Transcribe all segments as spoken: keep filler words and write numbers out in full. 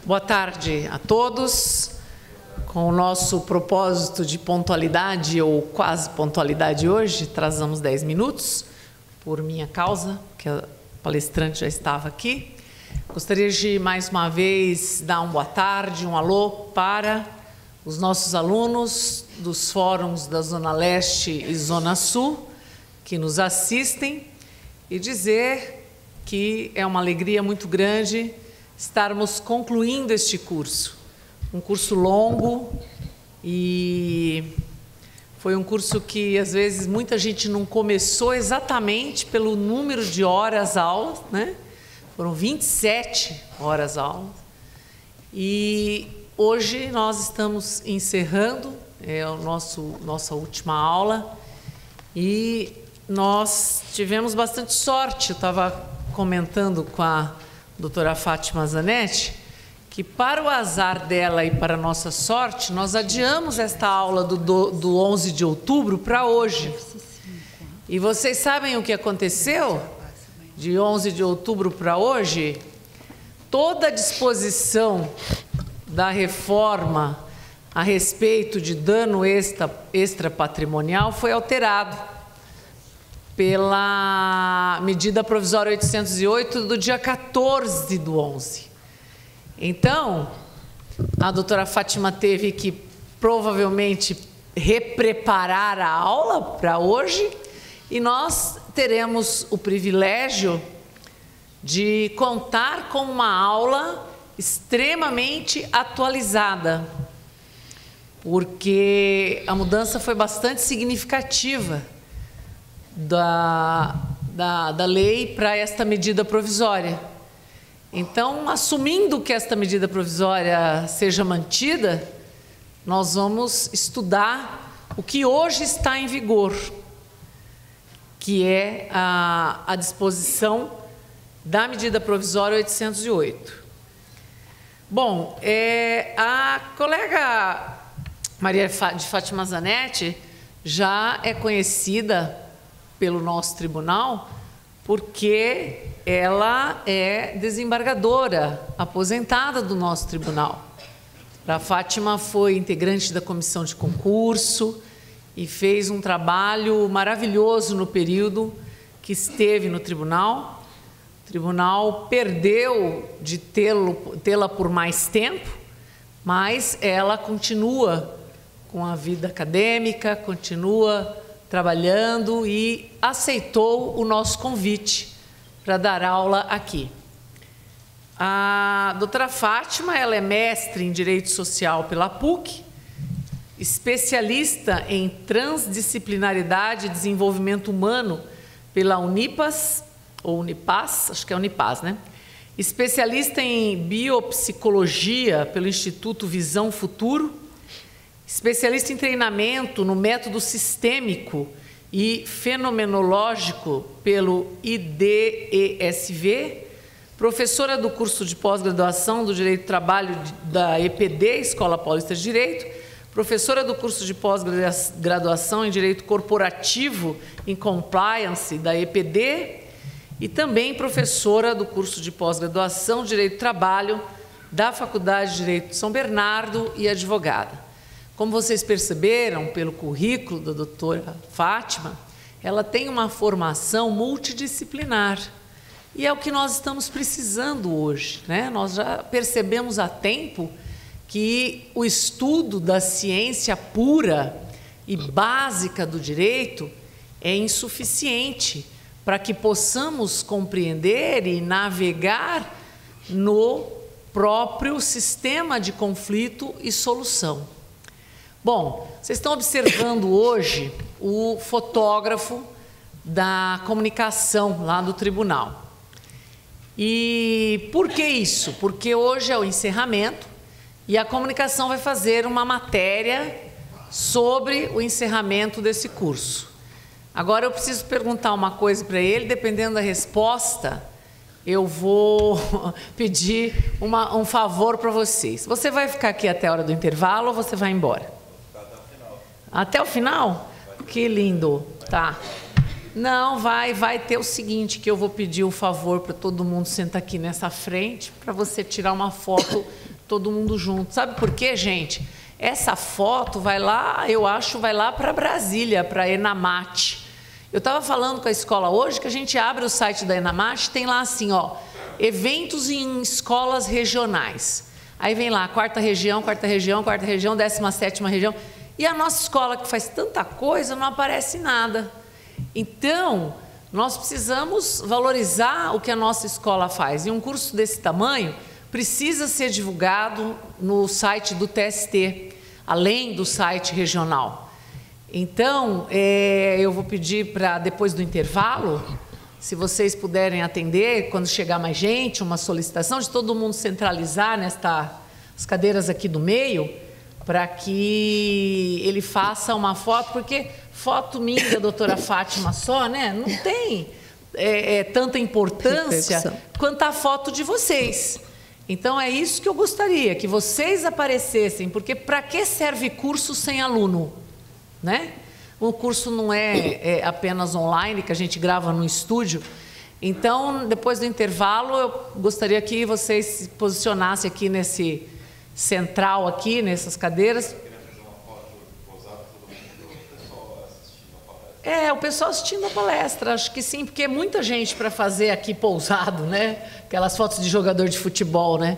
Boa tarde a todos. Com o nosso propósito de pontualidade, ou quase pontualidade hoje, atrasamos dez minutos, por minha causa, que a palestrante já estava aqui. Gostaria de, mais uma vez, dar uma boa tarde, um alô para os nossos alunos dos fóruns da Zona Leste e Zona Sul, que nos assistem, e dizer que é uma alegria muito grande estarmos concluindo este curso. Um curso longo e foi um curso que, às vezes, muita gente não começou exatamente pelo número de horas aula, né? Foram vinte e sete horas aula. E hoje nós estamos encerrando, é a nosso, nossa última aula, e nós tivemos bastante sorte. Eu estava comentando com a doutora Fátima Zanetti, que para o azar dela e para a nossa sorte, nós adiamos esta aula do, do, do onze de outubro para hoje. E vocês sabem o que aconteceu? De onze de outubro para hoje, toda a disposição da reforma a respeito de dano extra, extra patrimonial foi alterado pela medida provisória oitocentos e oito do dia quatorze do onze. Então, a doutora Fátima teve que provavelmente repreparar a aula para hoje, e nós teremos o privilégio de contar com uma aula extremamente atualizada, porque a mudança foi bastante significativa da, da, da lei para esta medida provisória. Então, assumindo que esta medida provisória seja mantida, nós vamos estudar o que hoje está em vigor, que é a, a disposição da medida provisória oitocentos e oito. Bom, é, a colega Maria de Fátima Zanetti já é conhecida pelo nosso tribunal porque ela é desembargadora aposentada do nosso tribunal. A Fátima foi integrante da comissão de concurso e fez um trabalho maravilhoso no período que esteve no tribunal. O tribunal perdeu de tê-lo, tê-la por mais tempo, mas ela continua com a vida acadêmica, continua trabalhando e aceitou o nosso convite para dar aula aqui. A doutora Fátima, ela é mestre em Direito Social pela P U C, especialista em Transdisciplinaridade e Desenvolvimento Humano pela Unipas, ou Unipas, acho que é Unipas, né? Especialista em Biopsicologia pelo Instituto Visão Futuro, especialista em treinamento no método sistêmico e fenomenológico pelo I D E S V, professora do curso de pós-graduação do Direito do Trabalho da E P D, Escola Paulista de Direito, professora do curso de pós-graduação em Direito Corporativo em Compliance da E P D e também professora do curso de pós-graduação de Direito do Trabalho da Faculdade de Direito de São Bernardo e advogada. Como vocês perceberam pelo currículo da doutora Fátima, ela tem uma formação multidisciplinar. E é o que nós estamos precisando hoje, né? Nós já percebemos há tempo que o estudo da ciência pura e básica do direito é insuficiente para que possamos compreender e navegar no próprio sistema de conflito e solução. Bom, vocês estão observando hoje o fotógrafo da comunicação lá do tribunal. E por que isso? Porque hoje é o encerramento e a comunicação vai fazer uma matéria sobre o encerramento desse curso. Agora eu preciso perguntar uma coisa para ele, dependendo da resposta, eu vou pedir uma, um favor para vocês. Você vai ficar aqui até a hora do intervalo ou você vai embora? Até o final? Que lindo. Tá. Não, vai, vai ter o seguinte, que eu vou pedir um favor para todo mundo sentar aqui nessa frente, para você tirar uma foto todo mundo junto. Sabe por quê, gente? Essa foto vai lá, eu acho, vai lá para Brasília, para a Enamate. Eu estava falando com a escola hoje que a gente abre o site da Enamate, tem lá assim, ó, eventos em escolas regionais. Aí vem lá, quarta região, quarta região, quarta região, décima sétima região. E a nossa escola, que faz tanta coisa, não aparece nada. Então, nós precisamos valorizar o que a nossa escola faz. E um curso desse tamanho precisa ser divulgado no site do T S T, além do site regional. Então, é, eu vou pedir para, depois do intervalo, se vocês puderem atender, quando chegar mais gente, uma solicitação de todo mundo centralizar nestas cadeiras aqui do meio, para que ele faça uma foto, porque foto minha da doutora Fátima só, né, não tem é, é, tanta importância quanto a foto de vocês. Então, é isso que eu gostaria, que vocês aparecessem, porque para que serve curso sem aluno? Né? O curso não é, é apenas online, que a gente grava no estúdio. Então, depois do intervalo, eu gostaria que vocês se posicionassem aqui nesse central, aqui, nessas cadeiras. É, o pessoal assistindo a palestra, acho que sim, porque é muita gente para fazer aqui pousado, né? Aquelas fotos de jogador de futebol, né?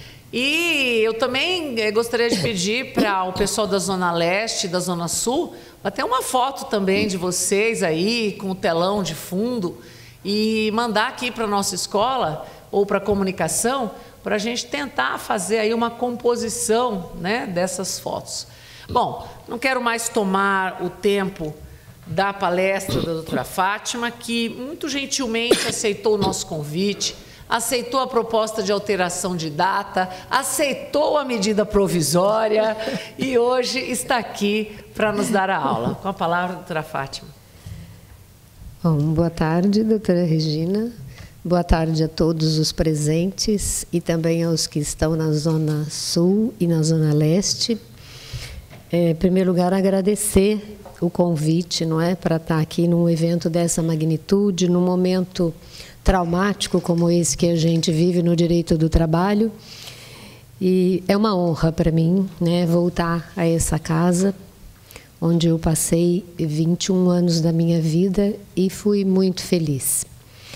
E eu também gostaria de pedir para o pessoal da Zona Leste, da Zona Sul, até uma foto também de vocês aí, com o telão de fundo, e mandar aqui para a nossa escola, ou para a comunicação, para a gente tentar fazer aí uma composição, né, dessas fotos. Bom, não quero mais tomar o tempo da palestra da doutora Fátima, que muito gentilmente aceitou o nosso convite, aceitou a proposta de alteração de data, aceitou a medida provisória e hoje está aqui para nos dar a aula. Com a palavra, doutora Fátima. Bom, boa tarde, doutora Regina. Boa tarde a todos os presentes e também aos que estão na Zona Sul e na Zona Leste. É, em primeiro lugar, agradecer o convite, não é, para estar aqui num evento dessa magnitude, num momento traumático como esse que a gente vive no direito do trabalho. E é uma honra para mim, né, voltar a essa casa, onde eu passei vinte e um anos da minha vida e fui muito feliz.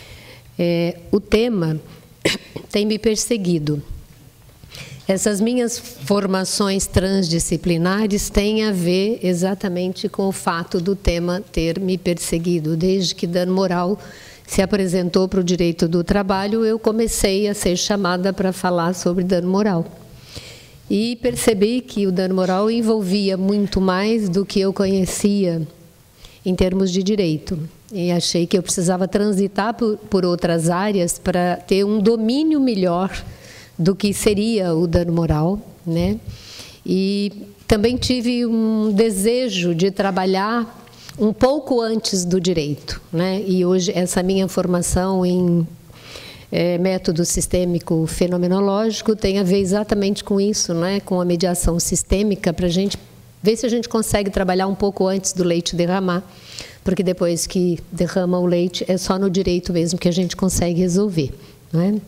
É, o tema tem me perseguido. Essas minhas formações transdisciplinares têm a ver exatamente com o fato do tema ter me perseguido. Desde que dano moral se apresentou para o direito do trabalho, eu comecei a ser chamada para falar sobre dano moral. E percebi que o dano moral envolvia muito mais do que eu conhecia em termos de direito. E achei que eu precisava transitar por, por outras áreas para ter um domínio melhor do que seria o dano moral, né? E também tive um desejo de trabalhar um pouco antes do direito, né? E hoje essa minha formação em é, método sistêmico fenomenológico tem a ver exatamente com isso, né? Com a mediação sistêmica, para a gente ver se a gente consegue trabalhar um pouco antes do leite derramar, porque depois que derrama o leite é só no direito mesmo que a gente consegue resolver, né?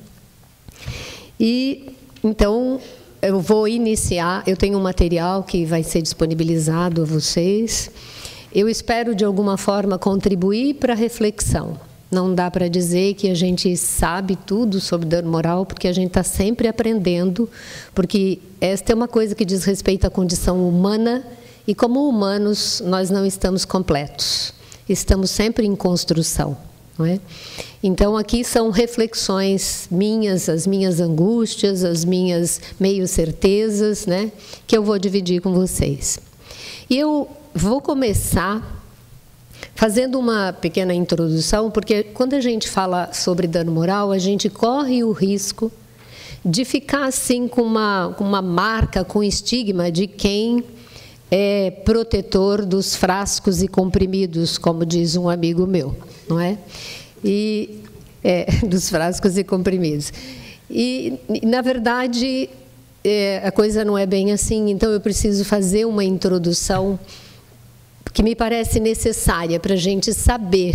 E, então, eu vou iniciar, eu tenho um material que vai ser disponibilizado a vocês. Eu espero, de alguma forma, contribuir para a reflexão. Não dá para dizer que a gente sabe tudo sobre dano moral, porque a gente está sempre aprendendo, porque esta é uma coisa que diz respeito à condição humana, e como humanos, nós não estamos completos. Estamos sempre em construção. Não é? Então, aqui são reflexões minhas, as minhas angústias, as minhas meio-certezas, né, que eu vou dividir com vocês. E eu vou começar fazendo uma pequena introdução, porque quando a gente fala sobre dano moral, a gente corre o risco de ficar assim com uma, com uma marca, com estigma de quem é protetor dos frascos e comprimidos, como diz um amigo meu, não é? E é, dos frascos e comprimidos. E, na verdade, é, a coisa não é bem assim, então eu preciso fazer uma introdução que me parece necessária para a gente saber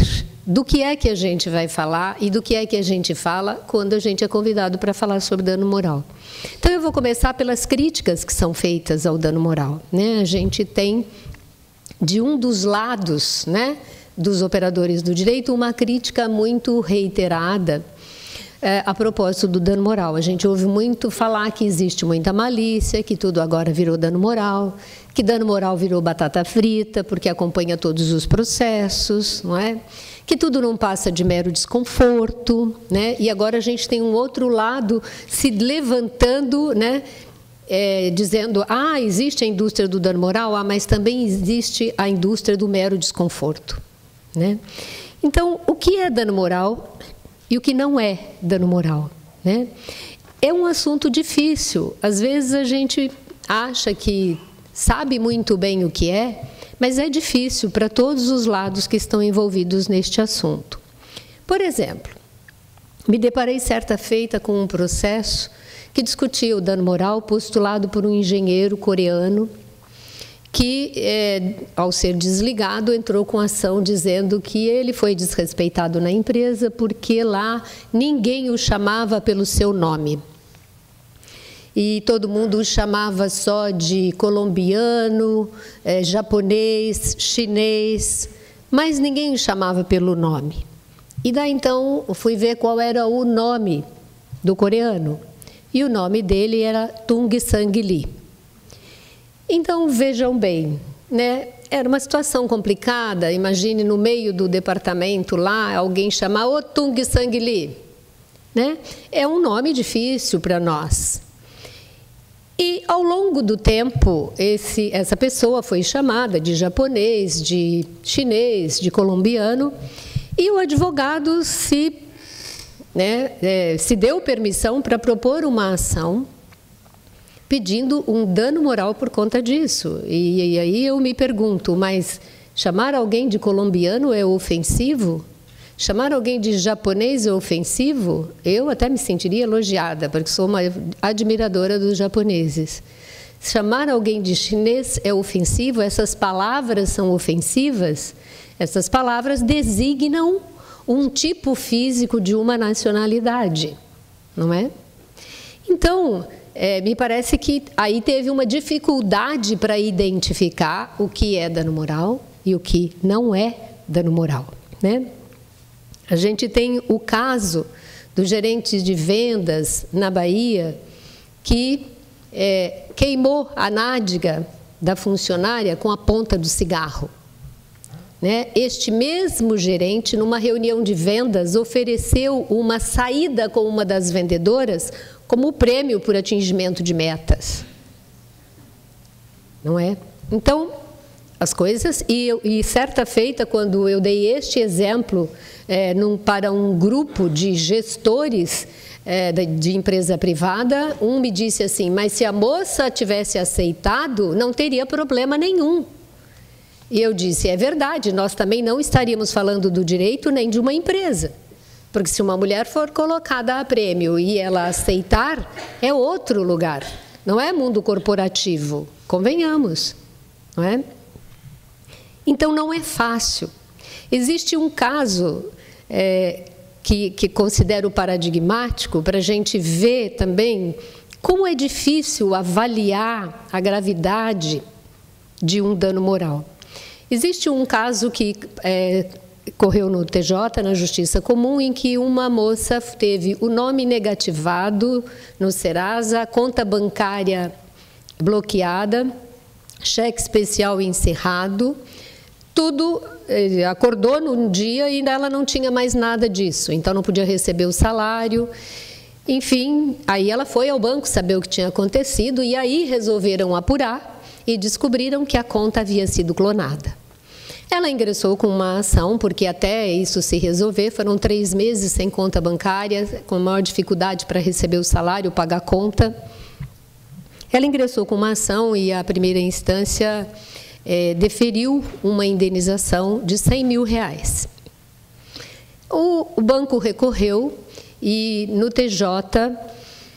do que é que a gente vai falar e do que é que a gente fala quando a gente é convidado para falar sobre dano moral. Então, eu vou começar pelas críticas que são feitas ao dano moral, né? A gente tem, de um dos lados, né, dos operadores do direito, uma crítica muito reiterada é, a propósito do dano moral. A gente ouve muito falar que existe muita malícia, que tudo agora virou dano moral, que dano moral virou batata frita, porque acompanha todos os processos, não é? Que tudo não passa de mero desconforto, né? E agora a gente tem um outro lado se levantando, né? É, dizendo, ah, existe a indústria do dano moral, ah, mas também existe a indústria do mero desconforto, né? Então, o que é dano moral e o que não é dano moral, né? É um assunto difícil. Às vezes a gente acha que sabe muito bem o que é, mas é difícil para todos os lados que estão envolvidos neste assunto. Por exemplo, me deparei certa feita com um processo que discutia o dano moral postulado por um engenheiro coreano que, é, ao ser desligado, entrou com ação dizendo que ele foi desrespeitado na empresa porque lá ninguém o chamava pelo seu nome. E todo mundo o chamava só de colombiano, é, japonês, chinês, mas ninguém o chamava pelo nome. E daí então fui ver qual era o nome do coreano. E o nome dele era Tung Sang Lee. Então, vejam bem, né? Era uma situação complicada. Imagine no meio do departamento lá, alguém chamar o Tung Sang Lee, né? É um nome difícil para nós. E, ao longo do tempo, esse, essa pessoa foi chamada de japonês, de chinês, de colombiano, e o advogado se... Né, é, se deu permissão para propor uma ação pedindo um dano moral por conta disso. E, e aí eu me pergunto, mas chamar alguém de colombiano é ofensivo? Chamar alguém de japonês é ofensivo? Eu até me sentiria elogiada, porque sou uma admiradora dos japoneses. Chamar alguém de chinês é ofensivo? Essas palavras são ofensivas? Essas palavras designam um tipo físico de uma nacionalidade, não é? Então, é, me parece que aí teve uma dificuldade para identificar o que é dano moral e o que não é dano moral, né? A gente tem o caso do gerente de vendas na Bahia que é, queimou a nádega da funcionária com a ponta do cigarro. Este mesmo gerente, numa reunião de vendas, ofereceu uma saída com uma das vendedoras como prêmio por atingimento de metas. Não é? Então, as coisas... E, e certa feita, quando eu dei este exemplo é, num, para um grupo de gestores é, de, de empresa privada, um me disse assim, mas se a moça tivesse aceitado, não teria problema nenhum. E eu disse, é verdade, nós também não estaríamos falando do direito nem de uma empresa. Porque se uma mulher for colocada a prêmio e ela aceitar, é outro lugar. Não é mundo corporativo, convenhamos, não é? Então, não é fácil. Existe um caso é, que, que considero paradigmático para a gente ver também como é difícil avaliar a gravidade de um dano moral. Existe um caso que é, correu no T J, na Justiça Comum, em que uma moça teve o nome negativado no Serasa, a conta bancária bloqueada, cheque especial encerrado, tudo, acordou num dia e ela não tinha mais nada disso, então não podia receber o salário. Enfim, aí ela foi ao banco saber o que tinha acontecido e aí resolveram apurar e descobriram que a conta havia sido clonada. Ela ingressou com uma ação, porque até isso se resolver, foram três meses sem conta bancária, com maior dificuldade para receber o salário, pagar a conta. Ela ingressou com uma ação e a primeira instância é, deferiu uma indenização de cem mil reais. O, o banco recorreu e no T J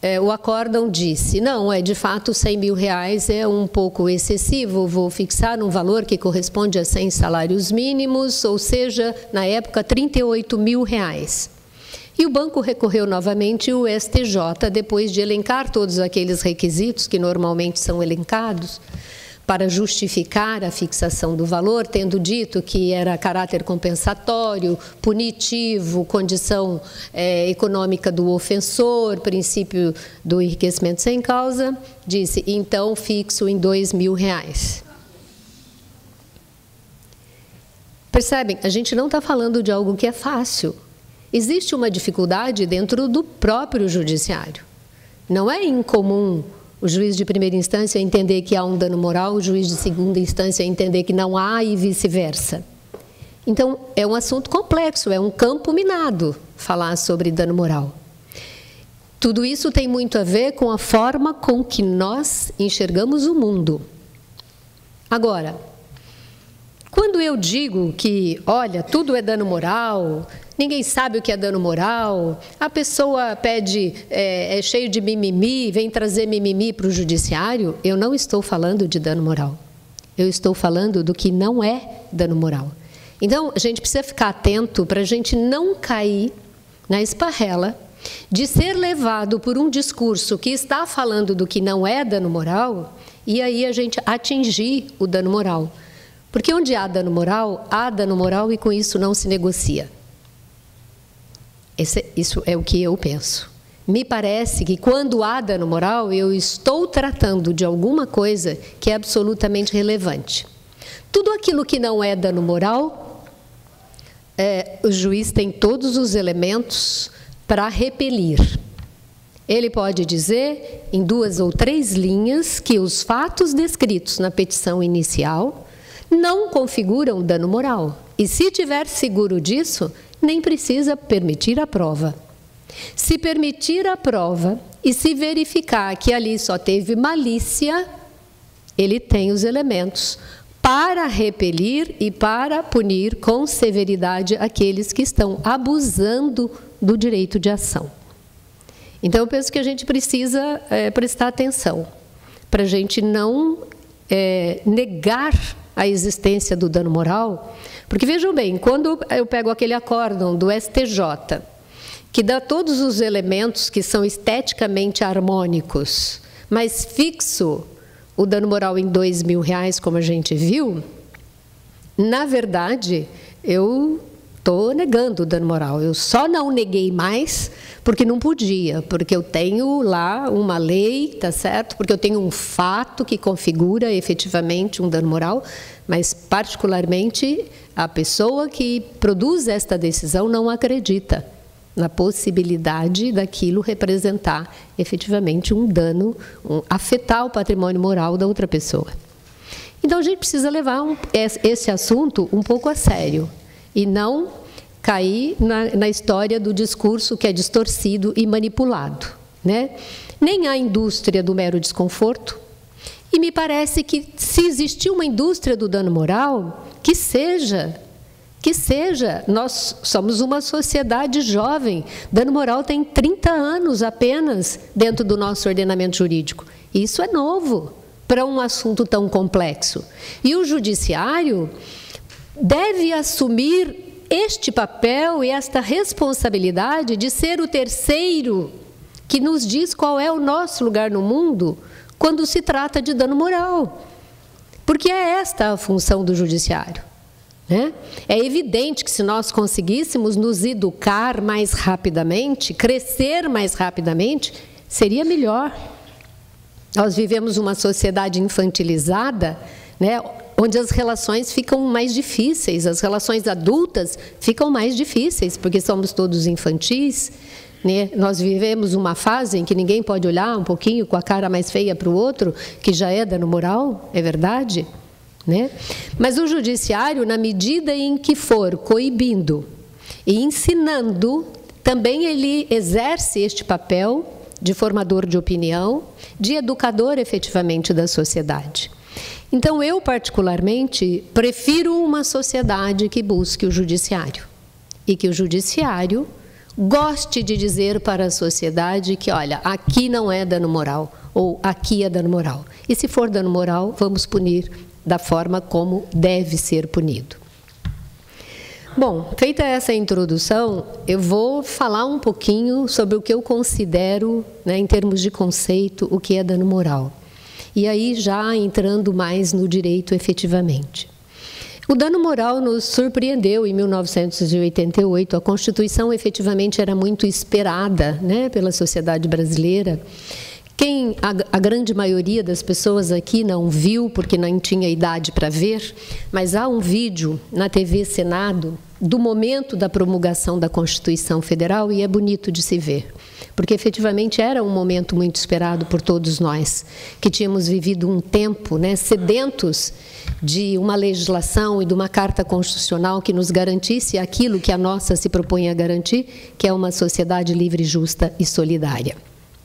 é, o acórdão disse, não, é de fato cem mil reais é um pouco excessivo, vou fixar um valor que corresponde a cem salários mínimos, ou seja, na época, trinta e oito mil reais. E o banco recorreu novamente ao S T J, depois de elencar todos aqueles requisitos que normalmente são elencados, para justificar a fixação do valor, tendo dito que era caráter compensatório, punitivo, condição é, econômica do ofensor, princípio do enriquecimento sem causa, disse, então fixo em dois mil reais. Percebem? A gente não está falando de algo que é fácil. Existe uma dificuldade dentro do próprio judiciário. Não é incomum o juiz de primeira instância entender que há um dano moral, o juiz de segunda instância entender que não há e vice-versa. Então, é um assunto complexo, é um campo minado falar sobre dano moral. Tudo isso tem muito a ver com a forma com que nós enxergamos o mundo. Agora, quando eu digo que, olha, tudo é dano moral, ninguém sabe o que é dano moral, a pessoa pede, é, é cheio de mimimi, vem trazer mimimi para o judiciário, eu não estou falando de dano moral. Eu estou falando do que não é dano moral. Então, a gente precisa ficar atento para a gente não cair na esparrela de ser levado por um discurso que está falando do que não é dano moral e aí a gente atingir o dano moral. Porque onde há dano moral, há dano moral e com isso não se negocia. Esse, isso é o que eu penso. Me parece que quando há dano moral, eu estou tratando de alguma coisa que é absolutamente relevante. Tudo aquilo que não é dano moral, é, o juiz tem todos os elementos para repelir. Ele pode dizer, em duas ou três linhas, que os fatos descritos na petição inicial não configuram dano moral. E se tiver seguro disso, nem precisa permitir a prova. Se permitir a prova e se verificar que ali só teve malícia, ele tem os elementos para repelir e para punir com severidade aqueles que estão abusando do direito de ação. Então, eu penso que a gente precisa é, prestar atenção, para a gente não é, negar a existência do dano moral, porque vejam bem, quando eu pego aquele acórdão do S T J, que dá todos os elementos que são esteticamente harmônicos, mas fixo o dano moral em dois mil reais, como a gente viu, na verdade, eu estou negando o dano moral. Eu só não neguei mais porque não podia, porque eu tenho lá uma lei, tá certo? Porque eu tenho um fato que configura efetivamente um dano moral, mas particularmente a pessoa que produz esta decisão não acredita na possibilidade daquilo representar efetivamente um dano, um, afetar o patrimônio moral da outra pessoa. Então a gente precisa levar um, esse assunto um pouco a sério e não cair na, na história do discurso que é distorcido e manipulado, né? Nem a indústria do mero desconforto, e me parece que se existir uma indústria do dano moral, que seja, que seja, nós somos uma sociedade jovem, dano moral tem trinta anos apenas dentro do nosso ordenamento jurídico, isso é novo para um assunto tão complexo. E o judiciário deve assumir este papel e esta responsabilidade de ser o terceiro que nos diz qual é o nosso lugar no mundo quando se trata de dano moral. Porque é esta a função do judiciário, né? É evidente que se nós conseguíssemos nos educar mais rapidamente, crescer mais rapidamente, seria melhor. Nós vivemos uma sociedade infantilizada, né? Onde as relações ficam mais difíceis, as relações adultas ficam mais difíceis, porque somos todos infantis, né? Nós vivemos uma fase em que ninguém pode olhar um pouquinho com a cara mais feia para o outro, que já é dano moral, é verdade, né? Mas o judiciário, na medida em que for coibindo e ensinando, também ele exerce este papel de formador de opinião, de educador efetivamente da sociedade. Então, eu, particularmente, prefiro uma sociedade que busque o judiciário. E que o judiciário goste de dizer para a sociedade que, olha, aqui não é dano moral, ou aqui é dano moral. E se for dano moral, vamos punir da forma como deve ser punido. Bom, feita essa introdução, eu vou falar um pouquinho sobre o que eu considero, né, em termos de conceito, o que é dano moral. E aí já entrando mais no direito efetivamente. O dano moral nos surpreendeu em mil novecentos e oitenta e oito. A Constituição efetivamente era muito esperada, né, pela sociedade brasileira. Quem, a, a grande maioria das pessoas aqui não viu, porque não tinha idade para ver, mas há um vídeo na T V Senado do momento da promulgação da Constituição Federal e é bonito de se ver, porque efetivamente era um momento muito esperado por todos nós, que tínhamos vivido um tempo, né, sedentos de uma legislação e de uma carta constitucional que nos garantisse aquilo que a nossa se propõe a garantir, que é uma sociedade livre, justa e solidária.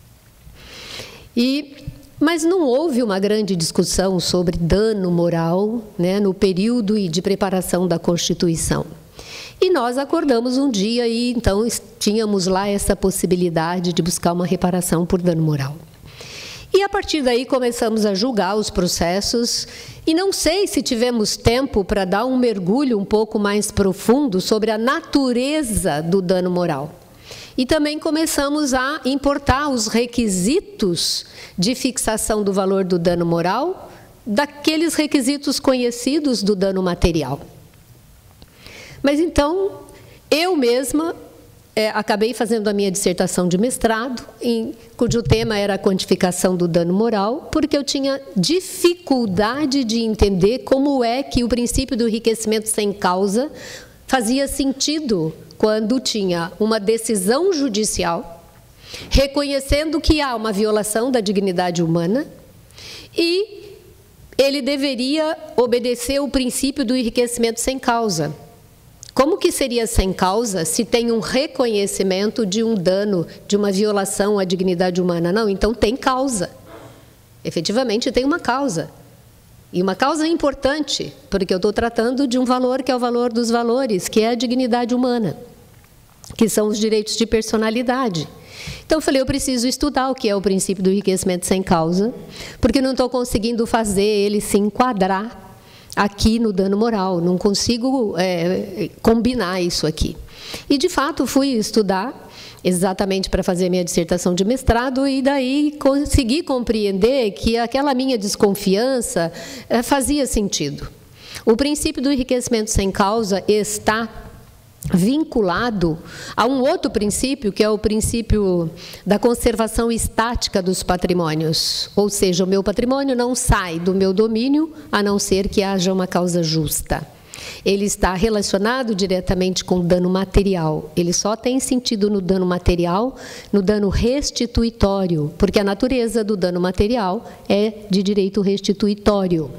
E, mas não houve uma grande discussão sobre dano moral, né, no período de preparação da Constituição. E nós acordamos um dia e então tínhamos lá essa possibilidade de buscar uma reparação por dano moral. E a partir daí começamos a julgar os processos e não sei se tivemos tempo para dar um mergulho um pouco mais profundo sobre a natureza do dano moral. E também começamos a importar os requisitos de fixação do valor do dano moral daqueles requisitos conhecidos do dano material. Mas então, eu mesma é, acabei fazendo a minha dissertação de mestrado, em, cujo tema era a quantificação do dano moral, porque eu tinha dificuldade de entender como é que o princípio do enriquecimento sem causa fazia sentido quando tinha uma decisão judicial reconhecendo que há uma violação da dignidade humana e ele deveria obedecer o princípio do enriquecimento sem causa. Como que seria sem causa se tem um reconhecimento de um dano, de uma violação à dignidade humana? Não, então tem causa. Efetivamente tem uma causa. E uma causa importante, porque eu estou tratando de um valor que é o valor dos valores, que é a dignidade humana, que são os direitos de personalidade. Então eu falei, eu preciso estudar o que é o princípio do enriquecimento sem causa, porque não estou conseguindo fazer ele se enquadrar aqui no dano moral, não consigo é, combinar isso aqui. E, de fato, fui estudar exatamente para fazer minha dissertação de mestrado e daí consegui compreender que aquela minha desconfiança é, fazia sentido. O princípio do enriquecimento sem causa está vinculado a um outro princípio, que é o princípio da conservação estática dos patrimônios. Ou seja, o meu patrimônio não sai do meu domínio, a não ser que haja uma causa justa. Ele está relacionado diretamente com o dano material. Ele só tem sentido no dano material, no dano restituitório, porque a natureza do dano material é de direito restituitório.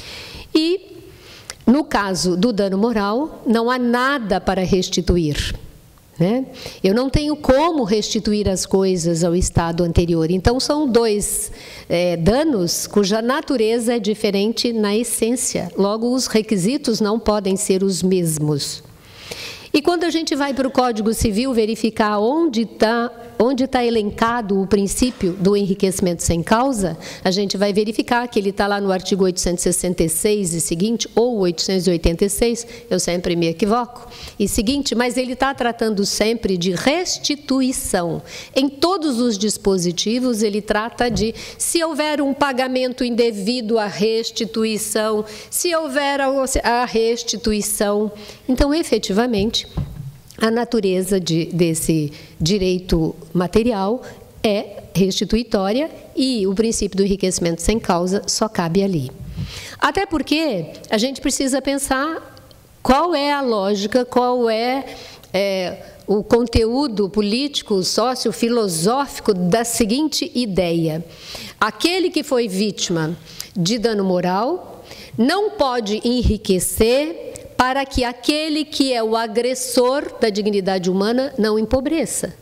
E no caso do dano moral, não há nada para restituir, né? Eu não tenho como restituir as coisas ao estado anterior. Então, são dois é, danos cuja natureza é diferente na essência. Logo, os requisitos não podem ser os mesmos. E quando a gente vai para o Código Civil verificar onde está onde está elencado o princípio do enriquecimento sem causa, a gente vai verificar que ele está lá no artigo oitocentos e sessenta e seis e seguinte, ou oitocentos e oitenta e seis, eu sempre me equivoco, e seguinte, mas ele está tratando sempre de restituição. Em todos os dispositivos, ele trata de, se houver um pagamento indevido, a restituição, se houver a restituição. Então, efetivamente, a natureza de, desse direito material é restituitória e o princípio do enriquecimento sem causa só cabe ali. Até porque a gente precisa pensar qual é a lógica, qual é, é o conteúdo político, sócio-filosófico da seguinte ideia. Aquele que foi vítima de dano moral não pode enriquecer para que aquele que é o agressor da dignidade humana não empobreça.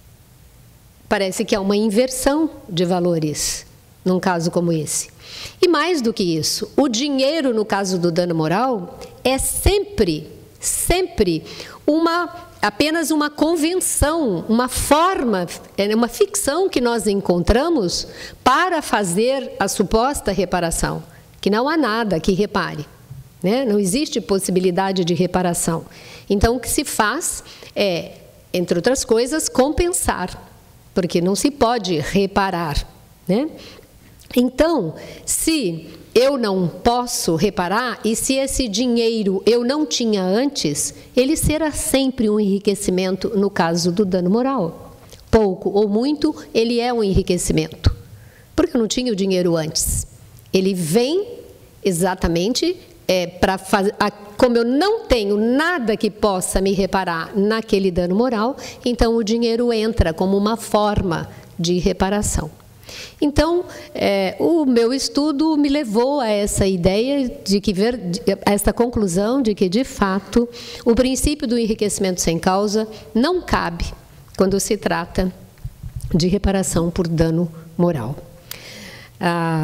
Parece que é uma inversão de valores, num caso como esse. E mais do que isso, o dinheiro, no caso do dano moral, é sempre, sempre uma, apenas uma convenção, uma forma, uma ficção que nós encontramos para fazer a suposta reparação, que não há nada que repare, né? Não existe possibilidade de reparação. Então, o que se faz é, entre outras coisas, compensar, porque não se pode reparar, né? Então, se eu não posso reparar, e se esse dinheiro eu não tinha antes, ele será sempre um enriquecimento no caso do dano moral. Pouco ou muito, ele é um enriquecimento, porque eu não tinha o dinheiro antes. Ele vem exatamente é, para fazer... Como eu não tenho nada que possa me reparar naquele dano moral, então o dinheiro entra como uma forma de reparação. Então, é, o meu estudo me levou a essa ideia, de que ver, a essa conclusão de que, de fato, o princípio do enriquecimento sem causa não cabe quando se trata de reparação por dano moral. Ah,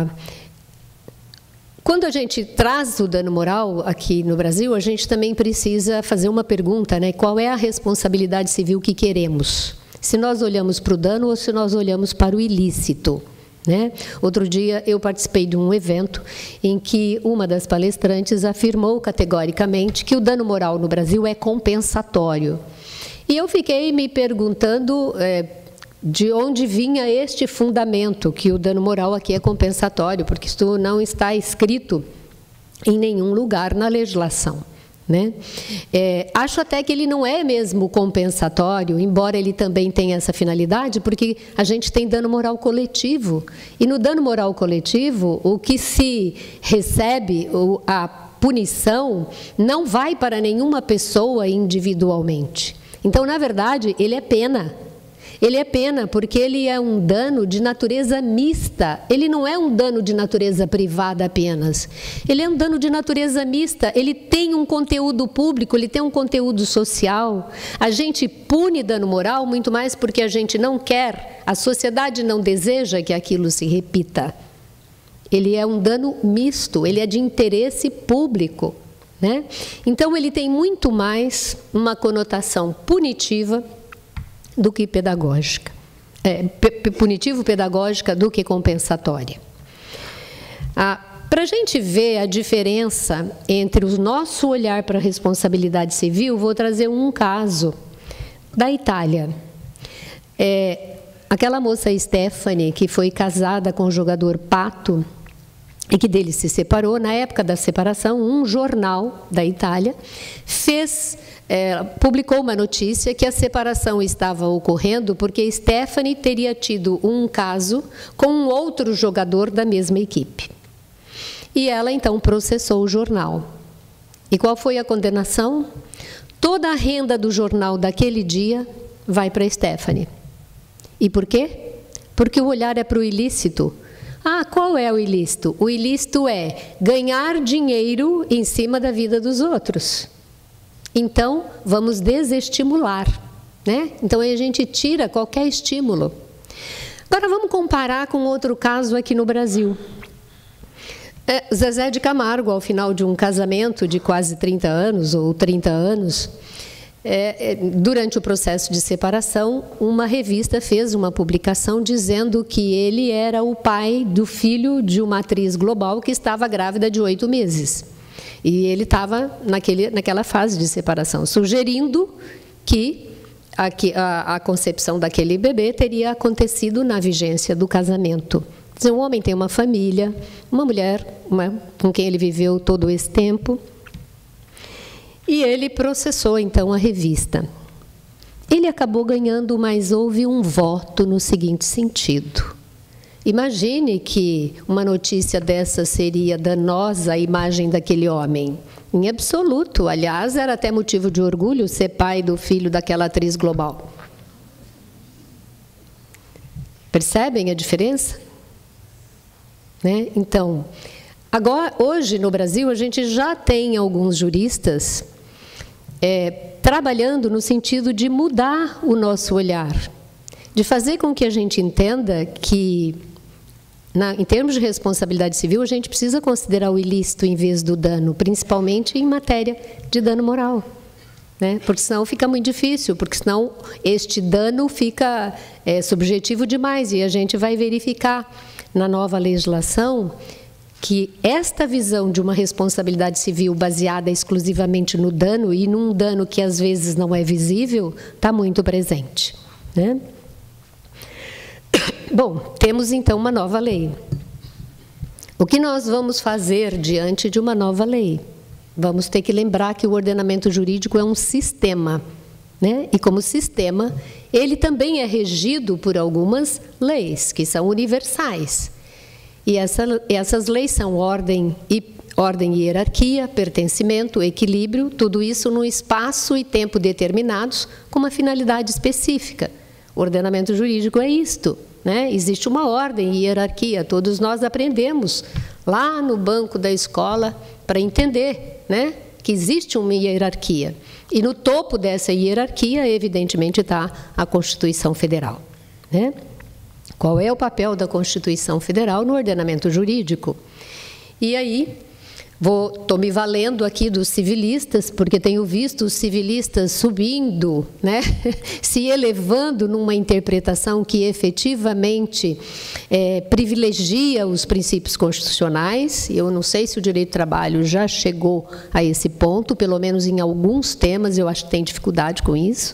quando a gente traz o dano moral aqui no Brasil, a gente também precisa fazer uma pergunta, né? Qual é a responsabilidade civil que queremos? Se nós olhamos para o dano ou se nós olhamos para o ilícito, né? Outro dia eu participei de um evento em que uma das palestrantes afirmou categoricamente que o dano moral no Brasil é compensatório. E eu fiquei me perguntando é, de onde vinha este fundamento, que o dano moral aqui é compensatório, porque isso não está escrito em nenhum lugar na legislação, né? É, acho até que ele não é mesmo compensatório, embora ele também tenha essa finalidade, porque a gente tem dano moral coletivo, e no dano moral coletivo, o que se recebe, a punição, não vai para nenhuma pessoa individualmente. Então, na verdade, ele é pena. Ele é pena porque ele é um dano de natureza mista, ele não é um dano de natureza privada apenas, ele é um dano de natureza mista, ele tem um conteúdo público, ele tem um conteúdo social. A gente pune dano moral muito mais porque a gente não quer, a sociedade não deseja que aquilo se repita. Ele é um dano misto, ele é de interesse público, né? Então ele tem muito mais uma conotação punitiva do que pedagógica, é, punitivo-pedagógica do que compensatória. Ah, para a gente ver a diferença entre o nosso olhar para a responsabilidade civil, vou trazer um caso da Itália. É, aquela moça Stephanie, que foi casada com o jogador Pato, e que dele se separou, na época da separação, um jornal da Itália fez... É, publicou uma notícia que a separação estava ocorrendo porque Stephanie teria tido um caso com um outro jogador da mesma equipe. E ela, então, processou o jornal. E qual foi a condenação? Toda a renda do jornal daquele dia vai para Stephanie. E por quê? Porque o olhar é para o ilícito. Ah, qual é o ilícito? O ilícito é ganhar dinheiro em cima da vida dos outros. Então, vamos desestimular, né? Então, aí a gente tira qualquer estímulo. Agora, vamos comparar com outro caso aqui no Brasil. É, Zezé de Camargo, ao final de um casamento de quase trinta anos, ou trinta anos, é, é, durante o processo de separação, uma revista fez uma publicação dizendo que ele era o pai do filho de uma atriz global que estava grávida de oito meses. E ele estava naquele, naquela fase de separação, sugerindo que a, a, a concepção daquele bebê teria acontecido na vigência do casamento. Dizer, um homem tem uma família, uma mulher uma, com quem ele viveu todo esse tempo, e ele processou, então, a revista. Ele acabou ganhando, mas houve um voto no seguinte sentido. Imagine que uma notícia dessa seria danosa à imagem daquele homem. Em absoluto. Aliás, era até motivo de orgulho ser pai do filho daquela atriz global. Percebem a diferença? Né? Então, agora, hoje no Brasil, a gente já tem alguns juristas é, trabalhando no sentido de mudar o nosso olhar, de fazer com que a gente entenda que, Na, em termos de responsabilidade civil, a gente precisa considerar o ilícito em vez do dano, principalmente em matéria de dano moral. né? Porque senão fica muito difícil, porque senão este dano fica é, subjetivo demais e a gente vai verificar na nova legislação que esta visão de uma responsabilidade civil baseada exclusivamente no dano e num dano que às vezes não é visível, está muito presente, né? Bom, temos então uma nova lei. O que nós vamos fazer diante de uma nova lei? Vamos ter que lembrar que o ordenamento jurídico é um sistema, né? E como sistema, ele também é regido por algumas leis, que são universais. E essa, essas leis são ordem e, ordem e hierarquia, pertencimento, equilíbrio, tudo isso num espaço e tempo determinados, com uma finalidade específica. O ordenamento jurídico é isto, né? Existe uma ordem e hierarquia, todos nós aprendemos lá no banco da escola para entender, né, que existe uma hierarquia. E no topo dessa hierarquia, evidentemente, está a Constituição Federal, né? Qual é o papel da Constituição Federal no ordenamento jurídico? E aí, estou me valendo aqui dos civilistas, porque tenho visto os civilistas subindo, né, se elevando numa interpretação que efetivamente é, privilegia os princípios constitucionais. Eu não sei se o direito do trabalho já chegou a esse ponto, pelo menos em alguns temas eu acho que tem dificuldade com isso.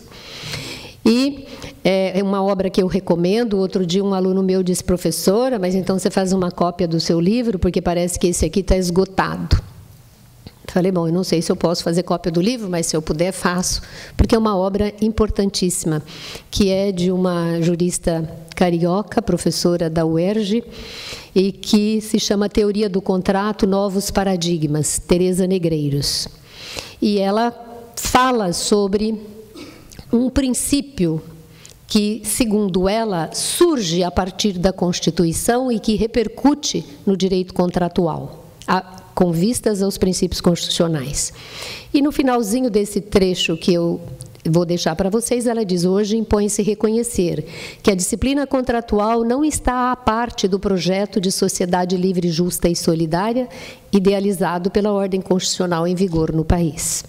E é uma obra que eu recomendo. Outro dia um aluno meu disse: professora, mas então você faz uma cópia do seu livro, porque parece que esse aqui está esgotado. Falei, bom, eu não sei se eu posso fazer cópia do livro, mas se eu puder, faço, porque é uma obra importantíssima, que é de uma jurista carioca, professora da U E R J, e que se chama Teoria do Contrato, Novos Paradigmas, Tereza Negreiros. E ela fala sobre um princípio que, segundo ela, surge a partir da Constituição e que repercute no direito contratual, a, com vistas aos princípios constitucionais. E no finalzinho desse trecho que eu vou deixar para vocês, ela diz: hoje impõe-se reconhecer que a disciplina contratual não está à parte do projeto de sociedade livre, justa e solidária idealizado pela ordem constitucional em vigor no país.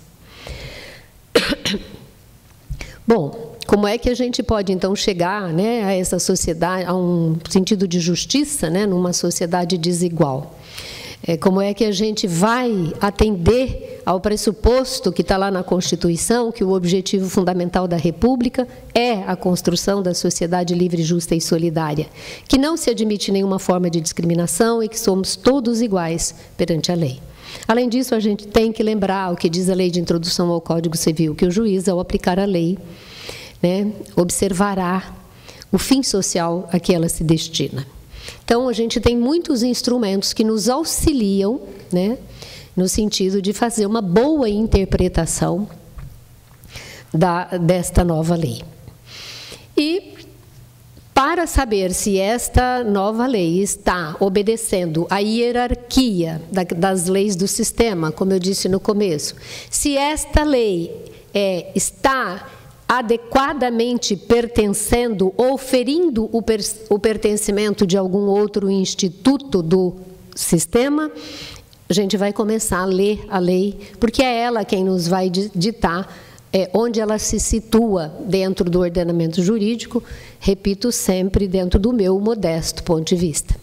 Bom, como é que a gente pode, então, chegar, né, a essa sociedade, a um sentido de justiça, né, numa sociedade desigual? É, como é que a gente vai atender ao pressuposto que está lá na Constituição, que o objetivo fundamental da República é a construção da sociedade livre, justa e solidária, que não se admite nenhuma forma de discriminação e que somos todos iguais perante a lei. Além disso, a gente tem que lembrar o que diz a Lei de Introdução ao Código Civil, que o juiz, ao aplicar a lei, né, observará o fim social a que ela se destina. Então, a gente tem muitos instrumentos que nos auxiliam, né, no sentido de fazer uma boa interpretação da, desta nova lei. E, para saber se esta nova lei está obedecendo à hierarquia das leis do sistema, como eu disse no começo, se esta lei é, está adequadamente pertencendo ou ferindo o, per, o pertencimento de algum outro instituto do sistema, a gente vai começar a ler a lei, porque é ela quem nos vai ditar é, onde ela se situa dentro do ordenamento jurídico, repito sempre, dentro do meu modesto ponto de vista.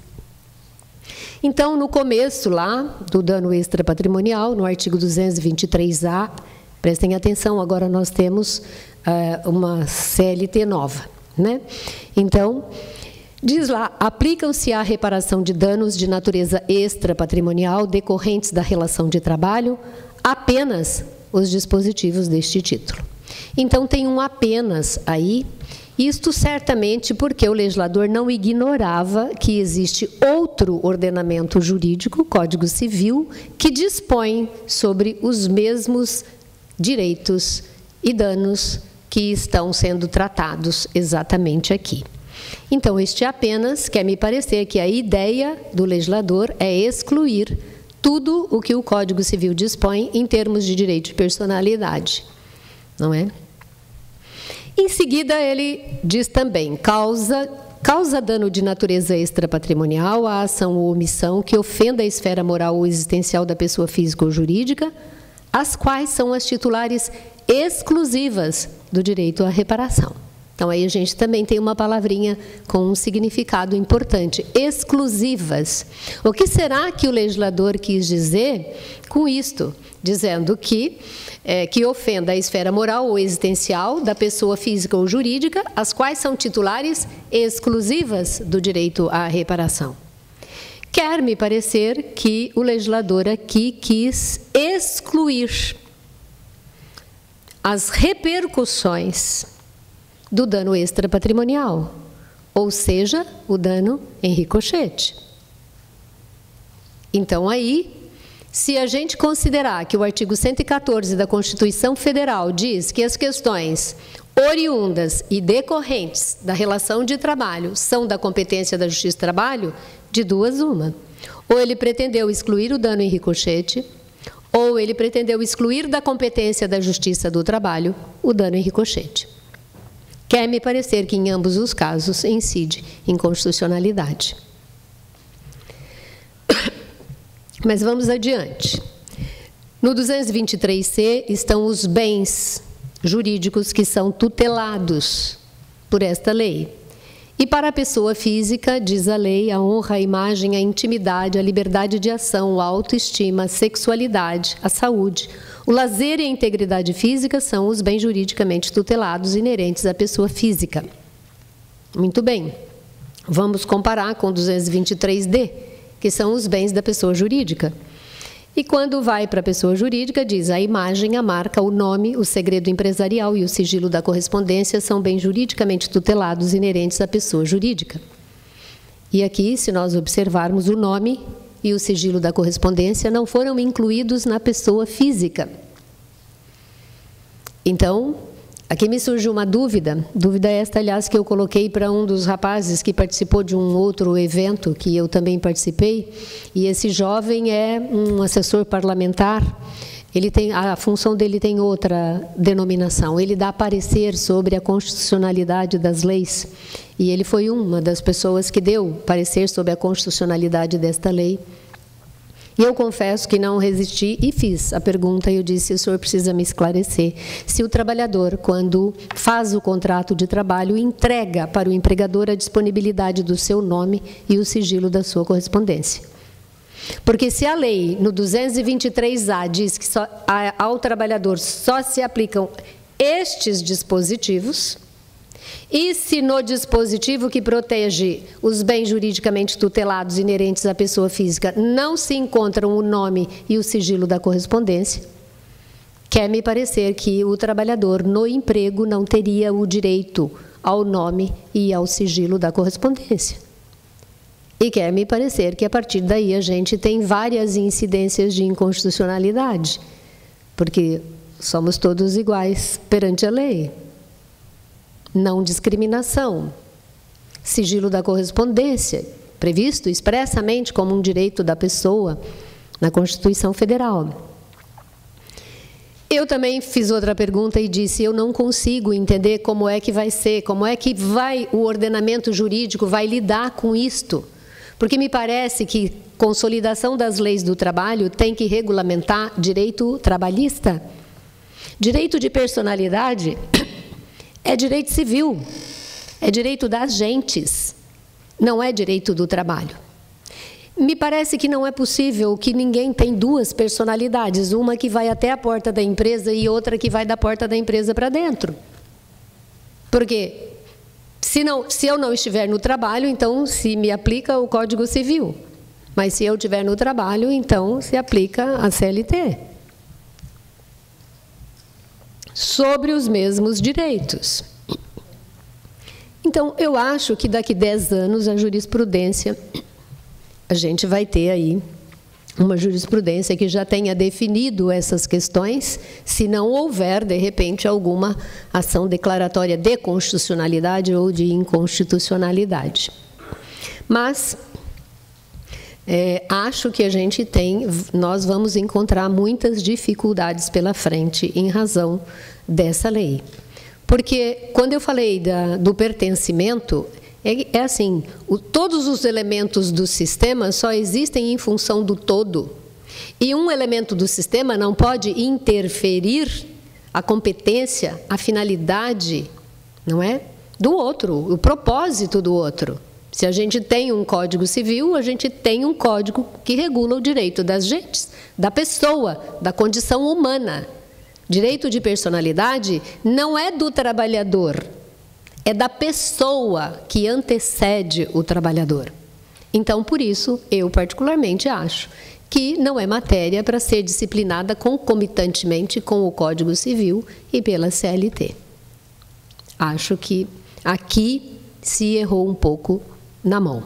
Então, no começo lá do dano extrapatrimonial, no artigo duzentos e vinte e três A, prestem atenção, agora nós temos uh, uma C L T nova, né? Então, diz lá: aplicam-se à reparação de danos de natureza extrapatrimonial decorrentes da relação de trabalho apenas os dispositivos deste título. Então, tem um apenas aí, isto certamente porque o legislador não ignorava que existe outro ordenamento jurídico, o Código Civil, que dispõe sobre os mesmos direitos e danos que estão sendo tratados exatamente aqui. Então, este apenas quer me parecer que a ideia do legislador é excluir tudo o que o Código Civil dispõe em termos de direito de personalidade, não é? Em seguida, ele diz também: causa, causa dano de natureza extrapatrimonial a ação ou omissão que ofenda a esfera moral ou existencial da pessoa física ou jurídica, as quais são as titulares exclusivas do direito à reparação. Então, aí a gente também tem uma palavrinha com um significado importante, exclusivas. O que será que o legislador quis dizer com isto? Dizendo que, é, que ofenda a esfera moral ou existencial da pessoa física ou jurídica, as quais são titulares exclusivas do direito à reparação. Quer me parecer que o legislador aqui quis excluir as repercussões do dano extrapatrimonial, ou seja, o dano em ricochete. Então, aí, se a gente considerar que o artigo cento e quatorze da Constituição Federal diz que as questões oriundas e decorrentes da relação de trabalho são da competência da Justiça do Trabalho, de duas uma. Ou ele pretendeu excluir o dano em ricochete, ou ele pretendeu excluir da competência da Justiça do Trabalho o dano em ricochete. Quer me parecer que, em ambos os casos, incide inconstitucionalidade. Mas vamos adiante. No duzentos e vinte e três C estão os bens jurídicos que são tutelados por esta lei. E para a pessoa física, diz a lei, a honra, a imagem, a intimidade, a liberdade de ação, a autoestima, a sexualidade, a saúde, o lazer e a integridade física são os bens juridicamente tutelados inerentes à pessoa física. Muito bem. Vamos comparar com o duzentos e vinte e três D, que são os bens da pessoa jurídica. E quando vai para a pessoa jurídica, diz a imagem, a marca, o nome, o segredo empresarial e o sigilo da correspondência são bens juridicamente tutelados inerentes à pessoa jurídica. E aqui, se nós observarmos, o nome e o sigilo da correspondência não foram incluídos na pessoa física. Então, aqui me surge uma dúvida, dúvida esta, aliás, que eu coloquei para um dos rapazes que participou de um outro evento que eu também participei, e esse jovem é um assessor parlamentar. Ele tem, a função dele tem outra denominação, ele dá parecer sobre a constitucionalidade das leis, e ele foi uma das pessoas que deu parecer sobre a constitucionalidade desta lei. E eu confesso que não resisti e fiz a pergunta, e eu disse, o senhor precisa me esclarecer, se o trabalhador, quando faz o contrato de trabalho, entrega para o empregador a disponibilidade do seu nome e o sigilo da sua correspondência. Porque se a lei, no duzentos e vinte e três A, diz que só, a, ao trabalhador só se aplicam estes dispositivos, e se no dispositivo que protege os bens juridicamente tutelados inerentes à pessoa física não se encontram o nome e o sigilo da correspondência, quer me parecer que o trabalhador no emprego não teria o direito ao nome e ao sigilo da correspondência. E quer me parecer que a partir daí a gente tem várias incidências de inconstitucionalidade, porque somos todos iguais perante a lei. Não discriminação, sigilo da correspondência, previsto expressamente como um direito da pessoa na Constituição Federal. Eu também fiz outra pergunta e disse, eu não consigo entender como é que vai ser, como é que vai o ordenamento jurídico vai lidar com isto, porque me parece que consolidação das leis do trabalho tem que regulamentar direito trabalhista. Direito de personalidade é direito civil, é direito das gentes, não é direito do trabalho. Me parece que não é possível que ninguém tenha duas personalidades, uma que vai até a porta da empresa e outra que vai da porta da empresa para dentro. Porque se, não, se eu não estiver no trabalho, então se me aplica o Código Civil. Mas se eu estiver no trabalho, então se aplica a C L T. Sobre os mesmos direitos. Então, eu acho que daqui a dez anos a jurisprudência, a gente vai ter aí uma jurisprudência que já tenha definido essas questões, se não houver, de repente, alguma ação declaratória de constitucionalidade ou de inconstitucionalidade. Mas é, acho que a gente tem, nós vamos encontrar muitas dificuldades pela frente em razão dessa lei. Porque quando eu falei da, do pertencimento, é, é assim, o, todos os elementos do sistema só existem em função do todo. E um elemento do sistema não pode interferir a competência, a finalidade, não é? Do outro, o propósito do outro. Se a gente tem um Código Civil, a gente tem um código que regula o direito das gentes, da pessoa, da condição humana. Direito de personalidade não é do trabalhador, é da pessoa que antecede o trabalhador. Então, por isso, eu particularmente acho que não é matéria para ser disciplinada concomitantemente com o Código Civil e pela C L T. Acho que aqui se errou um pouco na mão.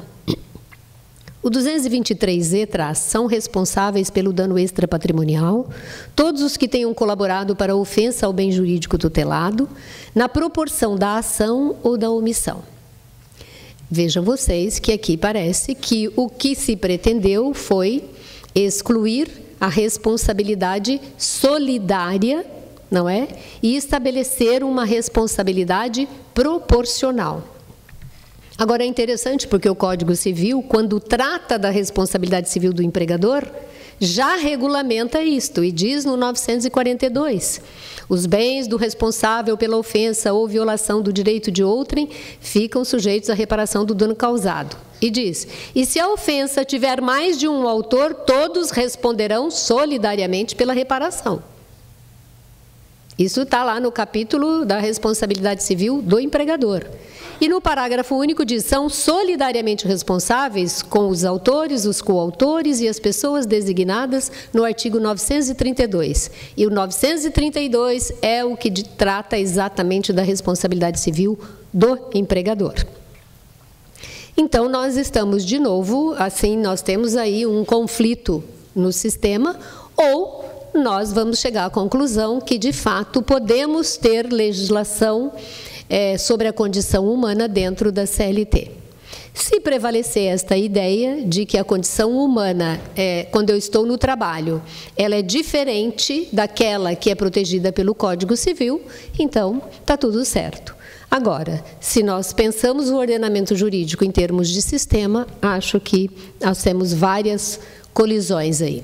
O duzentos e vinte e três E traz: são responsáveis pelo dano extrapatrimonial todos os que tenham colaborado para a ofensa ao bem jurídico tutelado, na proporção da ação ou da omissão. Vejam vocês que aqui parece que o que se pretendeu foi excluir a responsabilidade solidária, não é? E estabelecer uma responsabilidade proporcional. Agora é interessante porque o Código Civil, quando trata da responsabilidade civil do empregador, já regulamenta isto e diz no novecentos e quarenta e dois: os bens do responsável pela ofensa ou violação do direito de outrem ficam sujeitos à reparação do dano causado. E diz: e se a ofensa tiver mais de um autor, todos responderão solidariamente pela reparação. Isso está lá no capítulo da responsabilidade civil do empregador. E no parágrafo único diz: são solidariamente responsáveis com os autores, os coautores e as pessoas designadas no artigo novecentos e trinta e dois. E o novecentos e trinta e dois é o que trata exatamente da responsabilidade civil do empregador. Então, nós estamos de novo, assim, nós temos aí um conflito no sistema, ou nós vamos chegar à conclusão que, de fato, podemos ter legislação é, sobre a condição humana dentro da C L T. Se prevalecer esta ideia de que a condição humana, é, quando eu estou no trabalho, ela é diferente daquela que é protegida pelo Código Civil, então está tudo certo. Agora, se nós pensamos o ordenamento jurídico em termos de sistema, acho que nós temos várias colisões aí.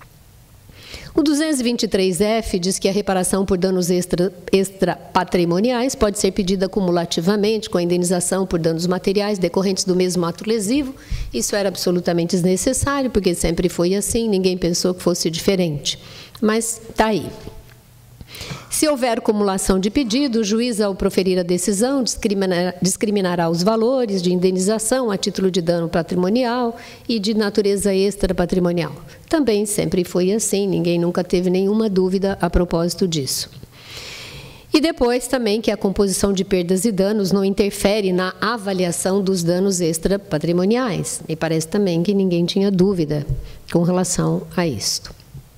O duzentos e vinte e três F diz que a reparação por danos extra, extrapatrimoniais pode ser pedida cumulativamente com a indenização por danos materiais decorrentes do mesmo ato lesivo. Isso era absolutamente desnecessário, porque sempre foi assim, ninguém pensou que fosse diferente. Mas está aí. Se houver cumulação de pedido, o juiz, ao proferir a decisão, discriminar, discriminará os valores de indenização a título de dano patrimonial e de natureza extrapatrimonial. Também sempre foi assim, ninguém nunca teve nenhuma dúvida a propósito disso. E depois também que a composição de perdas e danos não interfere na avaliação dos danos extrapatrimoniais. Me parece também que ninguém tinha dúvida com relação a isto.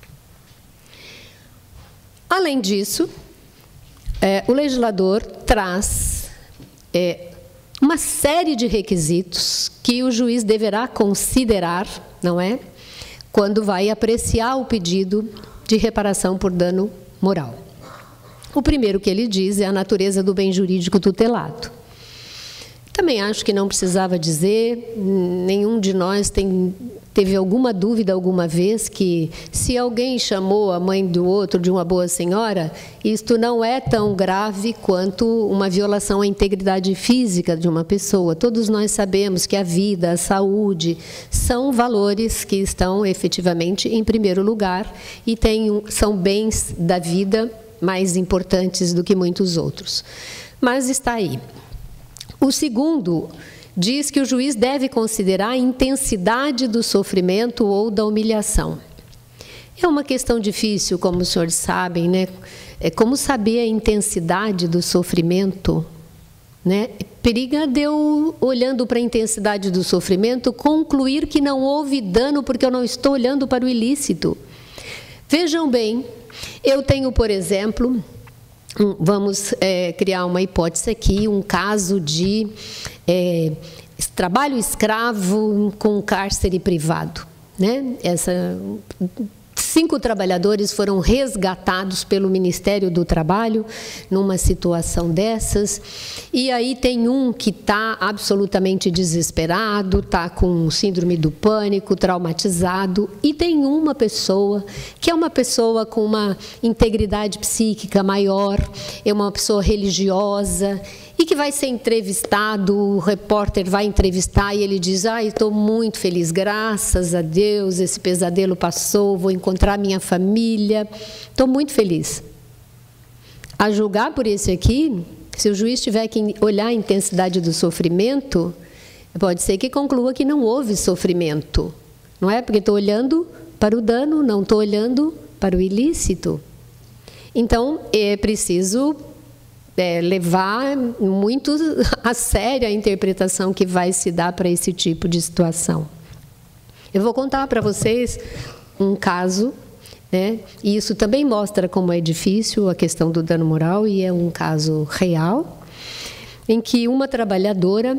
Além disso, é, o legislador traz é, uma série de requisitos que o juiz deverá considerar, não é? Quando vai apreciar o pedido de reparação por dano moral. O primeiro que ele diz é a natureza do bem jurídico tutelado. Também acho que não precisava dizer, nenhum de nós tem, teve alguma dúvida alguma vez que se alguém chamou a mãe do outro de uma boa senhora, isto não é tão grave quanto uma violação à integridade física de uma pessoa. Todos nós sabemos que a vida, a saúde, são valores que estão efetivamente em primeiro lugar e tem, são bens da vida mais importantes do que muitos outros. Mas está aí. O segundo diz que o juiz deve considerar a intensidade do sofrimento ou da humilhação. É uma questão difícil, como os senhores sabem, né? É como saber a intensidade do sofrimento, né? Periga de eu, olhando para a intensidade do sofrimento, concluir que não houve dano porque eu não estou olhando para o ilícito. Vejam bem, eu tenho, por exemplo, vamos é, criar uma hipótese aqui, um caso de é, trabalho escravo com cárcere privado, né? Essa Cinco trabalhadores foram resgatados pelo Ministério do Trabalho numa situação dessas. E aí tem um que está absolutamente desesperado, está com síndrome do pânico, traumatizado. E tem uma pessoa que é uma pessoa com uma integridade psíquica maior, é uma pessoa religiosa, e que vai ser entrevistado, o repórter vai entrevistar e ele diz: ai, estou muito feliz, graças a Deus, esse pesadelo passou, vou encontrar minha família, estou muito feliz. A julgar por esse aqui, se o juiz tiver que olhar a intensidade do sofrimento, pode ser que conclua que não houve sofrimento, não é? Porque estou olhando para o dano, não estou olhando para o ilícito. Então, é preciso É, levar muito a sério a interpretação que vai se dar para esse tipo de situação. Eu vou contar para vocês um caso, né? E isso também mostra como é difícil a questão do dano moral, e é um caso real, em que uma trabalhadora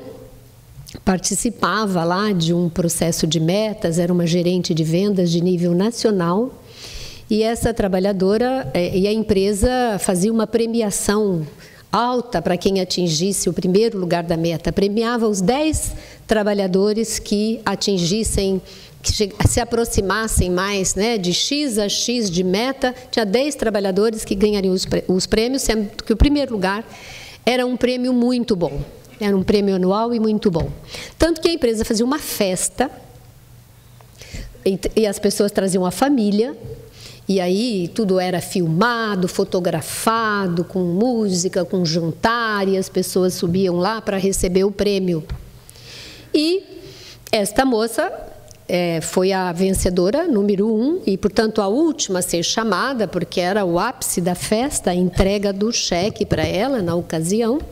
participava lá de um processo de metas, era uma gerente de vendas de nível nacional, e essa trabalhadora é, e a empresa fazia uma premiação alta para quem atingisse o primeiro lugar da meta. Premiava os dez trabalhadores que atingissem, que se aproximassem mais, né, de X a X de meta. Tinha dez trabalhadores que ganhariam os, os prêmios, sendo que o primeiro lugar era um prêmio muito bom. Era um prêmio anual e muito bom. Tanto que a empresa fazia uma festa e, e as pessoas traziam a família. E aí tudo era filmado, fotografado, com música, com jantar, e as pessoas subiam lá para receber o prêmio. E esta moça é, foi a vencedora número um, e, portanto, a última a ser chamada, porque era o ápice da festa, a entrega do cheque para ela na ocasião.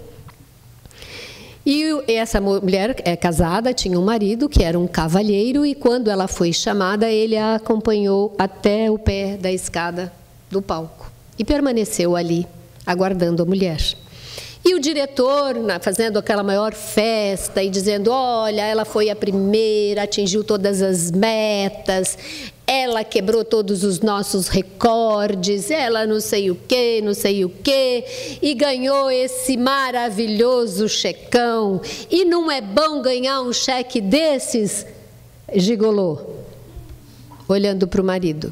E essa mulher é casada, tinha um marido que era um cavalheiro, e quando ela foi chamada, ele a acompanhou até o pé da escada do palco e permaneceu ali, aguardando a mulher. E o diretor, fazendo aquela maior festa e dizendo: olha, ela foi a primeira, atingiu todas as metas, ela quebrou todos os nossos recordes, ela não sei o quê, não sei o quê, e ganhou esse maravilhoso checão. E não é bom ganhar um cheque desses? Gigolô, olhando para o marido.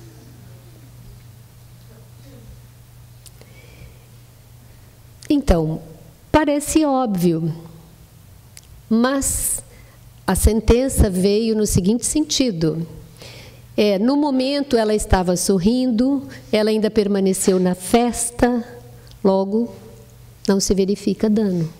Então, parece óbvio, mas a sentença veio no seguinte sentido. É, no momento ela estava sorrindo, ela ainda permaneceu na festa, logo não se verifica dano.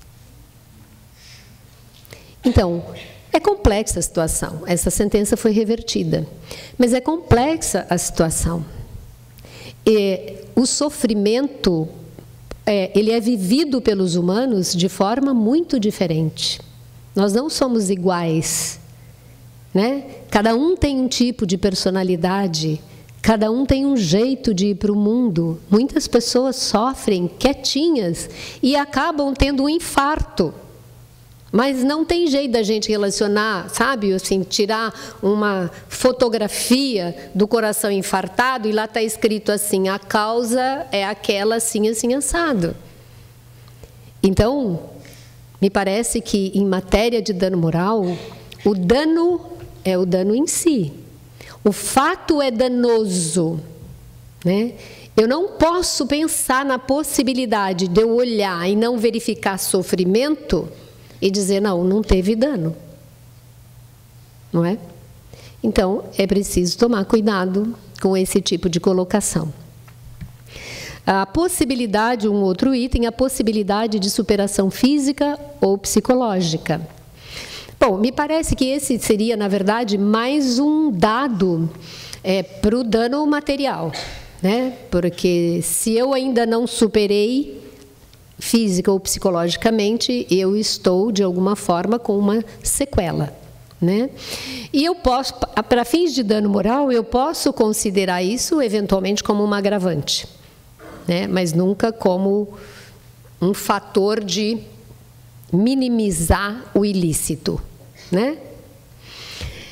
Então, é complexa a situação. Essa sentença foi revertida, mas é complexa a situação. E o sofrimento, é, ele é vivido pelos humanos de forma muito diferente. Nós não somos iguais, né? Cada um tem um tipo de personalidade, cada um tem um jeito de ir para o mundo. Muitas pessoas sofrem quietinhas e acabam tendo um infarto. Mas não tem jeito da gente relacionar, sabe, assim, tirar uma fotografia do coração infartado e lá está escrito assim: a causa é aquela assim, assim, assado. Então, me parece que em matéria de dano moral, o dano é o dano em si. O fato é danoso, né? Eu não posso pensar na possibilidade de eu olhar e não verificar sofrimento e dizer: não, não teve dano. Não é? Então, é preciso tomar cuidado com esse tipo de colocação. A possibilidade, um outro item, a possibilidade de superação física ou psicológica. Bom, me parece que esse seria, na verdade, mais um dado é, para o dano material, né? Porque se eu ainda não superei física ou psicologicamente, eu estou, de alguma forma, com uma sequela, né? E eu posso, para fins de dano moral, eu posso considerar isso, eventualmente, como uma agravante, né? Mas nunca como um fator de minimizar o ilícito, né?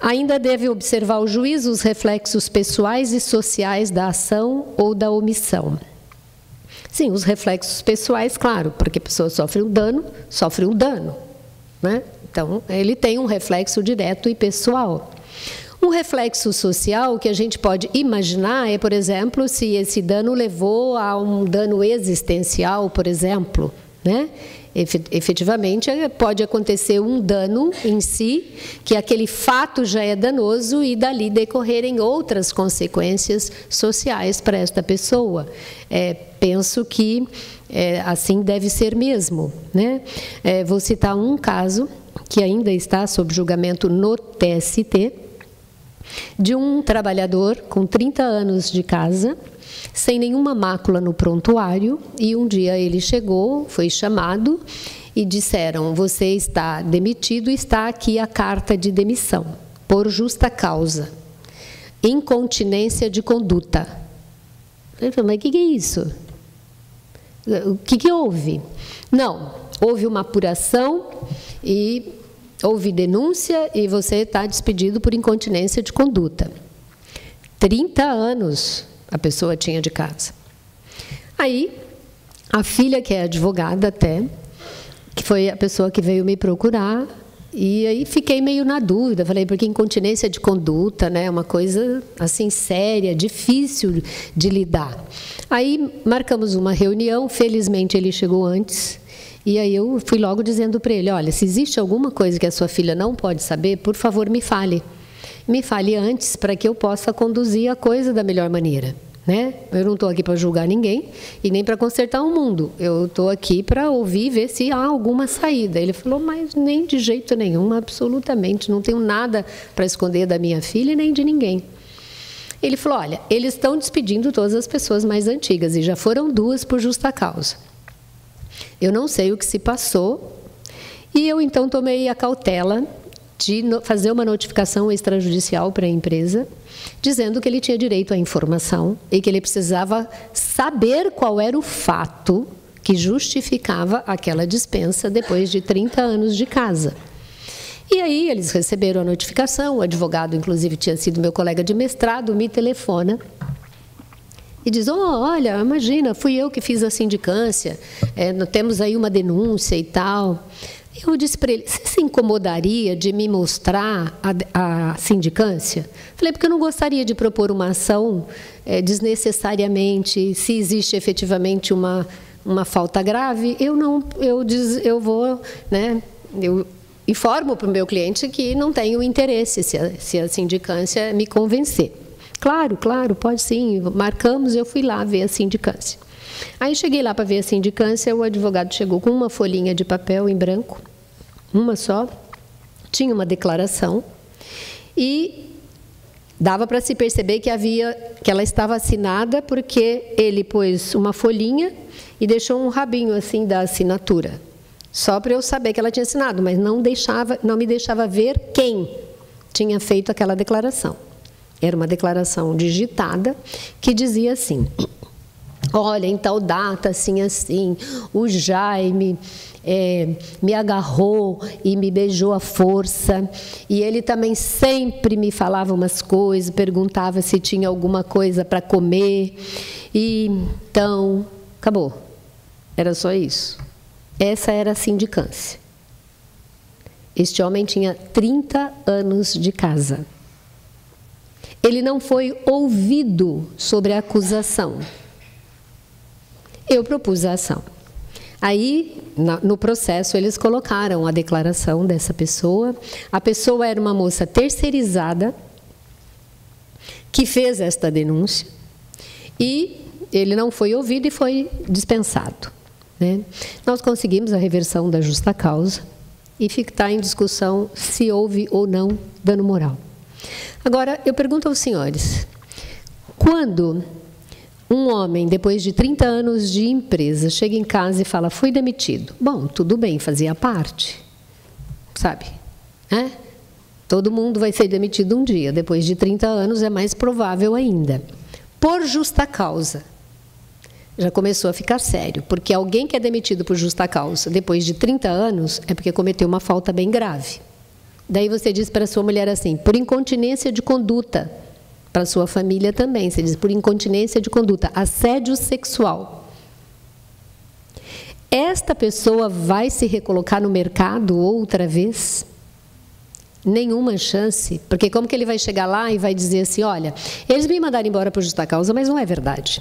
Ainda deve observar o juiz os reflexos pessoais e sociais da ação ou da omissão. Sim, os reflexos pessoais, claro, porque a pessoa sofre um dano, sofre um dano, né? Então, ele tem um reflexo direto e pessoal. Um reflexo social que a gente pode imaginar é, por exemplo, se esse dano levou a um dano existencial, por exemplo, né? Efetivamente, pode acontecer um dano em si, que aquele fato já é danoso e dali decorrerem outras consequências sociais para esta pessoa. É, penso que é, assim deve ser mesmo, né? É, vou citar um caso que ainda está sob julgamento no T S T, de um trabalhador com trinta anos de casa, sem nenhuma mácula no prontuário, e um dia ele chegou, foi chamado e disseram: você está demitido, está aqui a carta de demissão, por justa causa, incontinência de conduta. Ele falou: mas o que, que é isso? O que, que houve? Não, houve uma apuração e houve denúncia e você está despedido por incontinência de conduta. trinta anos a pessoa tinha de casa. Aí, a filha, que é advogada até, que foi a pessoa que veio me procurar, e aí fiquei meio na dúvida, falei, porque incontinência de conduta, né, é uma coisa assim séria, difícil de lidar. Aí marcamos uma reunião, felizmente ele chegou antes, e aí eu fui logo dizendo para ele: olha, se existe alguma coisa que a sua filha não pode saber, por favor, me fale. Me fale antes, para que eu possa conduzir a coisa da melhor maneira, né? Eu não estou aqui para julgar ninguém e nem para consertar o mundo. Eu estou aqui para ouvir e ver se há alguma saída. Ele falou: mas nem de jeito nenhum, absolutamente. Não tenho nada para esconder da minha filha e nem de ninguém. Ele falou: olha, eles estão despedindo todas as pessoas mais antigas e já foram duas por justa causa. Eu não sei o que se passou e eu então tomei a cautela de fazer uma notificação extrajudicial para a empresa, dizendo que ele tinha direito à informação e que ele precisava saber qual era o fato que justificava aquela dispensa depois de trinta anos de casa. E aí eles receberam a notificação, o advogado, inclusive, tinha sido meu colega de mestrado, me telefona e diz: oh, olha, imagina, fui eu que fiz a sindicância, é, temos aí uma denúncia e tal. Eu disse para ele: você se incomodaria de me mostrar a, a sindicância? Falei: porque eu não gostaria de propor uma ação é, desnecessariamente, se existe efetivamente uma, uma falta grave, eu não, eu, diz, eu vou, né, eu informo para o meu cliente que não tenho interesse se a, se a sindicância me convencer. Claro, claro, pode sim, marcamos, eu fui lá ver a sindicância. Aí cheguei lá para ver a sindicância, o advogado chegou com uma folhinha de papel em branco, uma só, tinha uma declaração e dava para se perceber que havia, que ela estava assinada porque ele pôs uma folhinha e deixou um rabinho assim da assinatura, só para eu saber que ela tinha assinado, mas não deixava, não me deixava ver quem tinha feito aquela declaração. Era uma declaração digitada que dizia assim: olha, em tal data, assim, assim, o Jaime é, me agarrou e me beijou à força, e ele também sempre me falava umas coisas, perguntava se tinha alguma coisa para comer, e então, acabou. Era só isso. Essa era a sindicância. Este homem tinha trinta anos de casa. Ele não foi ouvido sobre a acusação. Eu propus a ação. Aí, no processo, eles colocaram a declaração dessa pessoa. A pessoa era uma moça terceirizada que fez esta denúncia e ele não foi ouvido e foi dispensado, né? Nós conseguimos a reversão da justa causa e está em discussão se houve ou não dano moral. Agora, eu pergunto aos senhores, quando um homem, depois de trinta anos de empresa, chega em casa e fala: fui demitido. Bom, tudo bem, fazia parte, sabe? É? Todo mundo vai ser demitido um dia. Depois de trinta anos é mais provável ainda. Por justa causa. Já começou a ficar sério, porque alguém que é demitido por justa causa depois de trinta anos é porque cometeu uma falta bem grave. Daí você diz para a sua mulher assim, por incontinência de conduta, para a sua família também, você diz por incontinência de conduta, assédio sexual. Esta pessoa vai se recolocar no mercado outra vez? Nenhuma chance, porque como que ele vai chegar lá e vai dizer assim, olha, eles me mandaram embora por justa causa, mas não é verdade.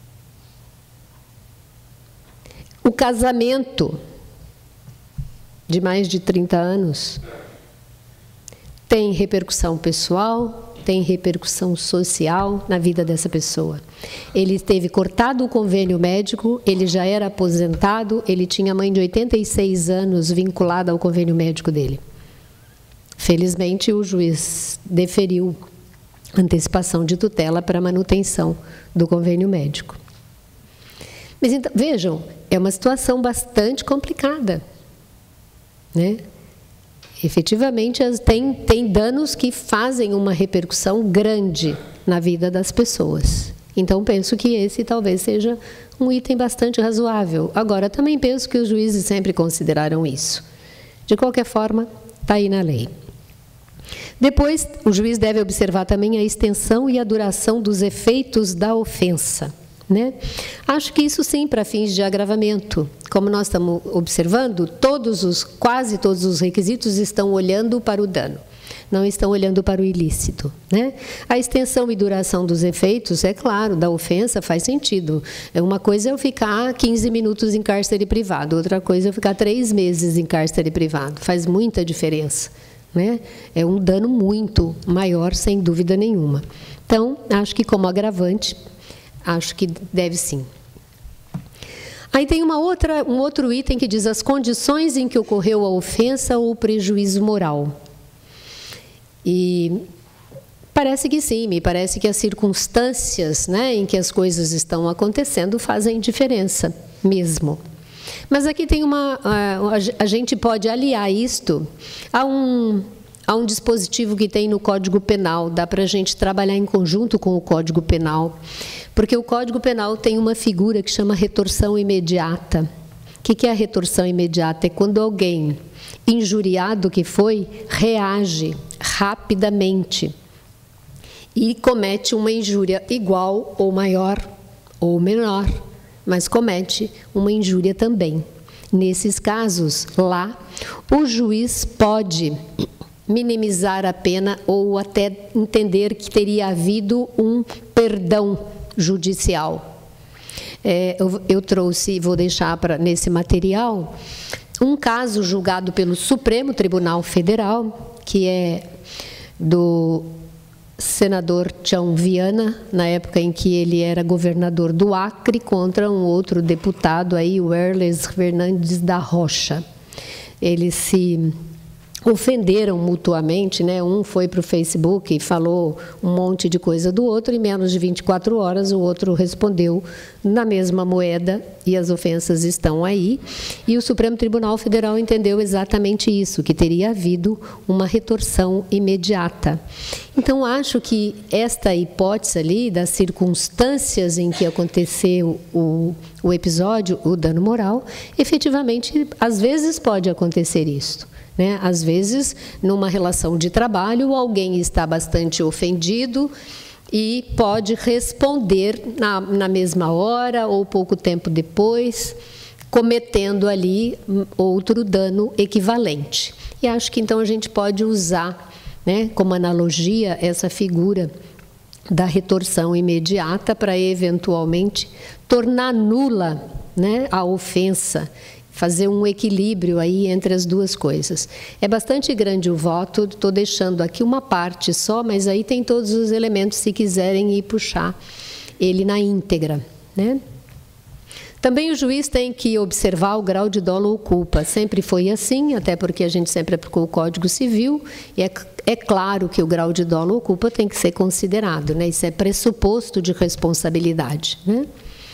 O casamento de mais de trinta anos tem repercussão pessoal, tem repercussão social na vida dessa pessoa. Ele teve cortado o convênio médico, ele já era aposentado, ele tinha mãe de oitenta e seis anos vinculada ao convênio médico dele. Felizmente, o juiz deferiu antecipação de tutela para manutenção do convênio médico. Mas então, vejam, é uma situação bastante complicada, né? Efetivamente, tem, tem danos que fazem uma repercussão grande na vida das pessoas. Então, penso que esse talvez seja um item bastante razoável. Agora, também penso que os juízes sempre consideraram isso. De qualquer forma, está aí na lei. Depois, o juiz deve observar também a extensão e a duração dos efeitos da ofensa, né? Acho que isso sim, para fins de agravamento. Como nós estamos observando, todos os, quase todos os requisitos estão olhando para o dano, não estão olhando para o ilícito, né? A extensão e duração dos efeitos, é claro, da ofensa faz sentido. Uma coisa é eu ficar quinze minutos em cárcere privado, outra coisa é eu ficar três meses em cárcere privado. Faz muita diferença, né? É um dano muito maior, sem dúvida nenhuma. Então, acho que como agravante, acho que deve sim. Aí tem uma outra, um outro item que diz as condições em que ocorreu a ofensa ou o prejuízo moral. E parece que sim, me parece que as circunstâncias, né, em que as coisas estão acontecendo fazem diferença mesmo. Mas aqui tem uma, a, a gente pode aliar isto a um, a um dispositivo que tem no Código Penal, dá para a gente trabalhar em conjunto com o Código Penal, porque o Código Penal tem uma figura que chama retorção imediata. O que é a retorção imediata? É quando alguém, injuriado que foi, reage rapidamente e comete uma injúria igual ou maior ou menor, mas comete uma injúria também. Nesses casos, lá, o juiz pode minimizar a pena ou até entender que teria havido um perdão judicial. É, eu, eu trouxe, vou deixar pra, nesse material, um caso julgado pelo Supremo Tribunal Federal, que é do senador Tião Viana, na época em que ele era governador do Acre, contra um outro deputado, aí, o Erles Fernandes da Rocha. Eles se ofenderam mutuamente, né? Um foi para o Facebook e falou um monte de coisa do outro, em menos de vinte e quatro horas o outro respondeu na mesma moeda, e as ofensas estão aí. E o Supremo Tribunal Federal entendeu exatamente isso, que teria havido uma retorção imediata. Então, acho que esta hipótese ali, das circunstâncias em que aconteceu o, o episódio, o dano moral, efetivamente, às vezes pode acontecer isso. Né? Às vezes, numa relação de trabalho, alguém está bastante ofendido e pode responder na, na mesma hora ou pouco tempo depois, cometendo ali outro dano equivalente. E acho que então a gente pode usar, né, como analogia essa figura da retorção imediata para eventualmente tornar nula, né, a ofensa, fazer um equilíbrio aí entre as duas coisas. É bastante grande o voto, estou deixando aqui uma parte só, mas aí tem todos os elementos se quiserem ir puxar ele na íntegra, né? Também o juiz tem que observar o grau de dolo ou culpa. Sempre foi assim, até porque a gente sempre aplicou o Código Civil, e é, é claro que o grau de dolo ou culpa tem que ser considerado, né? Isso é pressuposto de responsabilidade, né?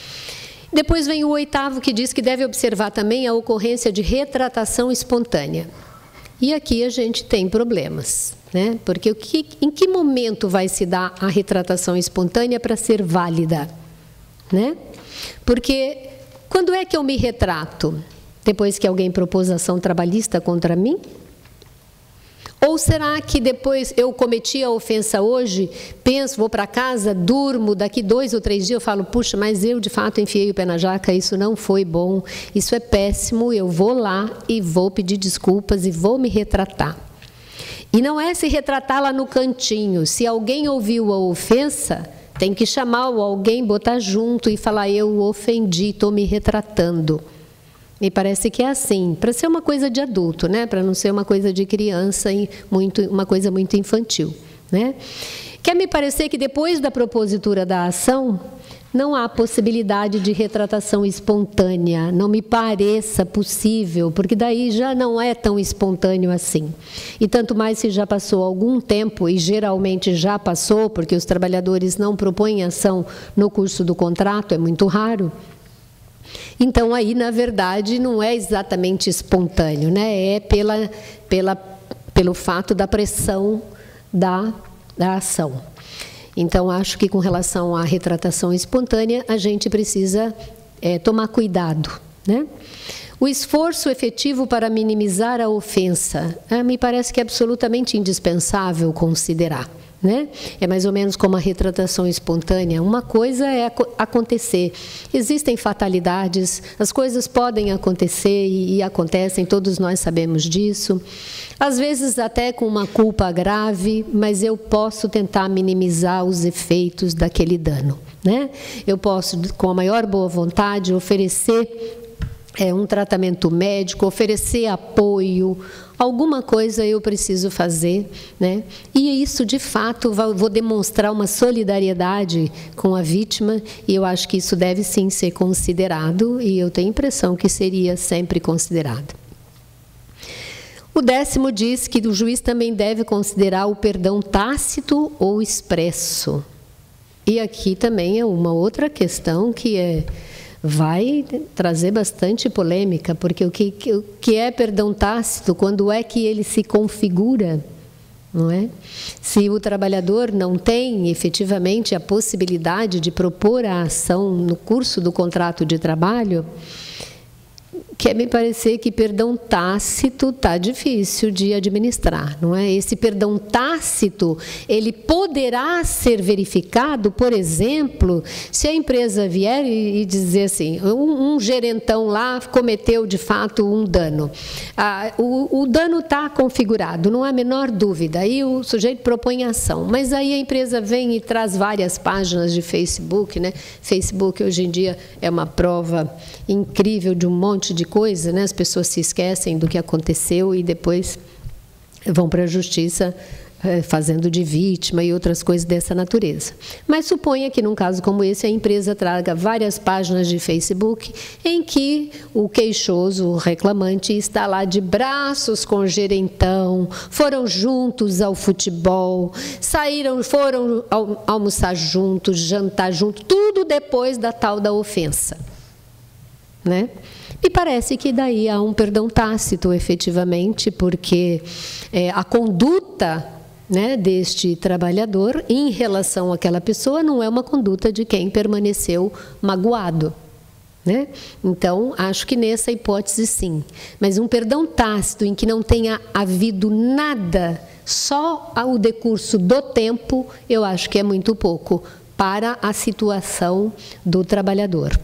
Depois vem o oitavo, que diz que deve observar também a ocorrência de retratação espontânea. E aqui a gente tem problemas, né? Porque o que, em que momento vai se dar a retratação espontânea para ser válida, né? Porque quando é que eu me retrato? Depois que alguém propôs ação trabalhista contra mim? Ou será que depois eu cometi a ofensa hoje, penso, vou para casa, durmo, daqui dois ou três dias eu falo, puxa, mas eu de fato enfiei o pé na jaca, isso não foi bom, isso é péssimo, eu vou lá e vou pedir desculpas e vou me retratar. E não é se retratar lá no cantinho, se alguém ouviu a ofensa, tem que chamar o alguém, botar junto e falar, eu o ofendi, estou me retratando. Me parece que é assim, para ser uma coisa de adulto, né? Para não ser uma coisa de criança, e muito, uma coisa muito infantil, né? Quer me parecer que depois da propositura da ação, não há possibilidade de retratação espontânea, não me pareça possível, porque daí já não é tão espontâneo assim. E tanto mais se já passou algum tempo, e geralmente já passou, porque os trabalhadores não propõem ação no curso do contrato, é muito raro. Então, aí, na verdade, não é exatamente espontâneo, né? É pela, pela, pelo fato da pressão da, da ação. Então, acho que com relação à retratação espontânea, a gente precisa é, tomar cuidado, né? O esforço efetivo para minimizar a ofensa, é, me parece que é absolutamente indispensável considerar. Né? É mais ou menos como a retratação espontânea. Uma coisa é acontecer. Existem fatalidades, as coisas podem acontecer e, e acontecem, todos nós sabemos disso. Às vezes até com uma culpa grave, mas eu posso tentar minimizar os efeitos daquele dano. Né? Eu posso, com a maior boa vontade, oferecer é, um tratamento médico, oferecer apoio. Alguma coisa eu preciso fazer, né? E isso, de fato, vou demonstrar uma solidariedade com a vítima, e eu acho que isso deve sim ser considerado, e eu tenho a impressão que seria sempre considerado. O décimo diz que o juiz também deve considerar o perdão tácito ou expresso. E aqui também é uma outra questão que é... vai trazer bastante polêmica, porque o que, o que é perdão tácito, quando é que ele se configura, não é? Se o trabalhador não tem efetivamente a possibilidade de propor a ação no curso do contrato de trabalho, quer me parecer que perdão tácito está difícil de administrar, não é? Esse perdão tácito, ele poderá ser verificado, por exemplo, se a empresa vier e dizer assim, um, um gerentão lá cometeu de fato um dano. Ah, o, o dano está configurado, não há a menor dúvida, aí o sujeito propõe ação, mas aí a empresa vem e traz várias páginas de Facebook, né? Facebook hoje em dia é uma prova incrível de um monte de coisa, né? As pessoas se esquecem do que aconteceu e depois vão para a justiça é, fazendo de vítima e outras coisas dessa natureza. Mas suponha que num caso como esse a empresa traga várias páginas de Facebook em que o queixoso, o reclamante, está lá de braços com o gerentão, foram juntos ao futebol, saíram, foram almoçar juntos, jantar juntos, tudo depois da tal da ofensa, né? Me parece que daí há um perdão tácito, efetivamente, porque é, a conduta, né, deste trabalhador em relação àquela pessoa não é uma conduta de quem permaneceu magoado, né? Então, acho que nessa hipótese sim. Mas um perdão tácito em que não tenha havido nada, só o decurso do tempo, eu acho que é muito pouco para a situação do trabalhador.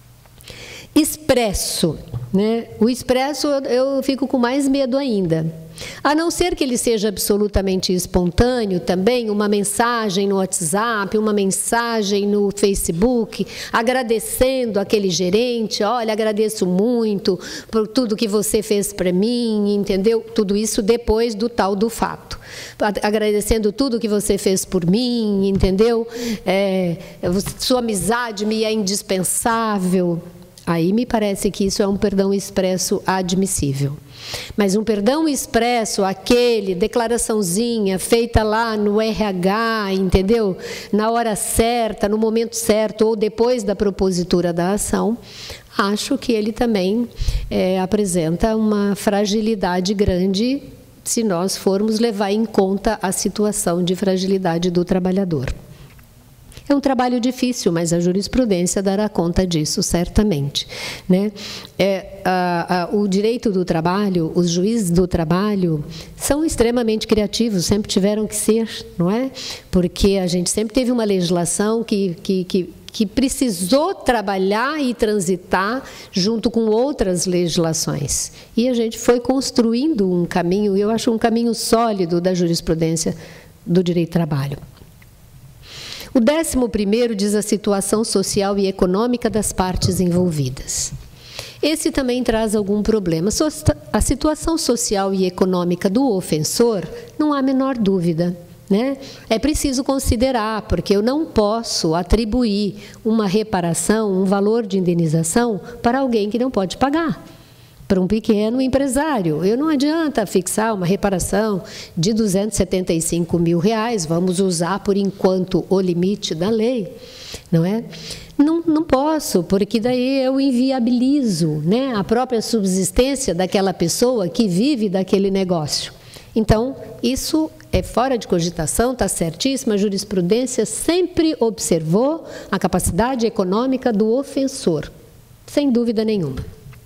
Expresso, né? O expresso eu, eu fico com mais medo ainda. A não ser que ele seja absolutamente espontâneo também, uma mensagem no WhatsApp, uma mensagem no Facebook, agradecendo aquele gerente, olha, agradeço muito por tudo que você fez para mim, entendeu? Tudo isso depois do tal do fato. Agradecendo tudo que você fez por mim, entendeu? É, sua amizade me é indispensável. Aí me parece que isso é um perdão expresso admissível. Mas um perdão expresso, aquele, declaraçãozinha feita lá no R H, entendeu? Na hora certa, no momento certo, ou depois da propositura da ação, acho que ele também é, apresenta uma fragilidade grande se nós formos levar em conta a situação de fragilidade do trabalhador. É um trabalho difícil, mas a jurisprudência dará conta disso, certamente, né? É, a, a, o direito do trabalho, os juízes do trabalho são extremamente criativos, sempre tiveram que ser, não é? Porque a gente sempre teve uma legislação que, que, que, que precisou trabalhar e transitar junto com outras legislações. E a gente foi construindo um caminho, eu acho um caminho sólido da jurisprudência do direito do trabalho. O décimo primeiro diz a situação social e econômica das partes envolvidas. Esse também traz algum problema. A situação social e econômica do ofensor, não há a menor dúvida, né? É preciso considerar, porque eu não posso atribuir uma reparação, um valor de indenização para alguém que não pode pagar. Para um pequeno empresário, eu não adianta fixar uma reparação de duzentos e setenta e cinco mil reais, vamos usar por enquanto o limite da lei, não é? Não, não posso, porque daí eu inviabilizo, né, a própria subsistência daquela pessoa que vive daquele negócio. Então, isso é fora de cogitação, está certíssimo, a jurisprudência sempre observou a capacidade econômica do ofensor, sem dúvida nenhuma.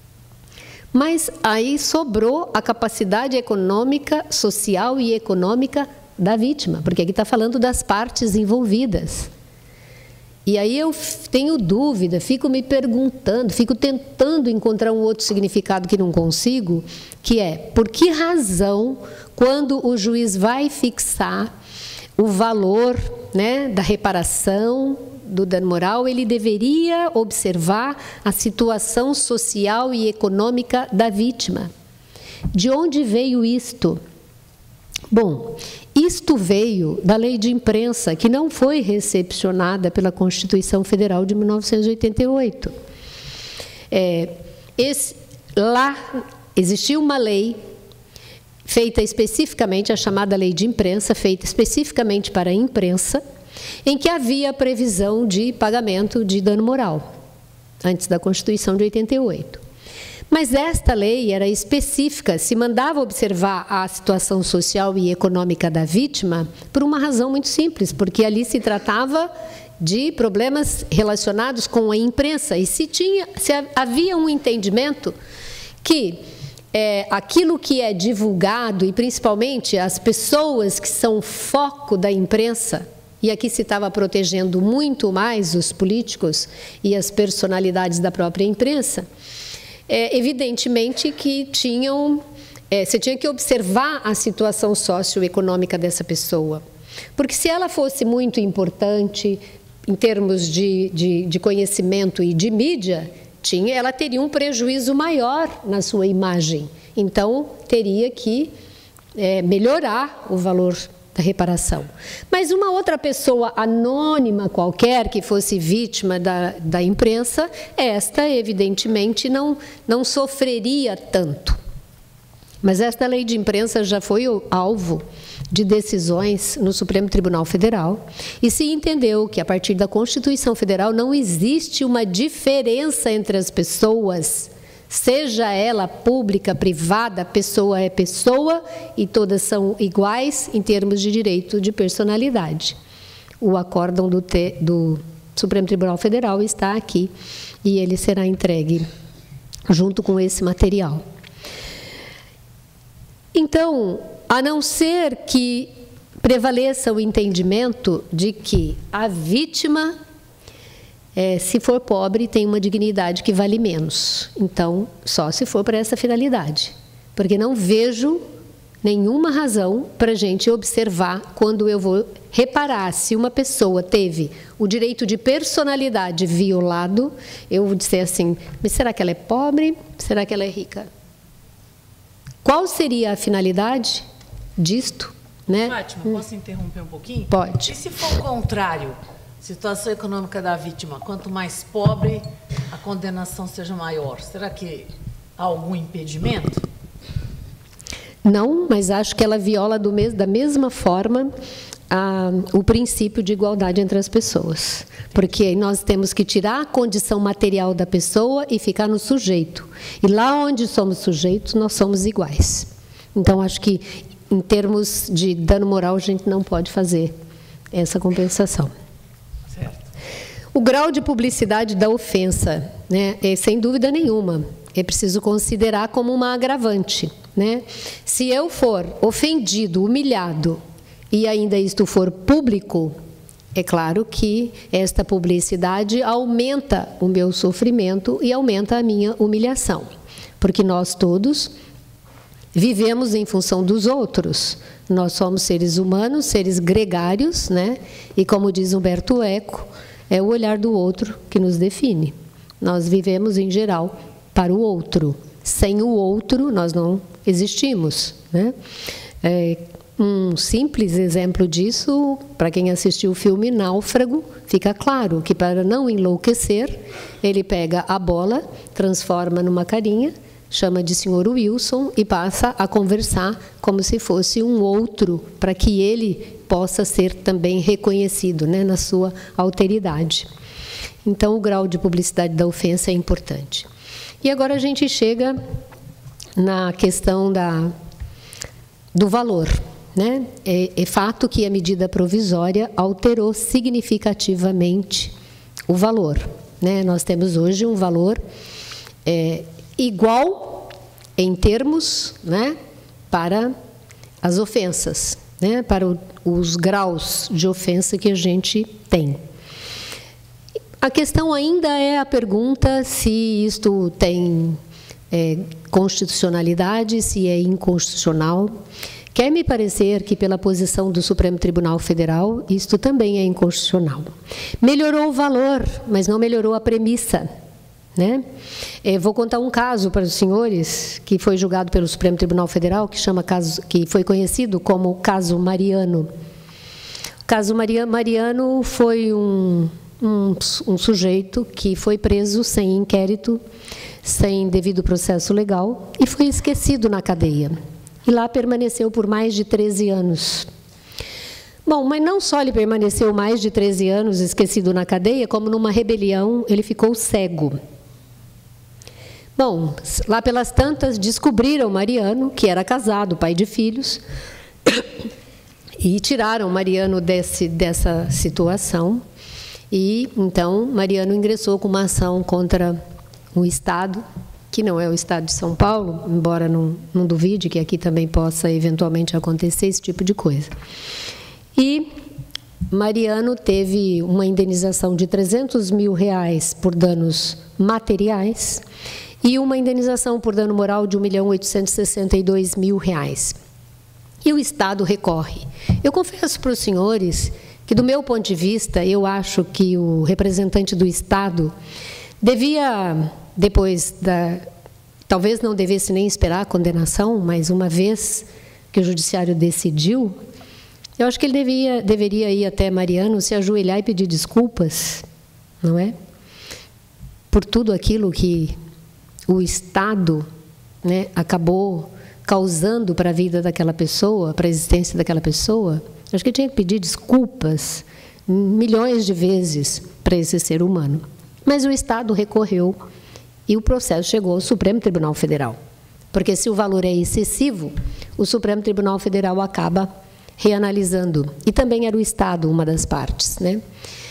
Mas aí sobrou a capacidade econômica, social e econômica da vítima, porque aqui está falando das partes envolvidas. E aí eu tenho dúvida, fico me perguntando, fico tentando encontrar um outro significado que não consigo, que é, por que razão, quando o juiz vai fixar o valor, né, da reparação, do dano moral, ele deveria observar a situação social e econômica da vítima. De onde veio isto? Bom, isto veio da lei de imprensa, que não foi recepcionada pela Constituição Federal de mil novecentos e oitenta e oito. É, esse, lá existia uma lei feita especificamente, a chamada lei de imprensa, feita especificamente para a imprensa, em que havia a previsão de pagamento de dano moral, antes da Constituição de oitenta e oito. Mas esta lei era específica, se mandava observar a situação social e econômica da vítima por uma razão muito simples, porque ali se tratava de problemas relacionados com a imprensa, e se, tinha, se havia um entendimento que é, aquilo que é divulgado, e principalmente as pessoas que são foco da imprensa, e aqui se estava protegendo muito mais os políticos e as personalidades da própria imprensa, é, evidentemente que tinham, é, você tinha que observar a situação socioeconômica dessa pessoa. Porque se ela fosse muito importante em termos de, de, de conhecimento e de mídia, tinha, ela teria um prejuízo maior na sua imagem. Então, teria que é, melhorar o valor da reparação. Mas uma outra pessoa anônima qualquer que fosse vítima da, da imprensa, esta evidentemente não, não sofreria tanto. Mas esta lei de imprensa já foi alvo de decisões no Supremo Tribunal Federal e se entendeu que a partir da Constituição Federal não existe uma diferença entre as pessoas, seja ela pública, privada, pessoa é pessoa, e todas são iguais em termos de direito de personalidade. O acórdão do, te, do Supremo Tribunal Federal está aqui e ele será entregue junto com esse material. Então, a não ser que prevaleça o entendimento de que a vítima, É, se for pobre, tem uma dignidade que vale menos. Então, só se for para essa finalidade. Porque não vejo nenhuma razão para a gente observar quando eu vou reparar se uma pessoa teve o direito de personalidade violado, eu vou dizer assim, mas será que ela é pobre? Será que ela é rica? Qual seria a finalidade disto? Né? Fátima, hum. posso interromper um pouquinho? Pode. E se for o contrário? Situação econômica da vítima, quanto mais pobre, a condenação seja maior. Será que há algum impedimento? Não, mas acho que ela viola do mes- da mesma forma a, o princípio de igualdade entre as pessoas. Porque nós temos que tirar a condição material da pessoa e ficar no sujeito. E lá onde somos sujeitos, nós somos iguais. Então, acho que, em termos de dano moral, a gente não pode fazer essa compensação. Certo. O grau de publicidade da ofensa, né, é, sem dúvida nenhuma, é preciso considerar como uma agravante, né? Se eu for ofendido, humilhado, e ainda isto for público, é claro que esta publicidade aumenta o meu sofrimento e aumenta a minha humilhação, porque nós todos vivemos em função dos outros. Nós somos seres humanos, seres gregários, né? E como diz Humberto Eco, é o olhar do outro que nos define. Nós vivemos, em geral, para o outro. Sem o outro, nós não existimos, né? É, um simples exemplo disso, para quem assistiu o filme Náufrago, fica claro que, para não enlouquecer, ele pega a bola, transforma numa carinha, chama de senhor Wilson e passa a conversar como se fosse um outro, para que ele possa ser também reconhecido, né, na sua alteridade. Então, o grau de publicidade da ofensa é importante. E agora a gente chega na questão da, do valor, né? É, é fato que a medida provisória alterou significativamente o valor, né? Nós temos hoje um valor é, igual em termos, né, para as ofensas, né, para o, os graus de ofensa que a gente tem. A questão ainda é a pergunta se isto tem é, constitucionalidade, se é inconstitucional. Quer me parecer que, pela posição do Supremo Tribunal Federal, isto também é inconstitucional. Melhorou o valor, mas não melhorou a premissa, né? É, vou contar um caso para os senhores, que foi julgado pelo Supremo Tribunal Federal, que, chama caso, que foi conhecido como o caso Mariano. O caso Mariano foi um, um, um sujeito que foi preso sem inquérito, sem devido processo legal, e foi esquecido na cadeia. E lá permaneceu por mais de treze anos. Bom, mas não só ele permaneceu mais de treze anos esquecido na cadeia, como numa rebelião ele ficou cego. Bom, lá pelas tantas descobriram Mariano, que era casado, pai de filhos, e tiraram Mariano desse, dessa situação. E então Mariano ingressou com uma ação contra o Estado, que não é o Estado de São Paulo, embora não, não duvide que aqui também possa eventualmente acontecer esse tipo de coisa. E Mariano teve uma indenização de trezentos mil reais por danos materiais e uma indenização por dano moral de um milhão oitocentos e sessenta e dois mil reais. E o Estado recorre. Eu confesso para os senhores que, do meu ponto de vista, eu acho que o representante do Estado devia, depois da... Talvez não devesse nem esperar a condenação, mas uma vez que o judiciário decidiu, eu acho que ele devia, deveria ir até Mariano, se ajoelhar e pedir desculpas, não é? Por tudo aquilo que o Estado, né, acabou causando para a vida daquela pessoa, para a existência daquela pessoa. Eu acho que ele tinha que pedir desculpas milhões de vezes para esse ser humano. Mas o Estado recorreu e o processo chegou ao Supremo Tribunal Federal. Porque se o valor é excessivo, o Supremo Tribunal Federal acaba reanalisando. E também era o Estado uma das partes, né?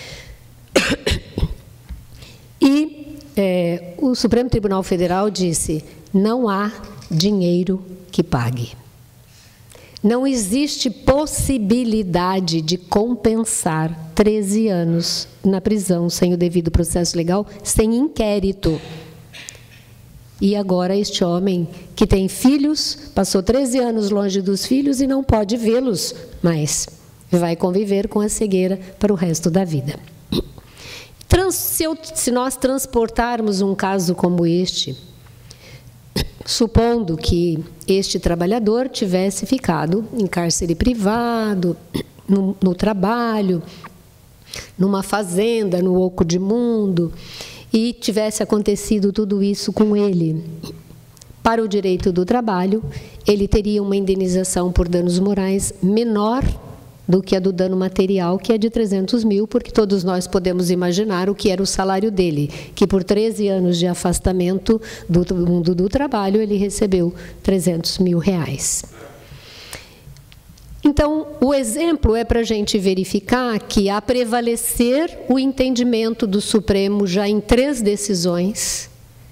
E é, o Supremo Tribunal Federal disse: não há dinheiro que pague. Não existe possibilidade de compensar treze anos na prisão sem o devido processo legal, sem inquérito. E agora este homem que tem filhos, passou treze anos longe dos filhos e não pode vê-los mais. Vai conviver com a cegueira para o resto da vida. Trans, se, eu, se nós transportarmos um caso como este, supondo que este trabalhador tivesse ficado em cárcere privado, no, no trabalho, numa fazenda, no oco de mundo, e tivesse acontecido tudo isso com ele, para o direito do trabalho, ele teria uma indenização por danos morais menor do que a do dano material, que é de trezentos mil, porque todos nós podemos imaginar o que era o salário dele, que por treze anos de afastamento do mundo do trabalho, ele recebeu trezentos mil reais. Então, o exemplo é para a gente verificar que, a prevalecer o entendimento do Supremo já em três decisões,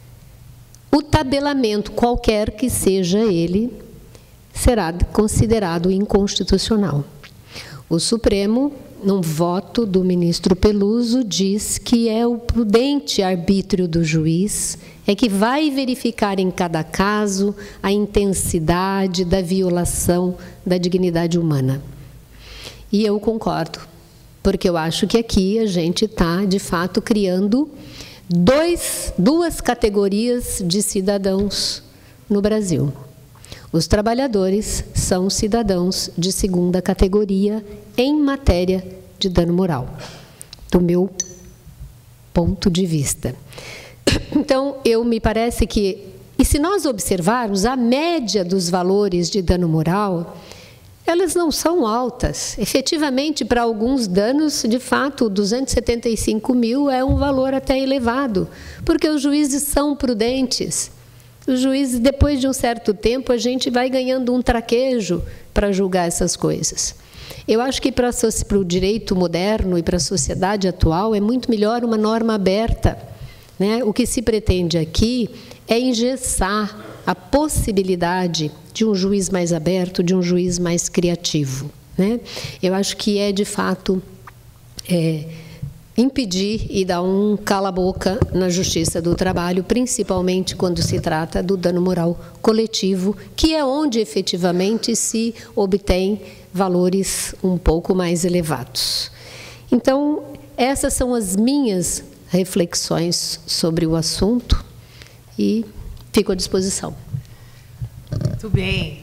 o tabelamento, qualquer que seja ele, será considerado inconstitucional. O Supremo, num voto do ministro Peluso, diz que é o prudente arbítrio do juiz, é que vai verificar em cada caso a intensidade da violação da dignidade humana. E eu concordo, porque eu acho que aqui a gente está, de fato, criando dois, duas categorias de cidadãos no Brasil. Os trabalhadores são cidadãos de segunda categoria em matéria de dano moral, do meu ponto de vista. Então, eu me parece que, e se nós observarmos a média dos valores de dano moral, elas não são altas. Efetivamente, para alguns danos, de fato, duzentos e setenta e cinco mil é um valor até elevado, porque os juízes são prudentes. Os juízes, depois de um certo tempo, a gente vai ganhando um traquejo para julgar essas coisas. Eu acho que para, para o direito moderno e para a sociedade atual é muito melhor uma norma aberta, né? O que se pretende aqui é engessar a possibilidade de um juiz mais aberto, de um juiz mais criativo, né? Eu acho que é, de fato, é, impedir e dar um cala-boca na Justiça do Trabalho, principalmente quando se trata do dano moral coletivo, que é onde efetivamente se obtém valores um pouco mais elevados. Então, essas são as minhas reflexões sobre o assunto e fico à disposição. Muito bem.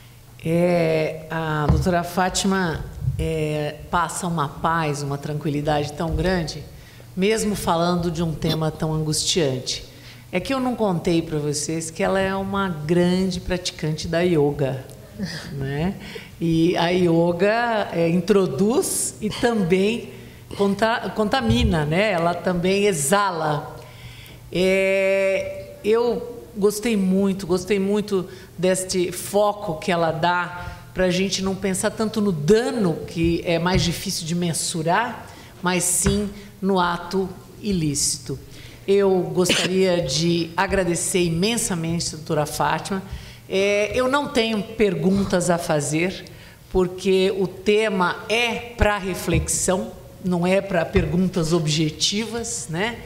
É, a doutora Fátima é, passa uma paz, uma tranquilidade tão grande, mesmo falando de um tema tão angustiante. É que eu não contei para vocês que ela é uma grande praticante da yoga, né? E a yoga é, introduz e também conta, contamina, né? Ela também exala. É, eu gostei muito, gostei muito deste foco que ela dá para a gente não pensar tanto no dano, que é mais difícil de mensurar, mas sim no ato ilícito. Eu gostaria de agradecer imensamente a doutora Fátima. É, eu não tenho perguntas a fazer, porque o tema é para reflexão, não é para perguntas objetivas, né?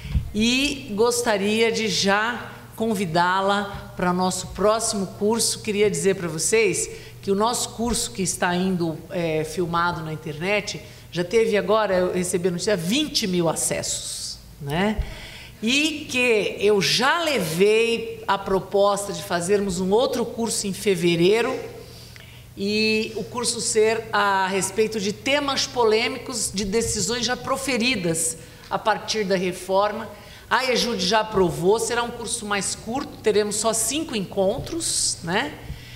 E gostaria de já convidá-la para o nosso próximo curso. Queria dizer para vocês que o nosso curso, que está indo é, filmado na internet, já teve agora, eu recebi a notícia, vinte mil acessos, né? E que eu já levei a proposta de fazermos um outro curso em fevereiro, e o curso ser a respeito de temas polêmicos, de decisões já proferidas a partir da reforma. A EJUDE já aprovou, será um curso mais curto, teremos só cinco encontros, né?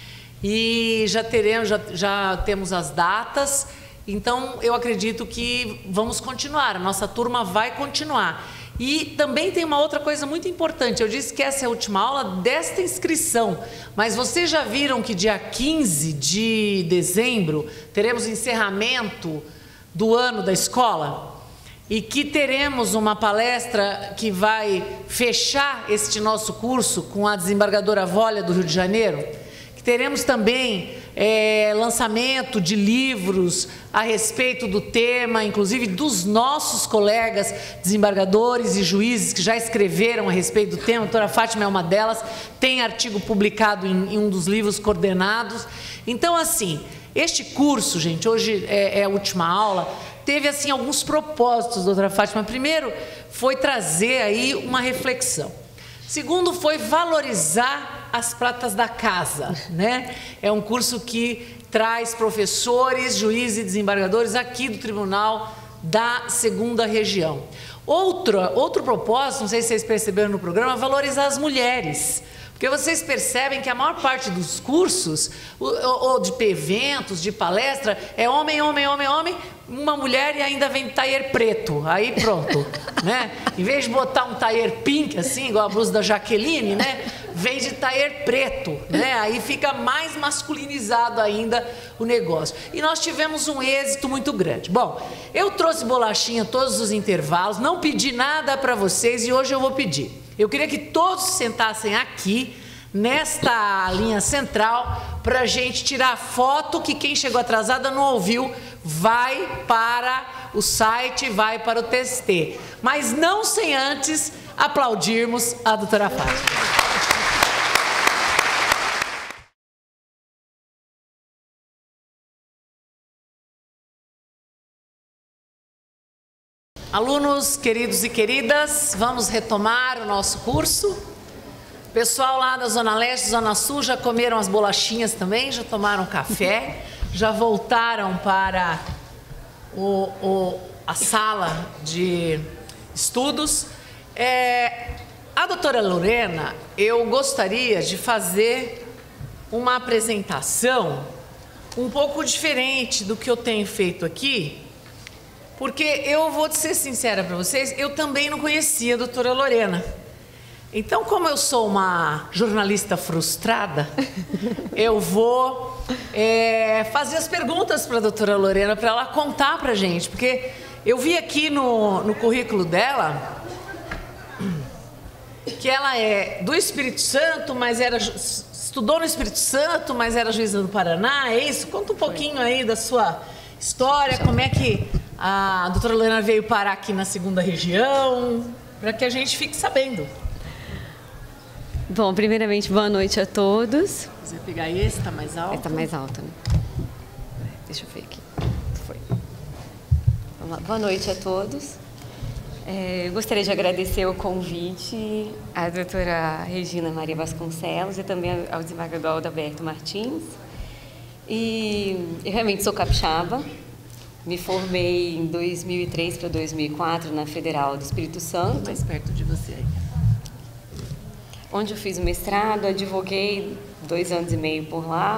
E já teremos, já, já temos as datas, então eu acredito que vamos continuar, a nossa turma vai continuar. E também tem uma outra coisa muito importante, eu disse que essa é a última aula desta inscrição, mas vocês já viram que dia quinze de dezembro teremos encerramento do ano da escola? E que teremos uma palestra que vai fechar este nosso curso com a desembargadora Volha do Rio de Janeiro? Que teremos também é, lançamento de livros a respeito do tema, inclusive dos nossos colegas desembargadores e juízes que já escreveram a respeito do tema. A doutora Fátima é uma delas, tem artigo publicado em, em um dos livros coordenados. Então, assim, este curso, gente, hoje é, é a última aula, teve assim alguns propósitos, doutora Fátima. Primeiro, foi trazer aí uma reflexão. Segundo, foi valorizar as pratas da casa, né? É um curso que traz professores, juízes e desembargadores aqui do Tribunal da Segunda Região. Outro, outro propósito, não sei se vocês perceberam no programa, é valorizar as mulheres. Porque vocês percebem que a maior parte dos cursos, ou de eventos, de palestra, é homem, homem, homem, homem, uma mulher e ainda vem taier preto. Aí pronto, né? Em vez de botar um taier pink, assim, igual a blusa da Jaqueline, né? vem de taier preto, né? Aí fica mais masculinizado ainda o negócio. E nós tivemos um êxito muito grande. Bom, eu trouxe bolachinha todos os intervalos, não pedi nada para vocês e hoje eu vou pedir. Eu queria que todos se sentassem aqui, nesta linha central, para a gente tirar foto, que quem chegou atrasada não ouviu, vai para o site, vai para o T S T. Mas não sem antes aplaudirmos a doutora Fátima. Alunos queridos e queridas, vamos retomar o nosso curso. Pessoal lá da Zona Leste, Zona Sul, já comeram as bolachinhas também, já tomaram café, já voltaram para o, o, a sala de estudos. É, a doutora Lorena, eu gostaria de fazer uma apresentação um pouco diferente do que eu tenho feito aqui, porque eu vou ser sincera para vocês, eu também não conhecia a doutora Lorena. Então, como eu sou uma jornalista frustrada, eu vou é, fazer as perguntas para a doutora Lorena, para ela contar para a gente, porque eu vi aqui no, no currículo dela que ela é do Espírito Santo, mas era, estudou no Espírito Santo, mas era juíza do Paraná, é isso? Conta um pouquinho aí da sua história, como é que a doutora Lorena veio parar aqui na segunda região, para que a gente fique sabendo. Bom, primeiramente, boa noite a todos. Você pegar esse, está mais alto? Está mais alto, né? Deixa eu ver aqui. Foi. Vamos lá. Boa noite a todos. É, eu gostaria de agradecer o convite à doutora Regina Maria Vasconcelos e também ao desembargador Adalberto Martins. E eu realmente sou capixaba. Me formei em dois mil e três para dois mil e quatro na Federal do Espírito Santo. Mais perto de você aí. Onde eu fiz o mestrado, advoguei dois anos e meio por lá.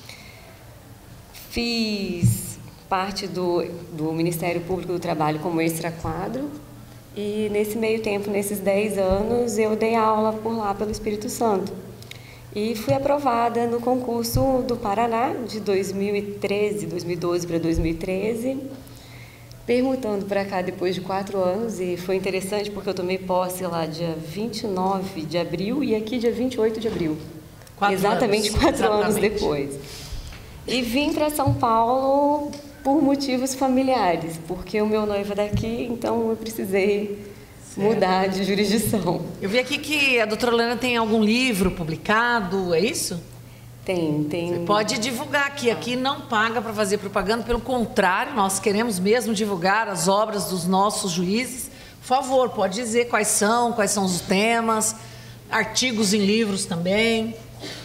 Fiz parte do, do Ministério Público do Trabalho como extra-quadro. E nesse meio tempo, nesses dez anos, eu dei aula por lá pelo Espírito Santo. E fui aprovada no concurso do Paraná de dois mil e treze, dois mil e doze para dois mil e treze, perguntando para cá depois de quatro anos, e foi interessante porque eu tomei posse lá dia vinte e nove de abril e aqui dia vinte e oito de abril. Quatro Exatamente anos. quatro Exatamente. anos depois. E vim para São Paulo por motivos familiares, porque o meu noivo é daqui, então eu precisei mudar de jurisdição. Eu vi aqui que a doutora Lorena tem algum livro publicado, é isso? Tem, tem. Você pode divulgar aqui, aqui não paga para fazer propaganda, pelo contrário, nós queremos mesmo divulgar as obras dos nossos juízes. Por favor, pode dizer quais são, quais são os temas, artigos em livros também.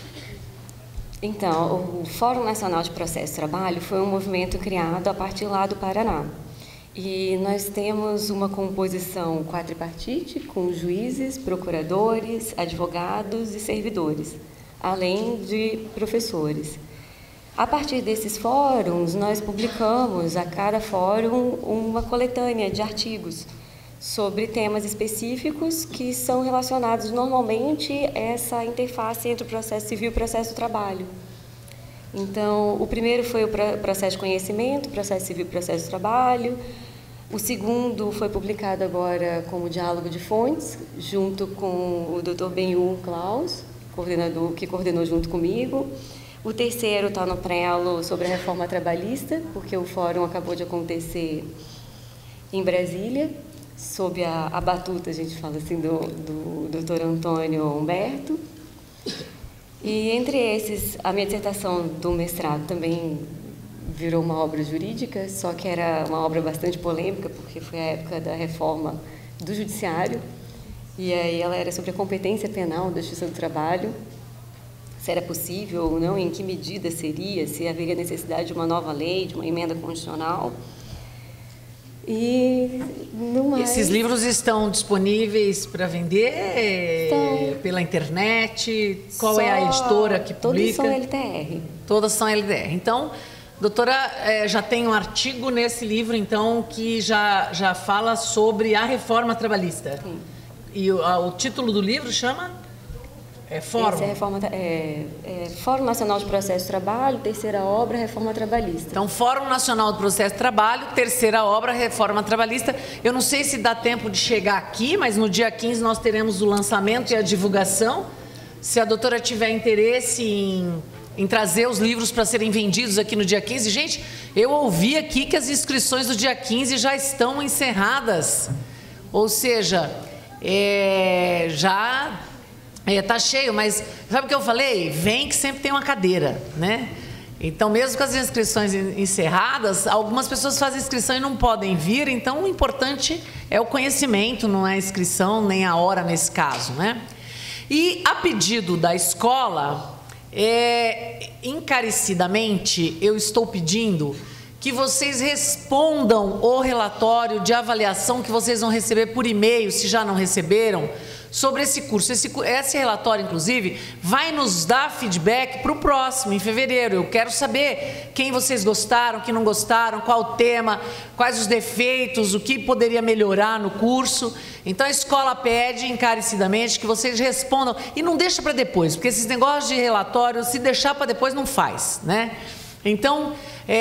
Então, o Fórum Nacional de Processo e Trabalho foi um movimento criado a partir lá do Paraná. E nós temos uma composição quadripartite com juízes, procuradores, advogados e servidores, além de professores. A partir desses fóruns, nós publicamos a cada fórum uma coletânea de artigos sobre temas específicos que são relacionados normalmente a essa interface entre o processo civil e o processo do trabalho. Então, o primeiro foi o processo de conhecimento, processo civil e processo do trabalho. O segundo foi publicado agora como Diálogo de Fontes, junto com o doutor Benhur Klaus, coordenador, que coordenou junto comigo. O terceiro está no prelo sobre a reforma trabalhista, porque o fórum acabou de acontecer em Brasília, sob a, a batuta, a gente fala assim, do, do doutor Antônio Humberto. E entre esses, a minha dissertação do mestrado também virou uma obra jurídica, só que era uma obra bastante polêmica, porque foi a época da reforma do judiciário, e aí ela era sobre a competência penal da Justiça do Trabalho, se era possível ou não, em que medida seria, se haveria necessidade de uma nova lei, de uma emenda constitucional. E no mais... Esses livros estão disponíveis para vender Estão. pela internet? Qual Só... é a editora que publica? Todas são L T R. Todas são L T R. Então, doutora, é, já tem um artigo nesse livro, então, que já, já fala sobre a reforma trabalhista. Sim. E o, a, o título do livro chama? É fórum? Esse é, reforma, é, é Fórum Nacional de Processo de Trabalho, terceira obra, reforma trabalhista. Então, Fórum Nacional do Processo de Trabalho, terceira obra, reforma trabalhista. Eu não sei se dá tempo de chegar aqui, mas no dia quinze nós teremos o lançamento e a divulgação. Se a doutora tiver interesse em, em trazer os livros para serem vendidos aqui no dia quinze. Gente, eu ouvi aqui que as inscrições do dia quinze já estão encerradas. Ou seja, é, já... É, tá cheio, mas sabe o que eu falei? Vem que sempre tem uma cadeira, né? Então, mesmo com as inscrições encerradas, algumas pessoas fazem inscrição e não podem vir, então o importante é o conhecimento, não é a inscrição, nem a hora nesse caso, né? E a pedido da escola, é, encarecidamente, eu estou pedindo que vocês respondam o relatório de avaliação que vocês vão receber por e-mail, se já não receberam, sobre esse curso. Esse, esse relatório, inclusive, vai nos dar feedback para o próximo, em fevereiro. Eu quero saber quem vocês gostaram, quem não gostaram, qual o tema, quais os defeitos, o que poderia melhorar no curso. Então, a escola pede encarecidamente que vocês respondam. E não deixa para depois, porque esses negócios de relatório, se deixar para depois, não faz, né? Então,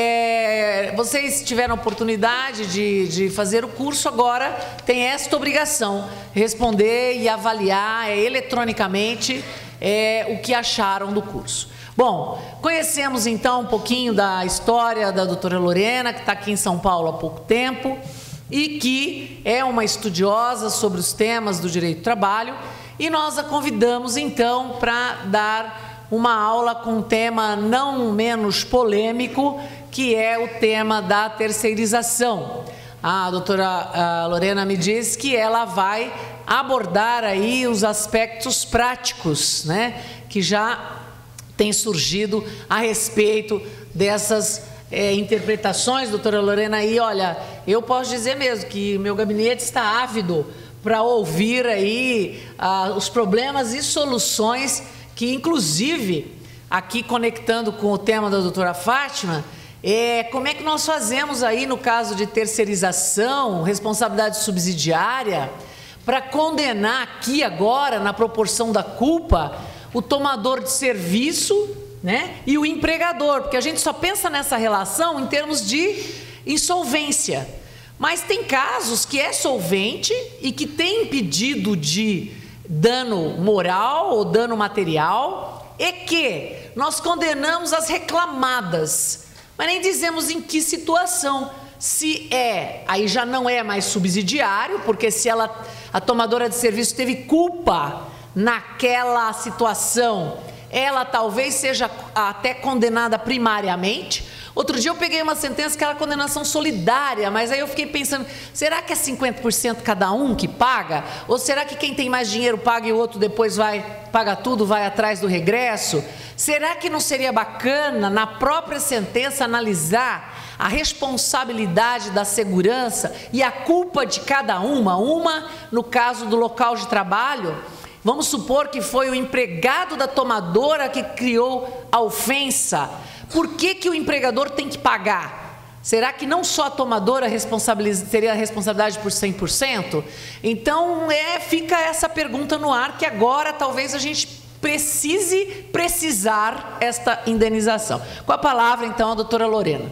é, vocês tiveram a oportunidade de, de fazer o curso, agora tem esta obrigação, responder e avaliar é, eletronicamente é, o que acharam do curso. Bom, conhecemos então um pouquinho da história da doutora Lorena, que está aqui em São Paulo há pouco tempo e que é uma estudiosa sobre os temas do direito do trabalho, e nós a convidamos então para dar uma aula com um tema não menos polêmico, que é o tema da terceirização. A doutora a Lorena me diz que ela vai abordar aí os aspectos práticos, né, que já tem surgido a respeito dessas é, interpretações, doutora Lorena. E olha, eu posso dizer mesmo que meu gabinete está ávido para ouvir aí ah, os problemas e soluções que, inclusive, aqui conectando com o tema da doutora Fátima, é, como é que nós fazemos aí no caso de terceirização, responsabilidade subsidiária, para condenar aqui agora, na proporção da culpa, o tomador de serviço, né, e o empregador, porque a gente só pensa nessa relação em termos de insolvência. Mas tem casos que é solvente e que tem pedido de dano moral ou dano material, e que nós condenamos as reclamadas, mas nem dizemos em que situação. Se é, aí já não é mais subsidiário, porque se ela, a tomadora de serviço teve culpa naquela situação, ela talvez seja até condenada primariamente. Outro dia eu peguei uma sentença que era condenação solidária, mas aí eu fiquei pensando, será que é cinquenta por cento cada um que paga? Ou será que quem tem mais dinheiro paga e o outro depois vai, paga tudo, vai atrás do regresso? Será que não seria bacana, na própria sentença, analisar a responsabilidade da segurança e a culpa de cada uma? Uma, no caso do local de trabalho, vamos supor que foi o empregado da tomadora que criou a ofensa. Por que que o empregador tem que pagar? Será que não só a tomadora teria a responsabilidade por cem por cento? Então, é, fica essa pergunta no ar, que agora talvez a gente precise precisar esta indenização. Com a palavra, então, a doutora Lorena.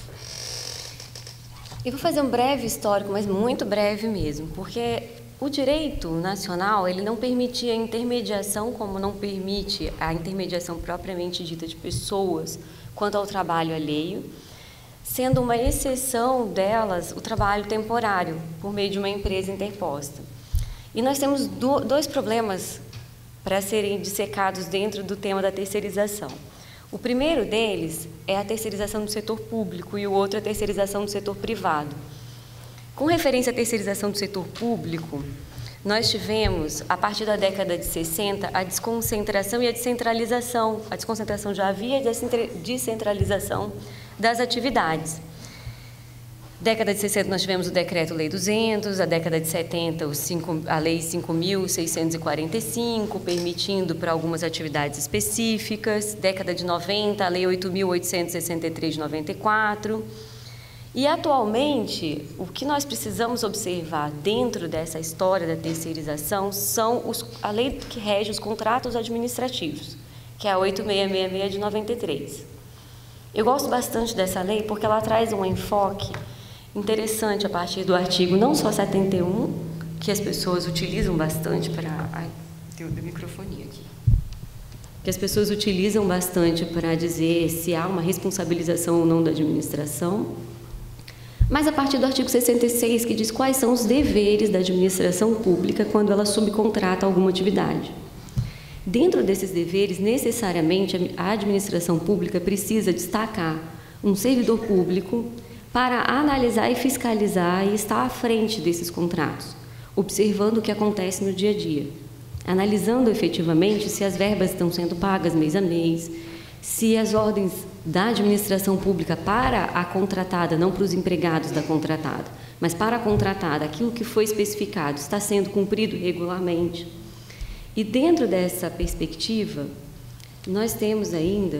Eu vou fazer um breve histórico, mas muito breve mesmo, porque o direito nacional, ele não permitia a intermediação, como não permite a intermediação propriamente dita de pessoas quanto ao trabalho alheio, sendo uma exceção delas o trabalho temporário, por meio de uma empresa interposta. E nós temos do, dois problemas para serem dissecados dentro do tema da terceirização. O primeiro deles é a terceirização do setor público e o outro é a terceirização do setor privado. Com referência à terceirização do setor público, nós tivemos, a partir da década de sessenta, a desconcentração e a descentralização. A desconcentração já havia e a descentralização das atividades. Década de sessenta nós tivemos o Decreto-Lei duzentos, a década de setenta o cinco, a Lei cinco mil seiscentos e quarenta e cinco, permitindo para algumas atividades específicas. Década de noventa, a Lei oito mil oitocentos e sessenta e três de noventa e quatro. E, atualmente, o que nós precisamos observar dentro dessa história da terceirização são os, a lei que rege os contratos administrativos, que é a oito mil seiscentos e sessenta e seis de noventa e três. Eu gosto bastante dessa lei porque ela traz um enfoque interessante a partir do artigo não só setenta e um, que as pessoas utilizam bastante para... Ai, deu, deu microfonia aqui. Que as pessoas utilizam bastante para dizer se há uma responsabilização ou não da administração, mas a partir do artigo sessenta e seis, que diz quais são os deveres da administração pública quando ela subcontrata alguma atividade. Dentro desses deveres, necessariamente, a administração pública precisa destacar um servidor público para analisar e fiscalizar e estar à frente desses contratos, observando o que acontece no dia a dia, analisando efetivamente se as verbas estão sendo pagas mês a mês, se as ordens da administração pública para a contratada, não para os empregados da contratada, mas para a contratada, aquilo que foi especificado está sendo cumprido regularmente. E dentro dessa perspectiva, nós temos ainda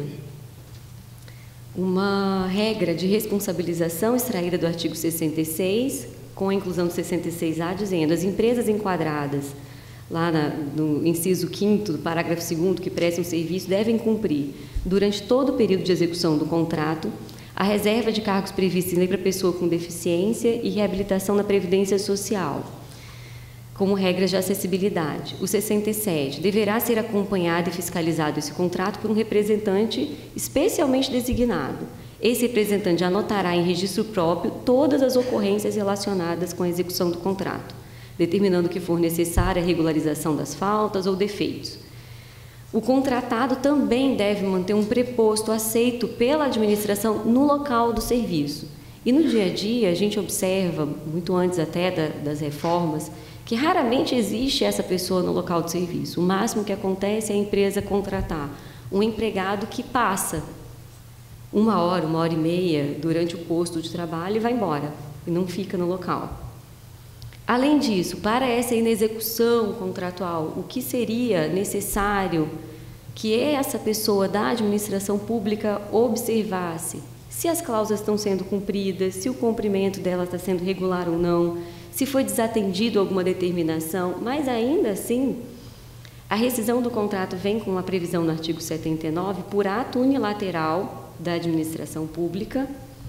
uma regra de responsabilização extraída do artigo sessenta e seis, com a inclusão do sessenta e seis A, dizendo as empresas enquadradas lá na, no inciso quinto do parágrafo segundo, que prestam serviço, devem cumprir, durante todo o período de execução do contrato, a reserva de cargos previstos em lei para pessoa com deficiência e reabilitação na Previdência Social, como regras de acessibilidade. O sessenta e sete, deverá ser acompanhado e fiscalizado esse contrato por um representante especialmente designado. Esse representante anotará em registro próprio todas as ocorrências relacionadas com a execução do contrato, determinando que for necessária a regularização das faltas ou defeitos. O contratado também deve manter um preposto aceito pela administração no local do serviço. E no dia a dia, a gente observa, muito antes até da, das reformas, que raramente existe essa pessoa no local de serviço. O máximo que acontece é a empresa contratar um empregado que passa uma hora, uma hora e meia durante o posto de trabalho e vai embora, e não fica no local. Além disso, para essa inexecução contratual, o que seria necessário que essa pessoa da administração pública observasse se as cláusulas estão sendo cumpridas, se o cumprimento delas está sendo regular ou não, se foi desatendido alguma determinação, mas ainda assim, a rescisão do contrato vem com a previsão no artigo setenta e nove por ato unilateral da administração pública,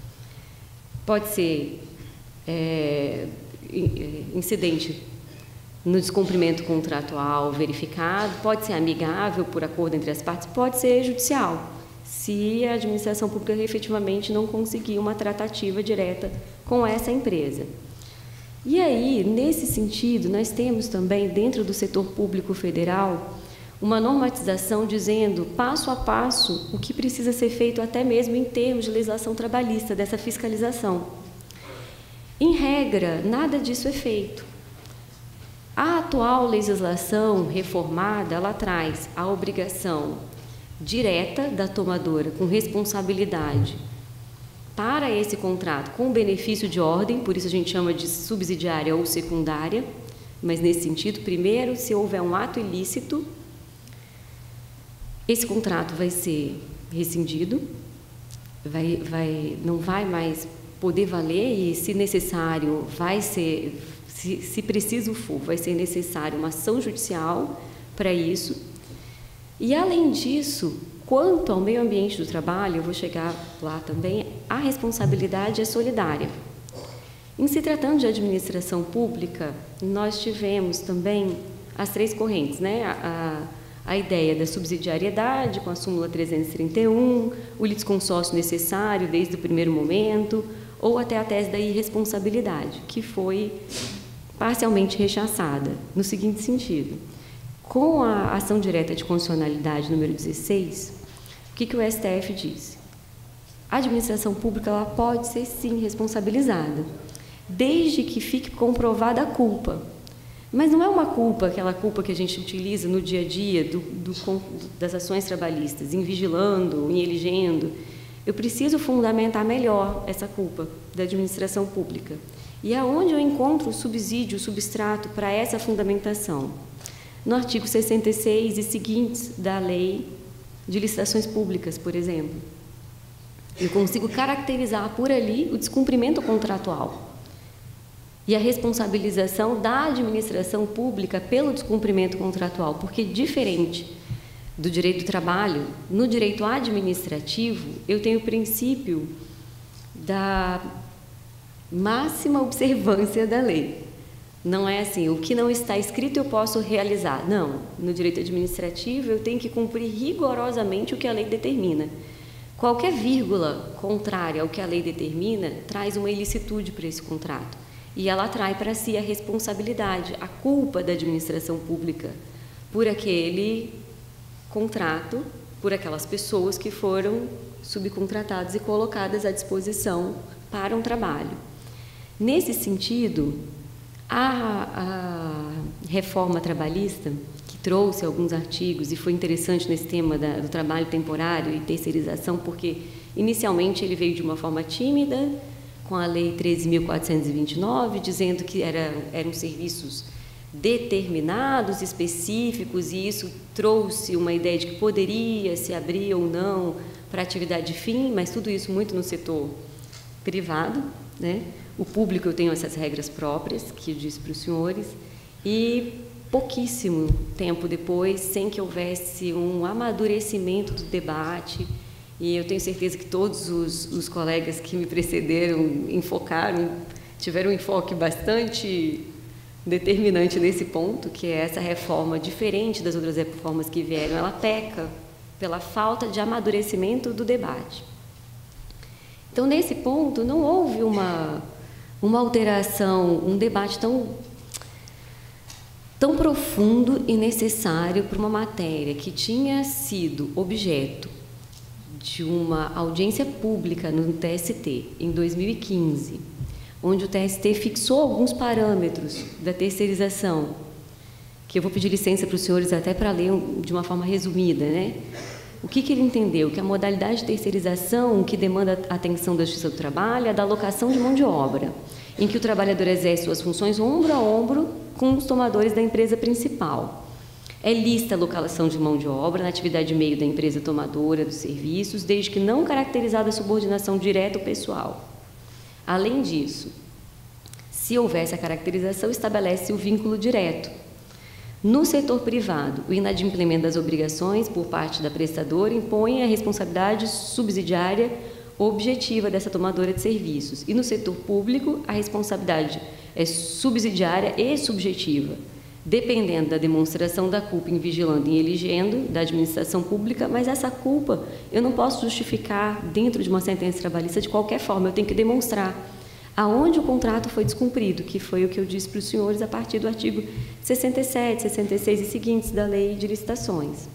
pode ser é, incidente no descumprimento contratual verificado, pode ser amigável por acordo entre as partes, pode ser judicial, se a administração pública efetivamente não conseguir uma tratativa direta com essa empresa. E aí, nesse sentido, nós temos também, dentro do setor público federal, uma normatização dizendo, passo a passo, o que precisa ser feito até mesmo em termos de legislação trabalhista, dessa fiscalização. Em regra, nada disso é feito. A atual legislação reformada, ela traz a obrigação direta da tomadora com responsabilidade para esse contrato com benefício de ordem, por isso a gente chama de subsidiária ou secundária, mas nesse sentido, primeiro, se houver um ato ilícito, esse contrato vai ser rescindido, vai, vai, não vai mais poder valer e, se necessário, vai ser, se, se preciso for, vai ser necessário uma ação judicial para isso. E, além disso, quanto ao meio ambiente do trabalho, eu vou chegar lá também, a responsabilidade é solidária. Em se tratando de administração pública, nós tivemos também as três correntes, né? A, a, a ideia da subsidiariedade, com a súmula trezentos e trinta e um, o litisconsórcio necessário desde o primeiro momento, ou até a tese da irresponsabilidade, que foi parcialmente rechaçada, no seguinte sentido. Com a ação direta de constitucionalidade número dezesseis, o que, que o S T F disse? A administração pública ela pode ser, sim, responsabilizada, desde que fique comprovada a culpa. Mas não é uma culpa, aquela culpa que a gente utiliza no dia a dia do, do, das ações trabalhistas, em vigilando, em elegendo. Eu preciso fundamentar melhor essa culpa da administração pública. E aonde eu encontro o subsídio, o substrato para essa fundamentação? No artigo sessenta e seis e seguintes da Lei de Licitações Públicas, por exemplo. Eu consigo caracterizar por ali o descumprimento contratual e a responsabilização da administração pública pelo descumprimento contratual, porque diferente do direito do trabalho, no direito administrativo, eu tenho o princípio da máxima observância da lei. Não é assim, o que não está escrito eu posso realizar. Não, no direito administrativo eu tenho que cumprir rigorosamente o que a lei determina. Qualquer vírgula contrária ao que a lei determina traz uma ilicitude para esse contrato. E ela atrai para si a responsabilidade, a culpa da administração pública por aquele contrato, por aquelas pessoas que foram subcontratadas e colocadas à disposição para um trabalho. Nesse sentido, a, a reforma trabalhista, que trouxe alguns artigos, e foi interessante nesse tema da, do trabalho temporário e terceirização, porque inicialmente ele veio de uma forma tímida, com a Lei treze mil quatrocentos e vinte e nove, dizendo que era, eram serviços determinados, específicos, e isso trouxe uma ideia de que poderia se abrir ou não para atividade fim, mas tudo isso muito no setor privado, né? O público eu tenho essas regras próprias, que eu disse para os senhores, e pouquíssimo tempo depois, sem que houvesse um amadurecimento do debate, e eu tenho certeza que todos os, os colegas que me precederam enfocaram, tiveram um enfoque bastante determinante nesse ponto, que é essa reforma, diferente das outras reformas que vieram, ela peca pela falta de amadurecimento do debate. Então, nesse ponto, não houve uma, uma alteração, um debate tão, tão profundo e necessário para uma matéria que tinha sido objeto de uma audiência pública no T S T, em dois mil e quinze, onde o T S T fixou alguns parâmetros da terceirização, que eu vou pedir licença para os senhores até para ler de uma forma resumida, né? O que, que ele entendeu? Que a modalidade de terceirização que demanda a atenção da Justiça do Trabalho é da alocação de mão de obra, em que o trabalhador exerce suas funções ombro a ombro com os tomadores da empresa principal. É lícita a alocação de mão de obra na atividade meio da empresa tomadora dos serviços, desde que não caracterizada a subordinação direta ou pessoal. Além disso, se houvesse a caracterização, estabelece o vínculo direto. No setor privado, o inadimplemento das obrigações por parte da prestadora impõe a responsabilidade subsidiária objetiva dessa tomadora de serviços. E no setor público, a responsabilidade é subsidiária e subjetiva, dependendo da demonstração da culpa em vigilando e elegendo da administração pública, mas essa culpa eu não posso justificar dentro de uma sentença trabalhista de qualquer forma, eu tenho que demonstrar aonde o contrato foi descumprido, que foi o que eu disse para os senhores a partir do artigo sessenta e sete, sessenta e seis e seguintes da Lei de Licitações.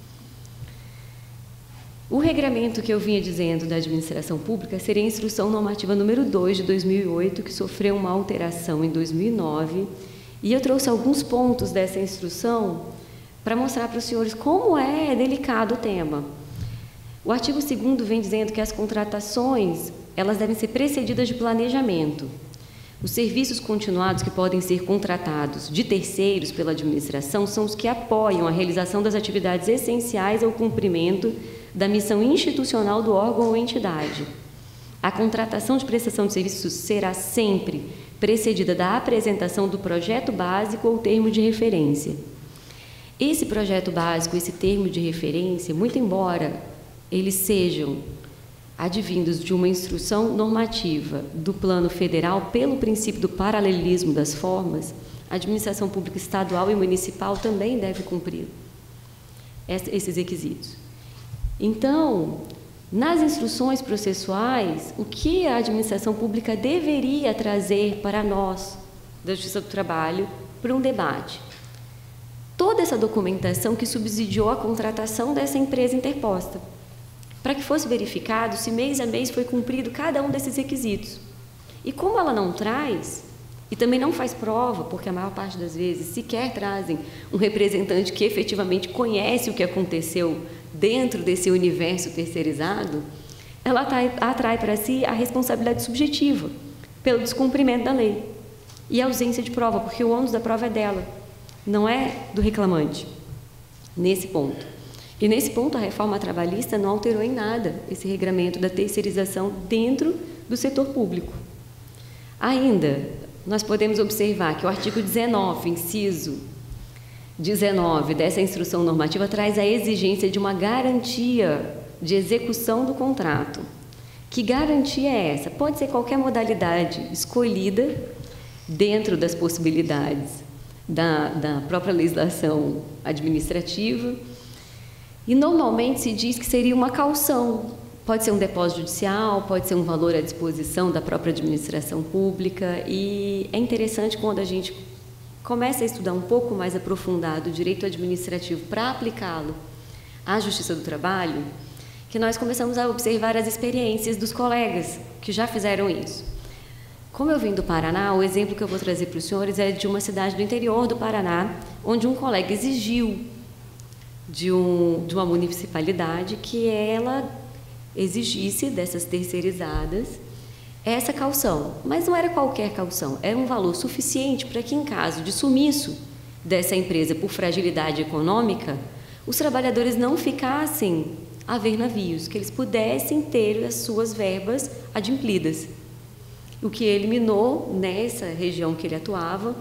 O regramento que eu vinha dizendo da administração pública seria a Instrução Normativa número dois de dois mil e oito, que sofreu uma alteração em dois mil e nove, e eu trouxe alguns pontos dessa instrução para mostrar para os senhores como é delicado o tema. O artigo segundo vem dizendo que as contratações elas devem ser precedidas de planejamento. Os serviços continuados que podem ser contratados de terceiros pela administração são os que apoiam a realização das atividades essenciais ao cumprimento da missão institucional do órgão ou entidade. A contratação de prestação de serviços será sempre precedida da apresentação do projeto básico ou termo de referência. Esse projeto básico, esse termo de referência, muito embora eles sejam advindos de uma instrução normativa do plano federal pelo princípio do paralelismo das formas, a administração pública estadual e municipal também deve cumprir esses requisitos. Então, nas instruções processuais, o que a administração pública deveria trazer para nós, da Justiça do Trabalho, para um debate? Toda essa documentação que subsidiou a contratação dessa empresa interposta, para que fosse verificado se mês a mês foi cumprido cada um desses requisitos. E como ela não traz, e também não faz prova, porque a maior parte das vezes sequer trazem um representante que efetivamente conhece o que aconteceu dentro desse universo terceirizado, ela atrai, atrai para si a responsabilidade subjetiva pelo descumprimento da lei e a ausência de prova, porque o ônus da prova é dela, não é do reclamante, nesse ponto. E nesse ponto a reforma trabalhista não alterou em nada esse regramento da terceirização dentro do setor público. Ainda, nós podemos observar que o artigo dezenove, inciso dezenove dessa instrução normativa traz a exigência de uma garantia de execução do contrato. Que garantia é essa? Pode ser qualquer modalidade escolhida dentro das possibilidades da, da própria legislação administrativa, e normalmente se diz que seria uma caução. Pode ser um depósito judicial, pode ser um valor à disposição da própria administração pública, e é interessante quando a gente começa a estudar um pouco mais aprofundado o direito administrativo para aplicá-lo à Justiça do Trabalho, que nós começamos a observar as experiências dos colegas que já fizeram isso. Como eu vim do Paraná, o exemplo que eu vou trazer para os senhores é de uma cidade do interior do Paraná, onde um colega exigiu de, um, de uma municipalidade que ela exigisse dessas terceirizadas essa caução. Mas não era qualquer caução, era um valor suficiente para que, em caso de sumiço dessa empresa por fragilidade econômica, os trabalhadores não ficassem a ver navios, que eles pudessem ter as suas verbas adimplidas. O que eliminou, nessa região que ele atuava,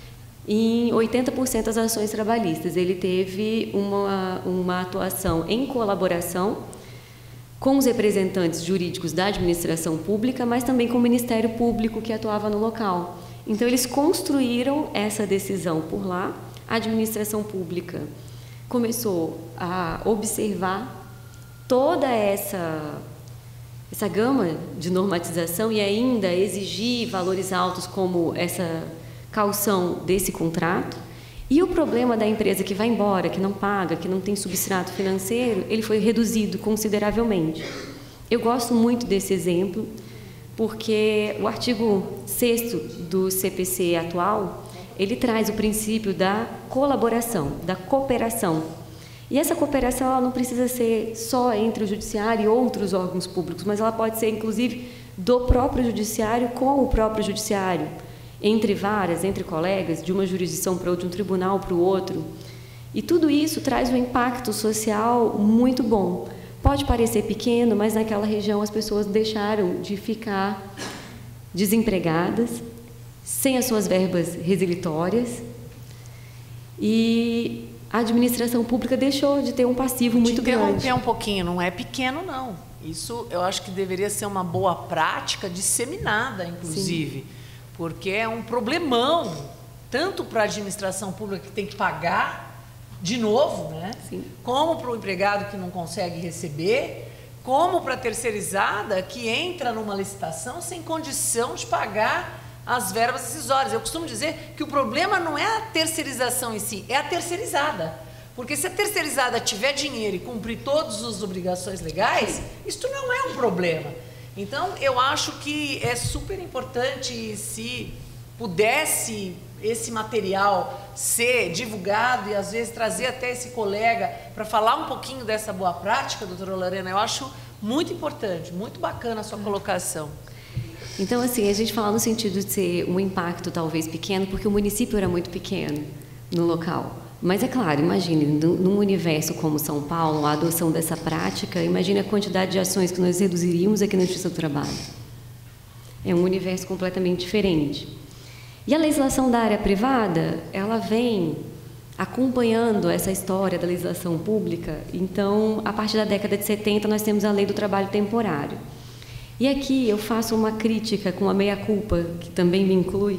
em oitenta por cento das ações trabalhistas. Ele teve uma, uma atuação em colaboração com os representantes jurídicos da administração pública, mas também com o Ministério Público que atuava no local. Então, eles construíram essa decisão por lá. A administração pública começou a observar toda essa, essa gama de normatização e ainda exigir valores altos como essa caução desse contrato. E o problema da empresa que vai embora, que não paga, que não tem substrato financeiro, ele foi reduzido consideravelmente. Eu gosto muito desse exemplo, porque o artigo sexto do C P C atual, ele traz o princípio da colaboração, da cooperação. E essa cooperação ela não precisa ser só entre o judiciário e outros órgãos públicos, mas ela pode ser, inclusive, do próprio judiciário com o próprio judiciário, entre varas, entre colegas, de uma jurisdição para outra, de um tribunal para o outro. E tudo isso traz um impacto social muito bom. Pode parecer pequeno, mas naquela região as pessoas deixaram de ficar desempregadas, sem as suas verbas resilitórias, e a administração pública deixou de ter um passivo muito grande. Interromper um pouquinho, não é pequeno, não. Isso eu acho que deveria ser uma boa prática disseminada, inclusive. Sim. Porque é um problemão, tanto para a administração pública que tem que pagar de novo, né? Sim. Como para o empregado que não consegue receber, como para a terceirizada que entra numa licitação sem condição de pagar as verbas decisórias. Eu costumo dizer que o problema não é a terceirização em si, é a terceirizada. Porque se a terceirizada tiver dinheiro e cumprir todas as obrigações legais, isto não é um problema. Então, eu acho que é super importante se pudesse esse material ser divulgado e, às vezes, trazer até esse colega para falar um pouquinho dessa boa prática, doutora Lorena. Eu acho muito importante, muito bacana a sua colocação. Então, assim, a gente fala no sentido de ser um impacto talvez pequeno, porque o município era muito pequeno no local. Mas é claro, imagine, num universo como São Paulo, a adoção dessa prática, imagine a quantidade de ações que nós reduziríamos aqui na Justiça do Trabalho. É um universo completamente diferente. E a legislação da área privada, ela vem acompanhando essa história da legislação pública. Então, a partir da década de setenta, nós temos a Lei do Trabalho Temporário. E aqui eu faço uma crítica com a meia-culpa, que também me inclui,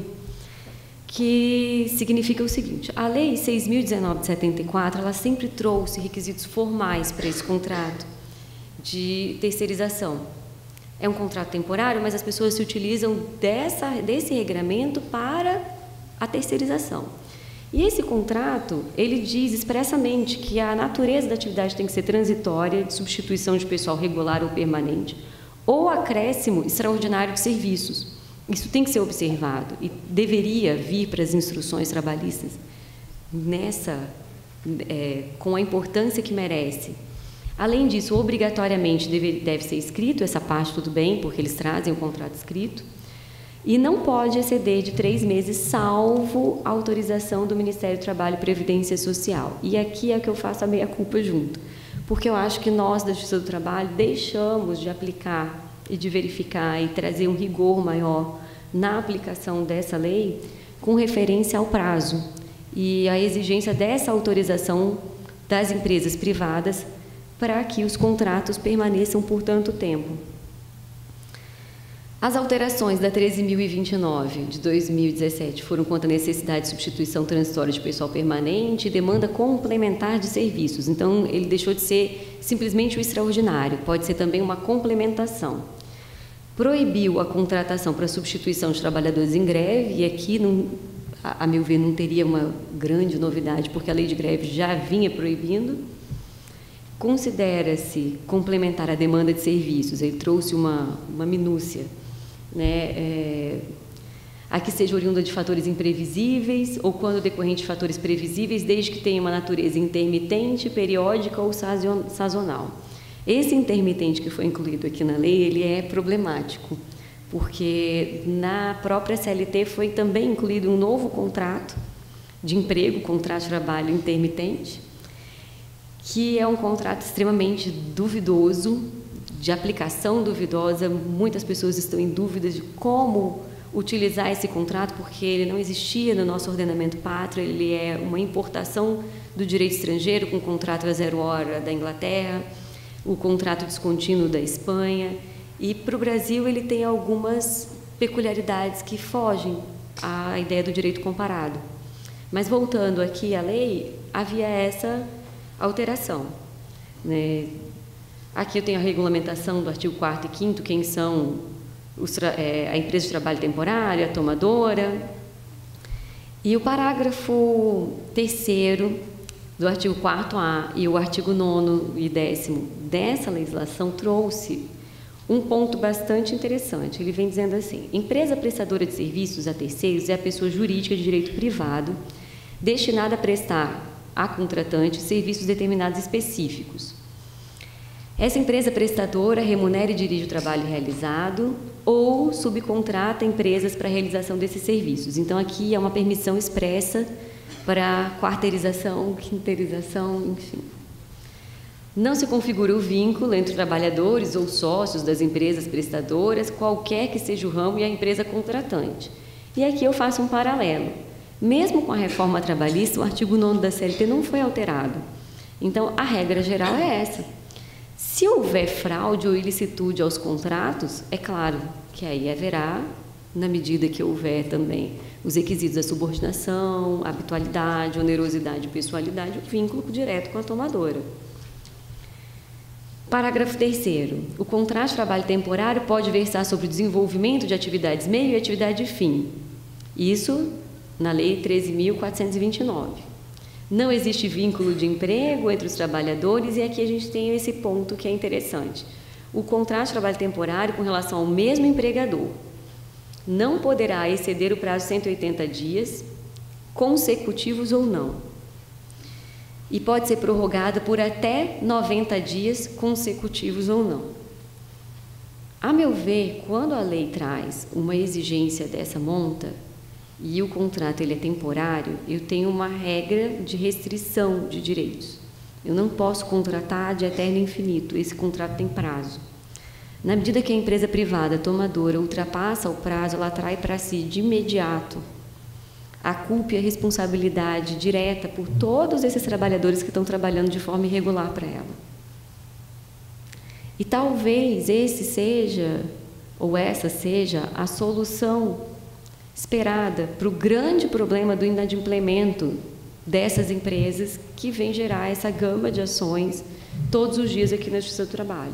que significa o seguinte: a Lei seis mil e dezenove de setenta e quatro, ela sempre trouxe requisitos formais para esse contrato de terceirização. É um contrato temporário, mas as pessoas se utilizam dessa, desse regramento para a terceirização. E esse contrato, ele diz expressamente que a natureza da atividade tem que ser transitória, de substituição de pessoal regular ou permanente, ou acréscimo extraordinário de serviços. Isso tem que ser observado e deveria vir para as instruções trabalhistas nessa, é, com a importância que merece. Além disso, obrigatoriamente deve, deve ser escrito, essa parte tudo bem, porque eles trazem o contrato escrito, e não pode exceder de três meses, salvo autorização do Ministério do Trabalho e Previdência Social. E aqui é que eu faço a meia-culpa junto, porque eu acho que nós, da Justiça do Trabalho, deixamos de aplicar e de verificar e trazer um rigor maior na aplicação dessa lei com referência ao prazo e a exigência dessa autorização das empresas privadas para que os contratos permaneçam por tanto tempo. As alterações da treze mil e vinte e nove de dois mil e dezessete foram quanto à necessidade de substituição transitória de pessoal permanente e demanda complementar de serviços. Então, ele deixou de ser simplesmente o extraordinário, pode ser também uma complementação. Proibiu a contratação para substituição de trabalhadores em greve, e aqui, não, a, a meu ver, não teria uma grande novidade, porque a lei de greve já vinha proibindo. Considera-se complementar a demanda de serviços, ele trouxe uma, uma minúcia, né, é, a que seja oriunda de fatores imprevisíveis ou quando decorrente de fatores previsíveis, desde que tenha uma natureza intermitente, periódica ou sazonal. Esse intermitente que foi incluído aqui na lei, ele é problemático, porque na própria C L T foi também incluído um novo contrato de emprego, contrato de trabalho intermitente, que é um contrato extremamente duvidoso, de aplicação duvidosa. Muitas pessoas estão em dúvidas de como utilizar esse contrato, porque ele não existia no nosso ordenamento pátrio, ele é uma importação do direito estrangeiro, com contrato a zero hora da Inglaterra, o contrato descontínuo da Espanha, e para o Brasil ele tem algumas peculiaridades que fogem à ideia do direito comparado. Mas voltando aqui à lei, havia essa alteração, né? Aqui eu tenho a regulamentação do artigo quarto e quinto, quem são os, é, a empresa de trabalho temporário, a tomadora, e o parágrafo terceiro do artigo quarto A e o artigo nono e décimo dessa legislação trouxe um ponto bastante interessante. Ele vem dizendo assim: empresa prestadora de serviços a terceiros é a pessoa jurídica de direito privado destinada a prestar a contratante serviços determinados específicos. Essa empresa prestadora remunera e dirige o trabalho realizado ou subcontrata empresas para a realização desses serviços. Então, aqui é uma permissão expressa para quarteirização, quinteirização, enfim. Não se configura o vínculo entre trabalhadores ou sócios das empresas prestadoras, qualquer que seja o ramo, e a empresa contratante. E aqui eu faço um paralelo. Mesmo com a reforma trabalhista, o artigo nono da C L T não foi alterado. Então, a regra geral é essa. Se houver fraude ou ilicitude aos contratos, é claro que aí haverá, na medida que houver também os requisitos da subordinação, habitualidade, onerosidade e pessoalidade, o vínculo direto com a tomadora. Parágrafo terceiro. O contrato de trabalho temporário pode versar sobre o desenvolvimento de atividades meio e atividade fim. Isso na Lei treze mil quatrocentos e vinte e nove. Não existe vínculo de emprego entre os trabalhadores, e aqui a gente tem esse ponto que é interessante. O contrato de trabalho temporário com relação ao mesmo empregador não poderá exceder o prazo de cento e oitenta dias, consecutivos ou não. E pode ser prorrogada por até noventa dias, consecutivos ou não. A meu ver, quando a lei traz uma exigência dessa monta, e o contrato ele é temporário, eu tenho uma regra de restrição de direitos. Eu não posso contratar de eterno infinito, esse contrato tem prazo. Na medida que a empresa privada tomadora ultrapassa o prazo, ela atrai para si de imediato a culpa e a responsabilidade direta por todos esses trabalhadores que estão trabalhando de forma irregular para ela. E talvez esse seja, ou essa seja, a solução esperada para o grande problema do inadimplemento dessas empresas que vem gerar essa gama de ações todos os dias aqui na Justiça do Trabalho.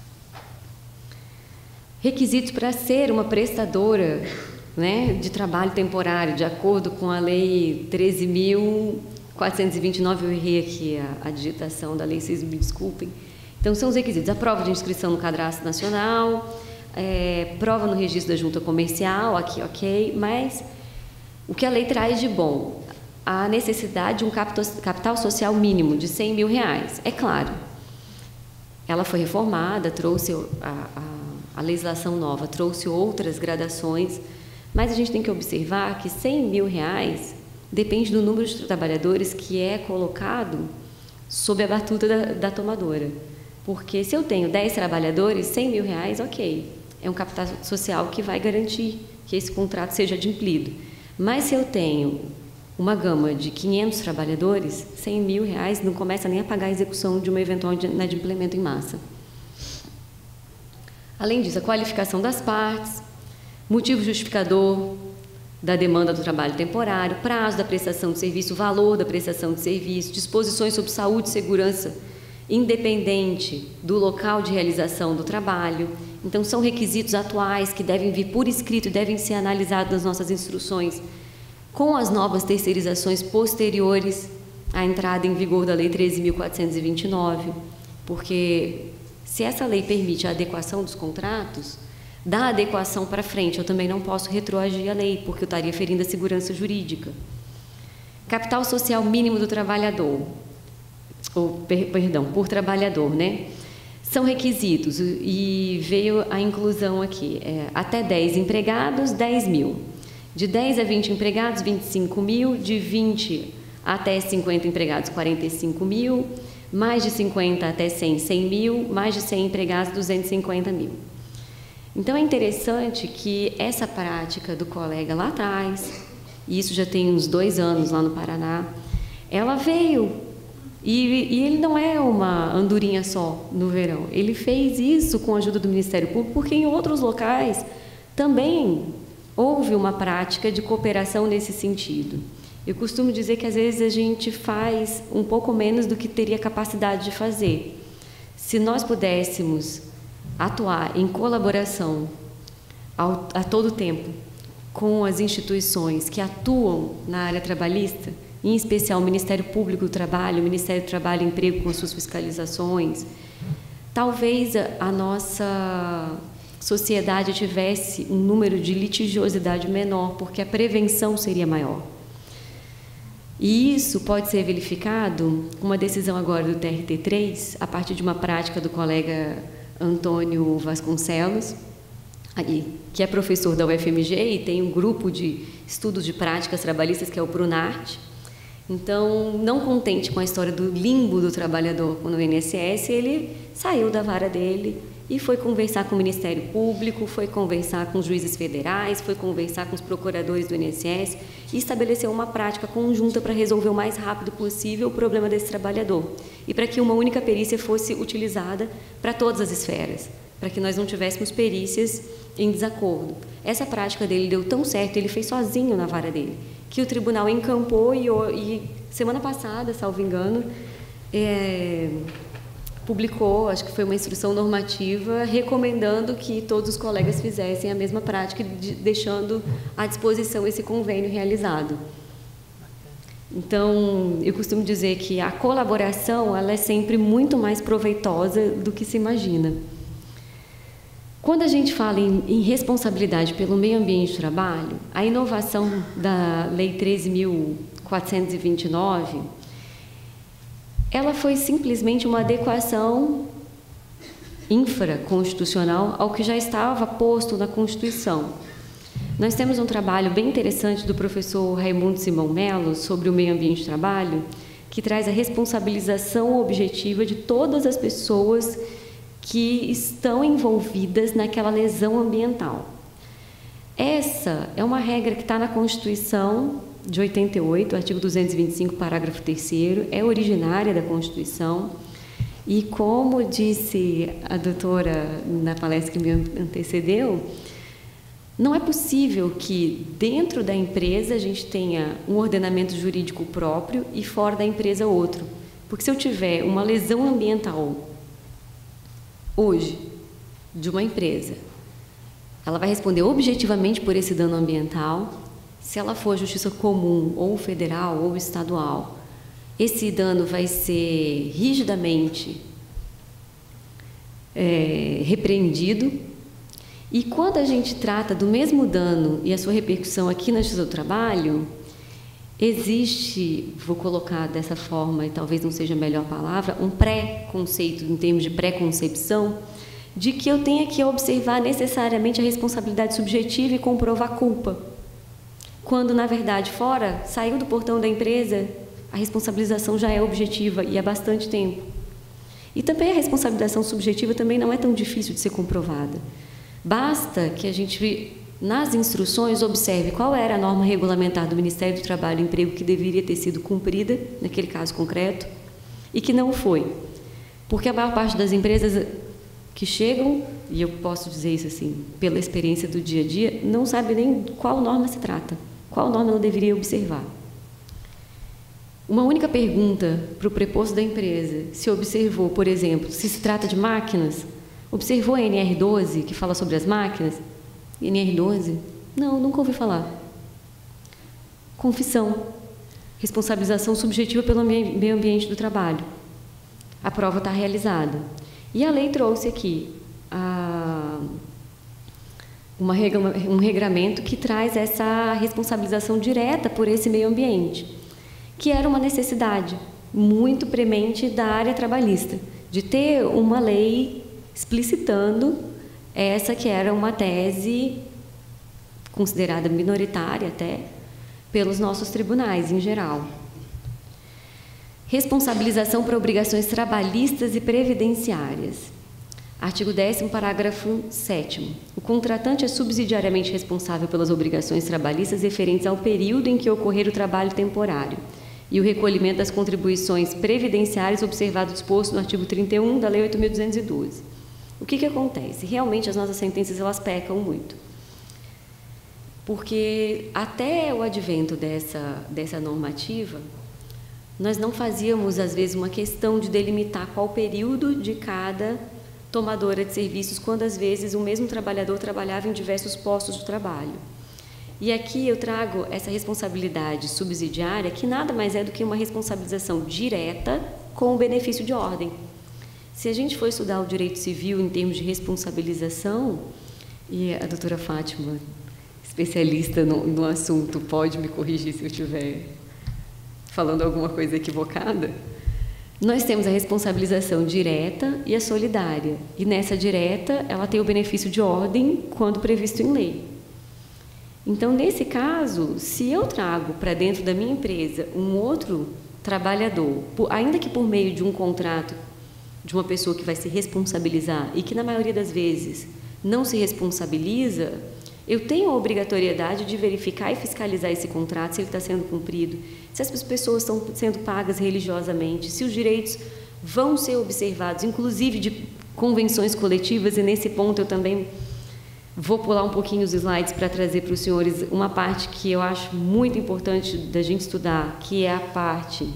Requisitos para ser uma prestadora, né, de trabalho temporário, de acordo com a Lei treze mil quatrocentos e vinte e nove, eu errei aqui a, a digitação da lei, vocês me desculpem. Então, são os requisitos: a prova de inscrição no Cadastro Nacional, É, prova no registro da junta comercial, aqui ok, mas o que a lei traz de bom? A necessidade de um capital, capital social mínimo de cem mil reais. É claro, ela foi reformada, trouxe a, a, a legislação nova, trouxe outras gradações, mas a gente tem que observar que cem mil reais depende do número de trabalhadores que é colocado sob a batuta da, da tomadora. Porque se eu tenho dez trabalhadores, cem mil reais, ok, é um capital social que vai garantir que esse contrato seja adimplido. Mas se eu tenho uma gama de quinhentos trabalhadores, cem mil reais não começa nem a pagar a execução de uma eventual inadimplemento em massa. Além disso, a qualificação das partes, motivo justificador da demanda do trabalho temporário, prazo da prestação de serviço, valor da prestação de serviço, disposições sobre saúde e segurança independente do local de realização do trabalho. Então, são requisitos atuais que devem vir por escrito e devem ser analisados nas nossas instruções com as novas terceirizações posteriores à entrada em vigor da Lei treze mil quatrocentos e vinte e nove, porque se essa lei permite a adequação dos contratos, da adequação para frente, eu também não posso retroagir a lei, porque eu estaria ferindo a segurança jurídica. Capital social mínimo do trabalhador, ou, per, perdão, por trabalhador, né? São requisitos, e veio a inclusão aqui, é, até dez empregados, dez mil. De dez a vinte empregados, vinte e cinco mil, de vinte até cinquenta empregados, quarenta e cinco mil, mais de cinquenta até cem, cem mil, mais de cem empregados, duzentos e cinquenta mil. Então, é interessante que essa prática do colega lá atrás, e isso já tem uns dois anos lá no Paraná, ela veio, e, e ele não é uma andorinha só no verão, ele fez isso com a ajuda do Ministério Público, porque em outros locais também houve uma prática de cooperação nesse sentido. Eu costumo dizer que, às vezes, a gente faz um pouco menos do que teria capacidade de fazer. Se nós pudéssemos atuar em colaboração ao, a todo tempo com as instituições que atuam na área trabalhista, em especial o Ministério Público do Trabalho, o Ministério do Trabalho e Emprego com suas fiscalizações, talvez a, a nossa sociedade tivesse um número de litigiosidade menor, porque a prevenção seria maior. E isso pode ser verificado com uma decisão agora do T R T três, a partir de uma prática do colega Antônio Vasconcelos, que é professor da U F M G e tem um grupo de estudos de práticas trabalhistas, que é o PRUNART. Então, não contente com a história do limbo do trabalhador no I N S S, ele saiu da vara dele e foi conversar com o Ministério Público, foi conversar com os juízes federais, foi conversar com os procuradores do I N S S e estabeleceu uma prática conjunta para resolver o mais rápido possível o problema desse trabalhador e para que uma única perícia fosse utilizada para todas as esferas, para que nós não tivéssemos perícias em desacordo. Essa prática dele deu tão certo, ele fez sozinho na vara dele, que o tribunal encampou e, e semana passada, salvo engano, é, publicou, acho que foi uma instrução normativa, recomendando que todos os colegas fizessem a mesma prática, de, deixando à disposição esse convênio realizado. Então, eu costumo dizer que a colaboração ela é sempre muito mais proveitosa do que se imagina. Quando a gente fala em, em responsabilidade pelo meio ambiente de trabalho, a inovação da Lei treze mil quatrocentos e vinte e nove, ela foi simplesmente uma adequação infraconstitucional ao que já estava posto na Constituição. Nós temos um trabalho bem interessante do professor Raimundo Simão Melo sobre o meio ambiente de trabalho, que traz a responsabilização objetiva de todas as pessoas que estão envolvidas naquela lesão ambiental. Essa é uma regra que está na Constituição de oitenta e oito, artigo duzentos e vinte e cinco, parágrafo terceiro, é originária da Constituição e, como disse a doutora na palestra que me antecedeu, não é possível que dentro da empresa a gente tenha um ordenamento jurídico próprio e fora da empresa outro, porque se eu tiver uma lesão ambiental hoje de uma empresa, ela vai responder objetivamente por esse dano ambiental. Se ela for justiça comum, ou federal, ou estadual, esse dano vai ser rigidamente é, repreendido. E quando a gente trata do mesmo dano e a sua repercussão aqui na Justiça do Trabalho, existe, vou colocar dessa forma, e talvez não seja a melhor palavra, um pré-conceito, em termos de pré-concepção, de que eu tenha que observar necessariamente a responsabilidade subjetiva e comprovar a culpa. Quando, na verdade, fora, saiu do portão da empresa, a responsabilização já é objetiva e há bastante tempo. E também a responsabilização subjetiva também não é tão difícil de ser comprovada. Basta que a gente, nas instruções, observe qual era a norma regulamentar do Ministério do Trabalho e Emprego que deveria ter sido cumprida, naquele caso concreto, e que não foi. Porque a maior parte das empresas que chegam, e eu posso dizer isso assim, pela experiência do dia a dia, não sabe nem qual norma se trata, qual norma ela deveria observar. Uma única pergunta para o preposto da empresa, se observou, por exemplo, se se trata de máquinas, observou a N R doze, que fala sobre as máquinas? N R doze? Não, nunca ouvi falar. Confissão, responsabilização subjetiva pelo meio ambiente do trabalho. A prova está realizada. E a lei trouxe aqui a, uma, um regramento que traz essa responsabilização direta por esse meio ambiente, que era uma necessidade muito premente da área trabalhista, de ter uma lei explicitando essa que era uma tese considerada minoritária até pelos nossos tribunais em geral. Responsabilização por obrigações trabalhistas e previdenciárias. Artigo décimo, parágrafo sétimo. O contratante é subsidiariamente responsável pelas obrigações trabalhistas referentes ao período em que ocorrer o trabalho temporário e o recolhimento das contribuições previdenciárias observado o disposto no artigo trinta e um da Lei oito mil duzentos e doze. O que que acontece? Realmente as nossas sentenças elas pecam muito. Porque até o advento dessa, dessa normativa, nós não fazíamos, às vezes, uma questão de delimitar qual período de cada tomadora de serviços, quando, às vezes, o mesmo trabalhador trabalhava em diversos postos de trabalho. E aqui eu trago essa responsabilidade subsidiária, que nada mais é do que uma responsabilização direta com o benefício de ordem. Se a gente for estudar o direito civil em termos de responsabilização, e a doutora Fátima, especialista no, no assunto, pode me corrigir se eu estiver falando alguma coisa equivocada, nós temos a responsabilização direta e a solidária. E nessa direta, ela tem o benefício de ordem quando previsto em lei. Então, nesse caso, se eu trago para dentro da minha empresa um outro trabalhador, ainda que por meio de um contrato de uma pessoa que vai se responsabilizar e que, na maioria das vezes, não se responsabiliza, eu tenho a obrigatoriedade de verificar e fiscalizar esse contrato, se ele está sendo cumprido, se as pessoas estão sendo pagas religiosamente, se os direitos vão ser observados, inclusive de convenções coletivas, e nesse ponto eu também vou pular um pouquinho os slides para trazer para os senhores uma parte que eu acho muito importante da gente estudar, que é a parte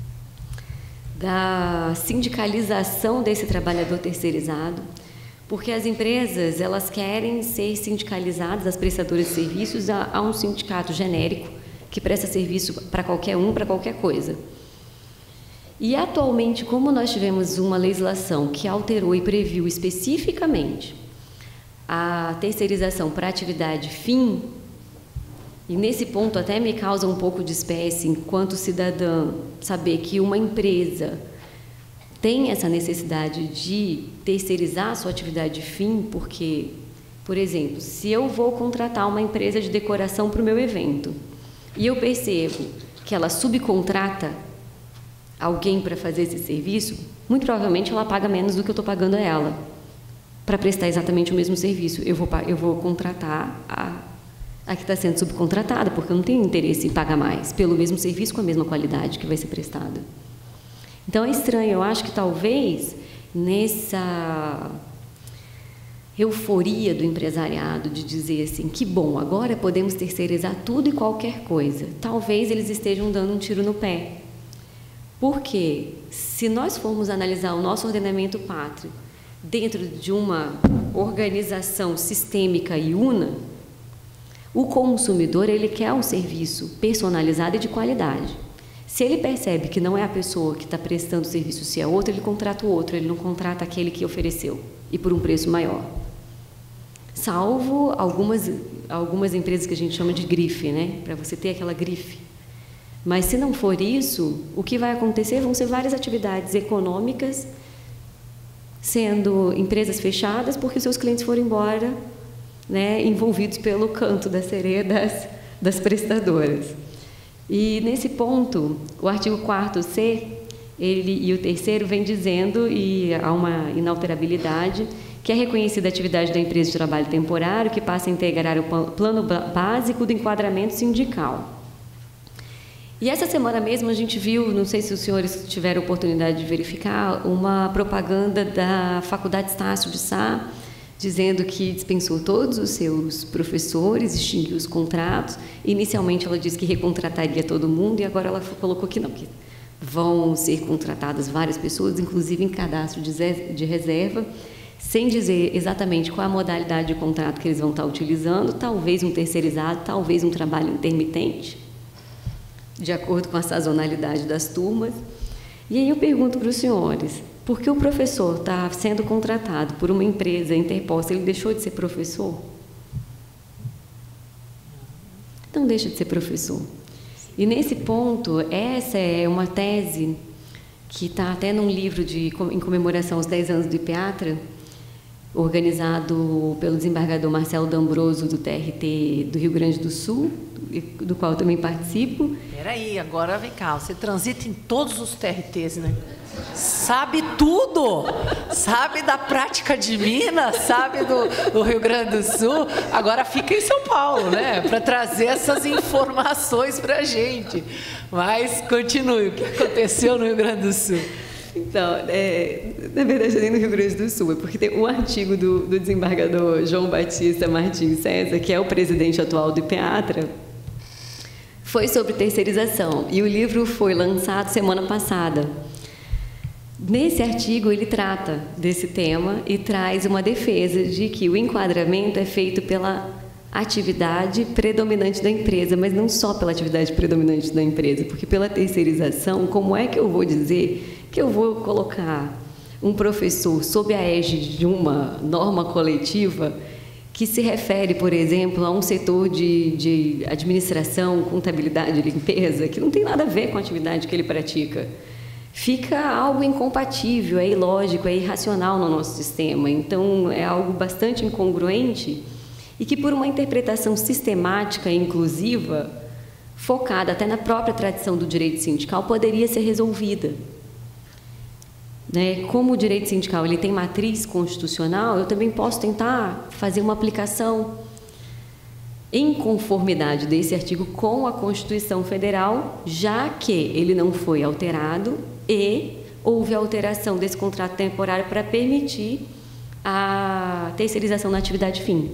da sindicalização desse trabalhador terceirizado, porque as empresas elas querem ser sindicalizadas, as prestadoras de serviços, a, a um sindicato genérico que presta serviço para qualquer um, para qualquer coisa. E atualmente, como nós tivemos uma legislação que alterou e previu especificamente a terceirização para atividade fim, e nesse ponto até me causa um pouco de espécie, enquanto cidadã, saber que uma empresa tem essa necessidade de terceirizar a sua atividade fim, porque, por exemplo, se eu vou contratar uma empresa de decoração para o meu evento e eu percebo que ela subcontrata alguém para fazer esse serviço, muito provavelmente ela paga menos do que eu estou pagando a ela para prestar exatamente o mesmo serviço. Eu vou, eu vou contratar a, a que está sendo subcontratada, porque eu não tenho interesse em pagar mais pelo mesmo serviço com a mesma qualidade que vai ser prestada. Então, é estranho, eu acho que talvez nessa euforia do empresariado de dizer assim, que bom, agora podemos terceirizar tudo e qualquer coisa, talvez eles estejam dando um tiro no pé. Porque se nós formos analisar o nosso ordenamento pátrio dentro de uma organização sistêmica e una, o consumidor ele quer um serviço personalizado e de qualidade. Se ele percebe que não é a pessoa que está prestando o serviço, se é outro, ele contrata o outro, ele não contrata aquele que ofereceu, e por um preço maior. Salvo algumas, algumas empresas que a gente chama de grife, né? Para você ter aquela grife. Mas se não for isso, o que vai acontecer vão ser várias atividades econômicas sendo empresas fechadas porque seus clientes foram embora, né, envolvidos pelo canto da sereia das, das prestadoras. E nesse ponto, o artigo quarto C ele, e o terceiro vem dizendo, e há uma inalterabilidade, que é reconhecida a atividade da empresa de trabalho temporário, que passa a integrar o plano básico do enquadramento sindical. E essa semana mesmo a gente viu, não sei se os senhores tiveram oportunidade de verificar, uma propaganda da Faculdade Estácio de Sá, dizendo que dispensou todos os seus professores, extinguiu os contratos. Inicialmente ela disse que recontrataria todo mundo e agora ela colocou que não, que vão ser contratadas várias pessoas, inclusive em cadastro de reserva, sem dizer exatamente qual a modalidade de contrato que eles vão estar utilizando, talvez um terceirizado, talvez um trabalho intermitente, de acordo com a sazonalidade das turmas. E aí eu pergunto para os senhores, por que o professor está sendo contratado por uma empresa interposta, ele deixou de ser professor? Não deixa de ser professor. E nesse ponto, essa é uma tese que está até num livro de, em comemoração aos dez anos do IPEATRA, organizado pelo desembargador Marcelo D'Ambroso, do T R T do Rio Grande do Sul, do qual eu também participo. Peraí, agora vem cá, você transita em todos os T R Ts, né? Sabe tudo! Sabe da prática de Minas, sabe do, do Rio Grande do Sul, agora fica em São Paulo, né? Para trazer essas informações para a gente. Mas continue, o que aconteceu no Rio Grande do Sul? Então, é, na verdade, nem no Rio Grande do Sul, é porque tem um artigo do, do desembargador João Batista Martins César, que é o presidente atual do IPEATRA, foi sobre terceirização, e o livro foi lançado semana passada. Nesse artigo, ele trata desse tema e traz uma defesa de que o enquadramento é feito pela atividade predominante da empresa, mas não só pela atividade predominante da empresa, porque pela terceirização, como é que eu vou dizer que eu vou colocar um professor sob a égide de uma norma coletiva que se refere, por exemplo, a um setor de, de administração, contabilidade, limpeza, que não tem nada a ver com a atividade que ele pratica? Fica algo incompatível, é ilógico, é irracional no nosso sistema. Então, é algo bastante incongruente e que, por uma interpretação sistemática e inclusiva, focada até na própria tradição do direito sindical, poderia ser resolvida. Né? Como o direito sindical ele tem matriz constitucional, eu também posso tentar fazer uma aplicação em conformidade desse artigo com a Constituição Federal, já que ele não foi alterado e houve alteração desse contrato temporário para permitir a terceirização na atividade fim.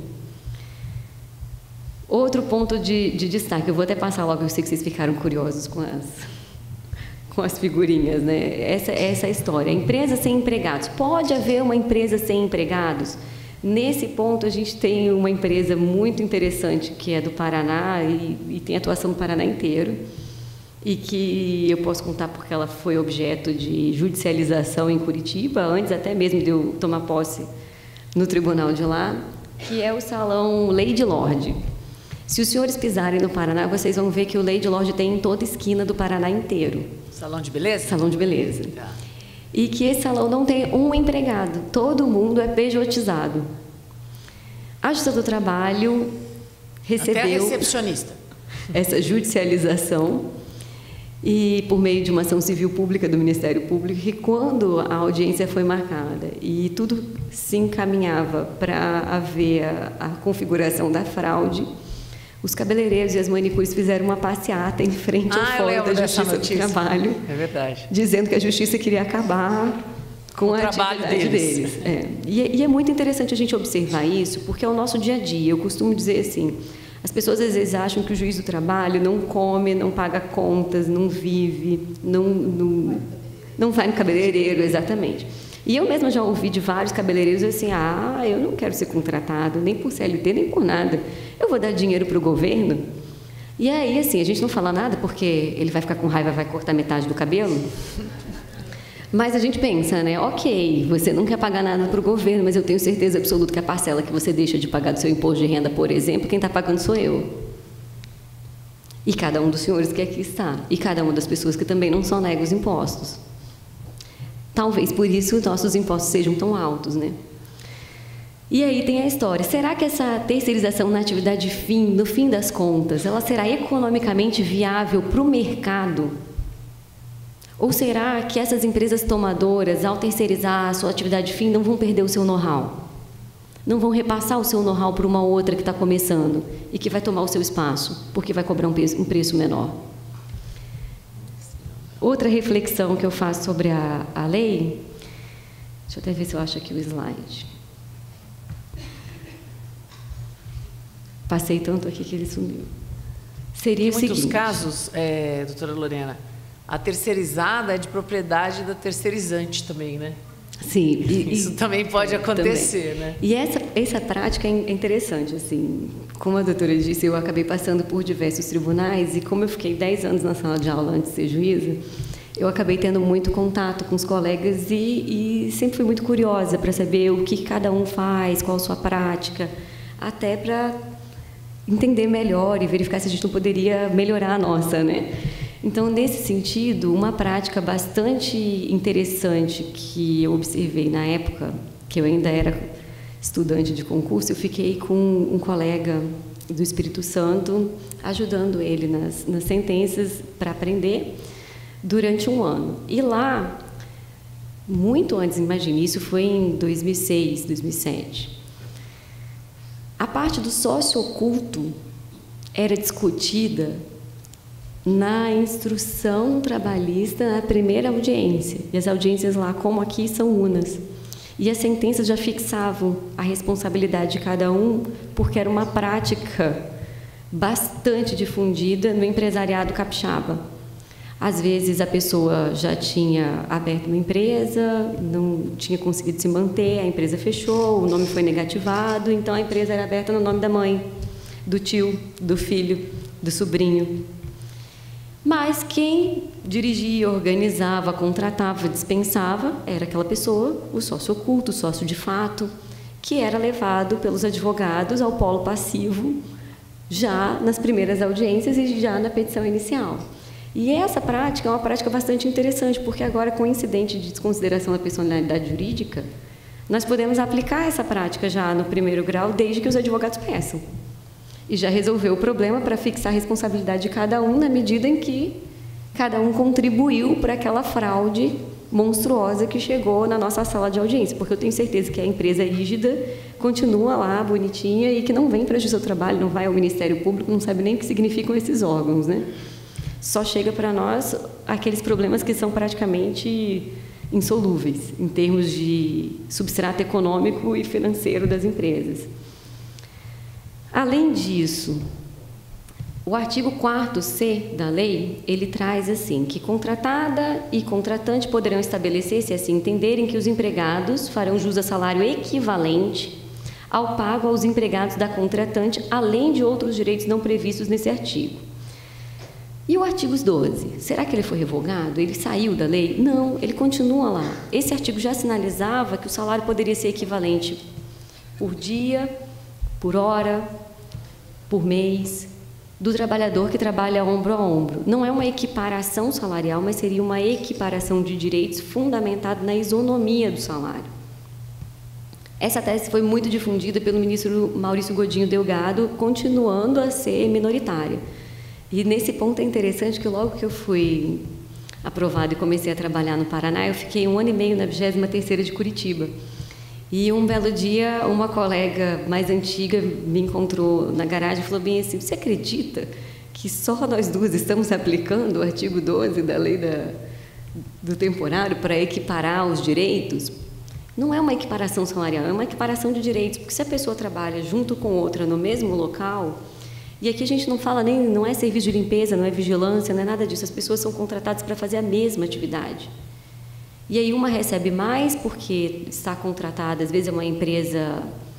Outro ponto de, de destaque, eu vou até passar logo, eu sei que vocês ficaram curiosos com as, com as figurinhas, né? Essa, essa é a história. Empresa sem empregados. Pode haver uma empresa sem empregados? Nesse ponto, a gente tem uma empresa muito interessante, que é do Paraná, e, e tem atuação no Paraná inteiro, e que eu posso contar porque ela foi objeto de judicialização em Curitiba, antes até mesmo de eu tomar posse no tribunal de lá, que é o salão Lady Lorde. Se os senhores pisarem no Paraná, vocês vão ver que o Lady Lorde tem em toda esquina do Paraná inteiro. Salão de beleza? Salão de beleza. Tá. E que esse salão não tem um empregado, todo mundo é pejotizado. A Justiça do Trabalho recebeu até a recepcionista essa judicialização e por meio de uma ação civil pública do Ministério Público, que quando a audiência foi marcada e tudo se encaminhava para haver a, a configuração da fraude, os cabeleireiros e as manicures fizeram uma passeata em frente ao ah, fórum da Justiça do Trabalho, é verdade, dizendo que a Justiça queria acabar com o a trabalho atividade deles. deles. É. E, é, e é muito interessante a gente observar isso, porque é o nosso dia a dia. Eu costumo dizer assim, as pessoas às vezes acham que o juiz do trabalho não come, não paga contas, não vive, não, não, não vai no cabeleireiro, exatamente. E eu mesma já ouvi de vários cabeleireiros assim, ah, eu não quero ser contratado, nem por C L T, nem por nada. Eu vou dar dinheiro para o governo. E aí, assim, a gente não fala nada porque ele vai ficar com raiva, vai cortar metade do cabelo. Mas a gente pensa, né? Ok, você não quer pagar nada para o governo, mas eu tenho certeza absoluta que a parcela que você deixa de pagar do seu imposto de renda, por exemplo, quem está pagando sou eu. E cada um dos senhores que aqui está. E cada uma das pessoas que também não só nega os impostos. Talvez por isso nossos impostos sejam tão altos, né? E aí tem a história, será que essa terceirização na atividade fim, no fim das contas, ela será economicamente viável para o mercado? Ou será que essas empresas tomadoras, ao terceirizar a sua atividade fim, não vão perder o seu know-how? Não vão repassar o seu know-how para uma outra que está começando e que vai tomar o seu espaço, porque vai cobrar um preço, um preço menor? Outra reflexão que eu faço sobre a, a lei, deixa eu até ver se eu acho aqui o slide. Passei tanto aqui que ele sumiu. Seria em o seguinte... muitos casos, é, doutora Lorena, a terceirizada é de propriedade da terceirizante também, né? Sim. E, Isso e, também pode acontecer, também. né? E essa, essa prática é interessante, assim. Como a doutora disse, eu acabei passando por diversos tribunais e como eu fiquei dez anos na sala de aula antes de ser juíza, eu acabei tendo muito contato com os colegas e, e sempre fui muito curiosa para saber o que cada um faz, qual a sua prática, até para entender melhor e verificar se a gente não poderia melhorar a nossa, né? Então, nesse sentido, uma prática bastante interessante que eu observei na época, que eu ainda era estudante de concurso, eu fiquei com um colega do Espírito Santo, ajudando ele nas, nas sentenças para aprender durante um ano. E lá, muito antes, imagine, isso foi em dois mil e seis, dois mil e sete, a parte do sócio oculto era discutida na instrução trabalhista na primeira audiência. E as audiências lá, como aqui, são unas. E as sentenças já fixavam a responsabilidade de cada um, porque era uma prática bastante difundida no empresariado capixaba. Às vezes a pessoa já tinha aberto uma empresa, não tinha conseguido se manter, a empresa fechou, o nome foi negativado, então a empresa era aberta no nome da mãe, do tio, do filho, do sobrinho. Mas quem dirigia, organizava, contratava, dispensava era aquela pessoa, o sócio oculto, o sócio de fato, que era levado pelos advogados ao polo passivo já nas primeiras audiências e já na petição inicial. E essa prática é uma prática bastante interessante, porque agora, com o incidente de desconsideração da personalidade jurídica, nós podemos aplicar essa prática já no primeiro grau, desde que os advogados peçam. E já resolveu o problema para fixar a responsabilidade de cada um na medida em que cada um contribuiu para aquela fraude monstruosa que chegou na nossa sala de audiência, porque eu tenho certeza que a empresa rígida continua lá, bonitinha, e que não vem para justiça do trabalho, não vai ao Ministério Público, não sabe nem o que significam esses órgãos, né? Só chega para nós aqueles problemas que são praticamente insolúveis, em termos de substrato econômico e financeiro das empresas. Além disso, o artigo quarto C da lei, ele traz assim, que contratada e contratante poderão estabelecer, se assim entenderem, que os empregados farão jus a salário equivalente ao pago aos empregados da contratante, além de outros direitos não previstos nesse artigo. E o artigo doze, será que ele foi revogado? Ele saiu da lei? Não, ele continua lá. Esse artigo já sinalizava que o salário poderia ser equivalente por dia, por hora, por mês, do trabalhador que trabalha ombro a ombro. Não é uma equiparação salarial, mas seria uma equiparação de direitos fundamentada na isonomia do salário. Essa tese foi muito difundida pelo ministro Maurício Godinho Delgado, continuando a ser minoritária. E nesse ponto é interessante que logo que eu fui aprovada e comecei a trabalhar no Paraná, eu fiquei um ano e meio na vigésima terceira de Curitiba. E um belo dia, uma colega mais antiga me encontrou na garagem e falou bem assim, você acredita que só nós duas estamos aplicando o artigo doze da lei da, do temporário para equiparar os direitos? Não é uma equiparação salarial, é uma equiparação de direitos, porque se a pessoa trabalha junto com outra no mesmo local, e aqui a gente não fala nem, não é serviço de limpeza, não é vigilância, não é nada disso, as pessoas são contratadas para fazer a mesma atividade. E aí uma recebe mais porque está contratada, às vezes é uma empresa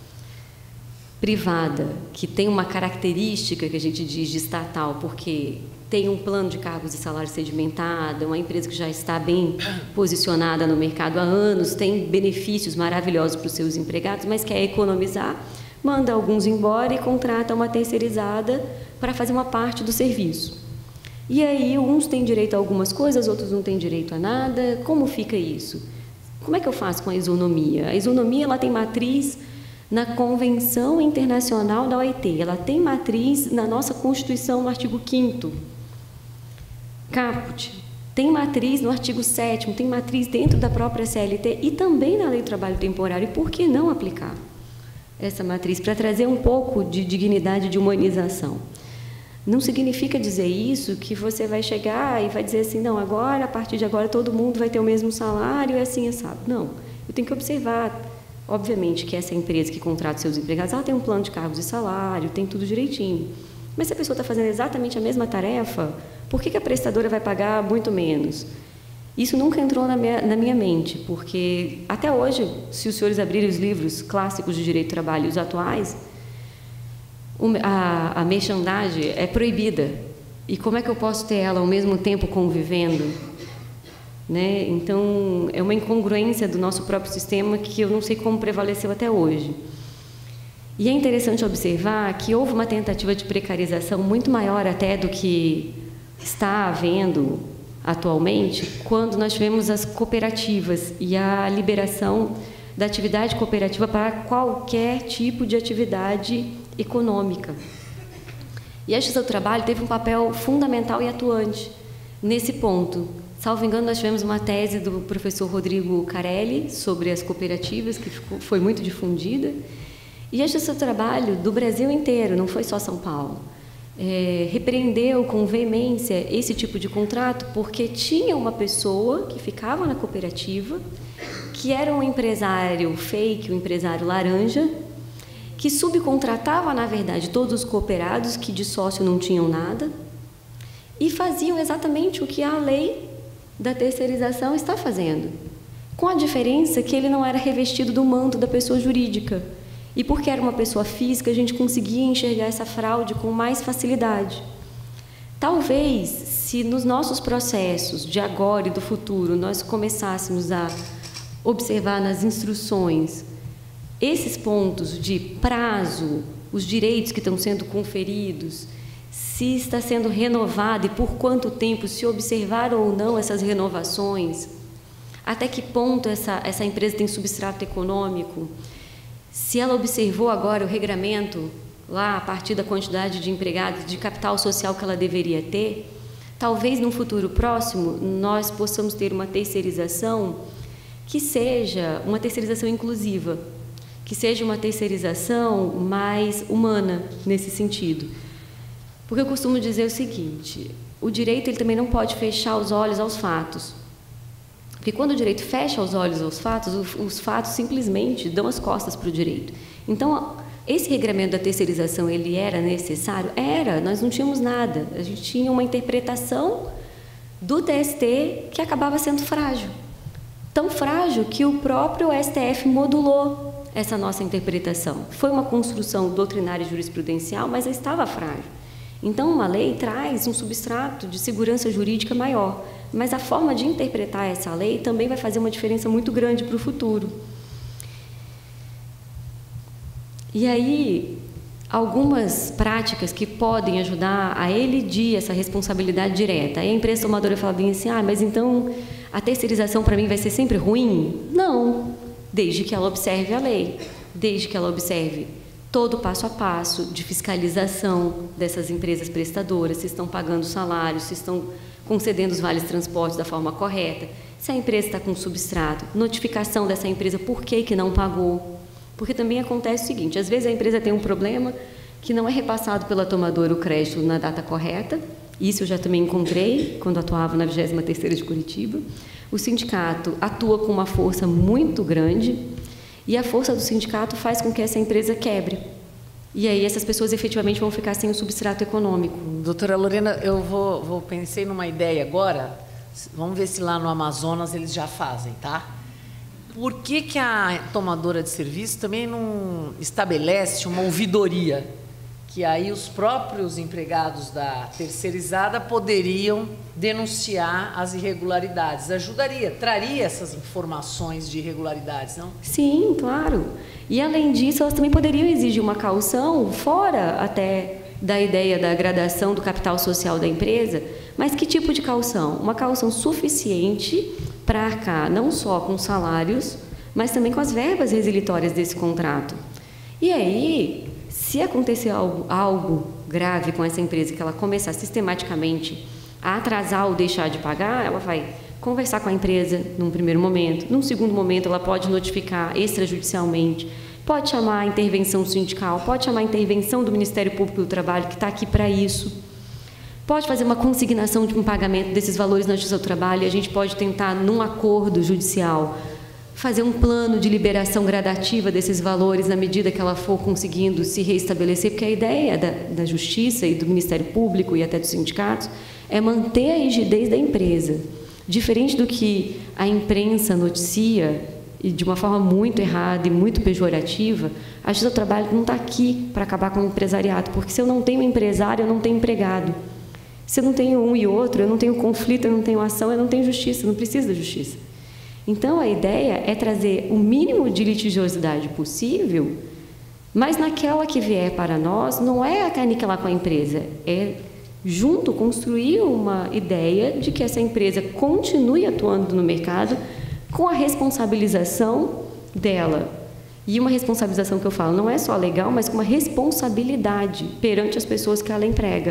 privada, que tem uma característica que a gente diz de estatal, porque tem um plano de cargos e salário sedimentado, é uma empresa que já está bem posicionada no mercado há anos, tem benefícios maravilhosos para os seus empregados, mas quer economizar, manda alguns embora e contrata uma terceirizada para fazer uma parte do serviço. E aí, uns têm direito a algumas coisas, outros não têm direito a nada. Como fica isso? Como é que eu faço com a isonomia? A isonomia ela tem matriz na Convenção Internacional da O I T. Ela tem matriz na nossa Constituição, no artigo quinto. Caput tem matriz no artigo sétimo, tem matriz dentro da própria C L T e também na Lei do Trabalho Temporário. E por que não aplicar essa matriz para trazer um pouco de dignidade, de humanização? Não significa dizer isso que você vai chegar e vai dizer assim, não, agora, a partir de agora, todo mundo vai ter o mesmo salário e assim, assado. Não, eu tenho que observar, obviamente, que essa empresa que contrata seus empregados, ela tem um plano de cargos e salário, tem tudo direitinho. Mas se a pessoa está fazendo exatamente a mesma tarefa, por que que a prestadora vai pagar muito menos? Isso nunca entrou na minha, na minha mente, porque até hoje, se os senhores abrirem os livros clássicos de direito do trabalho e os atuais, a, a merchandagem é proibida. E como é que eu posso ter ela ao mesmo tempo convivendo? Né? Então, é uma incongruência do nosso próprio sistema que eu não sei como prevaleceu até hoje. E é interessante observar que houve uma tentativa de precarização muito maior até do que está havendo atualmente, quando nós tivemos as cooperativas e a liberação da atividade cooperativa para qualquer tipo de atividade econômica. E a Justiça do Trabalho teve um papel fundamental e atuante nesse ponto. Salvo engano, nós tivemos uma tese do professor Rodrigo Carelli sobre as cooperativas, que ficou, foi muito difundida. E a Justiça do Trabalho do Brasil inteiro, não foi só São Paulo, é, repreendeu com veemência esse tipo de contrato, porque tinha uma pessoa que ficava na cooperativa, que era um empresário fake, um empresário laranja, que subcontratava, na verdade, todos os cooperados que de sócio não tinham nada e faziam exatamente o que a lei da terceirização está fazendo, com a diferença que ele não era revestido do manto da pessoa jurídica. E porque era uma pessoa física, a gente conseguia enxergar essa fraude com mais facilidade. Talvez, se nos nossos processos de agora e do futuro nós começássemos a observar nas instruções esses pontos de prazo, os direitos que estão sendo conferidos, se está sendo renovado e por quanto tempo, se observar ou não essas renovações, até que ponto essa, essa empresa tem substrato econômico, se ela observou agora o regramento, lá a partir da quantidade de empregados, de capital social que ela deveria ter, talvez num futuro próximo nós possamos ter uma terceirização que seja uma terceirização inclusiva, que seja uma terceirização mais humana nesse sentido. Porque eu costumo dizer o seguinte, o direito ele também não pode fechar os olhos aos fatos. Porque quando o direito fecha os olhos aos fatos, os, os fatos simplesmente dão as costas para o direito. Então, esse regramento da terceirização, ele era necessário? Era, nós não tínhamos nada. A gente tinha uma interpretação do T S T que acabava sendo frágil. Tão frágil que o próprio S T F modulou essa nossa interpretação. Foi uma construção doutrinária e jurisprudencial, mas estava frágil. Então, uma lei traz um substrato de segurança jurídica maior, mas a forma de interpretar essa lei também vai fazer uma diferença muito grande para o futuro. E aí, algumas práticas que podem ajudar a elidir essa responsabilidade direta. Aí a empresa tomadora fala bem assim, ah, mas então a terceirização para mim vai ser sempre ruim? Não, desde que ela observe a lei, desde que ela observe todo o passo a passo de fiscalização dessas empresas prestadoras, se estão pagando salários, se estão concedendo os vales transportes da forma correta, se a empresa está com substrato, notificação dessa empresa por que que não pagou. Porque também acontece o seguinte, às vezes a empresa tem um problema que não é repassado pela tomadora o crédito na data correta, isso eu já também encontrei quando atuava na vigésima terceira de Curitiba. O sindicato atua com uma força muito grande e a força do sindicato faz com que essa empresa quebre. E aí essas pessoas efetivamente vão ficar sem o substrato econômico. Doutora Lorena, eu vou, vou pensei numa ideia agora, vamos ver se lá no Amazonas eles já fazem, tá? Por que que a tomadora de serviço também não estabelece uma ouvidoria? Que aí os próprios empregados da terceirizada poderiam denunciar as irregularidades. Ajudaria, traria essas informações de irregularidades, não? Sim, claro. E, além disso, elas também poderiam exigir uma caução, fora até da ideia da gradação do capital social da empresa, mas que tipo de caução? Uma caução suficiente para arcar não só com salários, mas também com as verbas resilitórias desse contrato. E aí, se acontecer algo, algo grave com essa empresa, que ela começar sistematicamente a atrasar ou deixar de pagar, ela vai conversar com a empresa num primeiro momento. Num segundo momento, ela pode notificar extrajudicialmente, pode chamar a intervenção sindical, pode chamar a intervenção do Ministério Público do Trabalho, que está aqui para isso. Pode fazer uma consignação de um pagamento desses valores na Justiça do Trabalho, e a gente pode tentar, num acordo judicial, fazer um plano de liberação gradativa desses valores na medida que ela for conseguindo se reestabelecer, porque a ideia da, da Justiça e do Ministério Público e até dos sindicatos é manter a rigidez da empresa. Diferente do que a imprensa noticia, e de uma forma muito errada e muito pejorativa, a Justiça do Trabalho não está aqui para acabar com o empresariado, porque se eu não tenho empresário, eu não tenho empregado. Se eu não tenho um e outro, eu não tenho conflito, eu não tenho ação, eu não tenho justiça, eu não preciso da justiça. Então, a ideia é trazer o mínimo de litigiosidade possível, mas naquela que vier para nós, não é aniquilar com a empresa, é, junto, construir uma ideia de que essa empresa continue atuando no mercado com a responsabilização dela. E uma responsabilização que eu falo não é só legal, mas com uma responsabilidade perante as pessoas que ela emprega.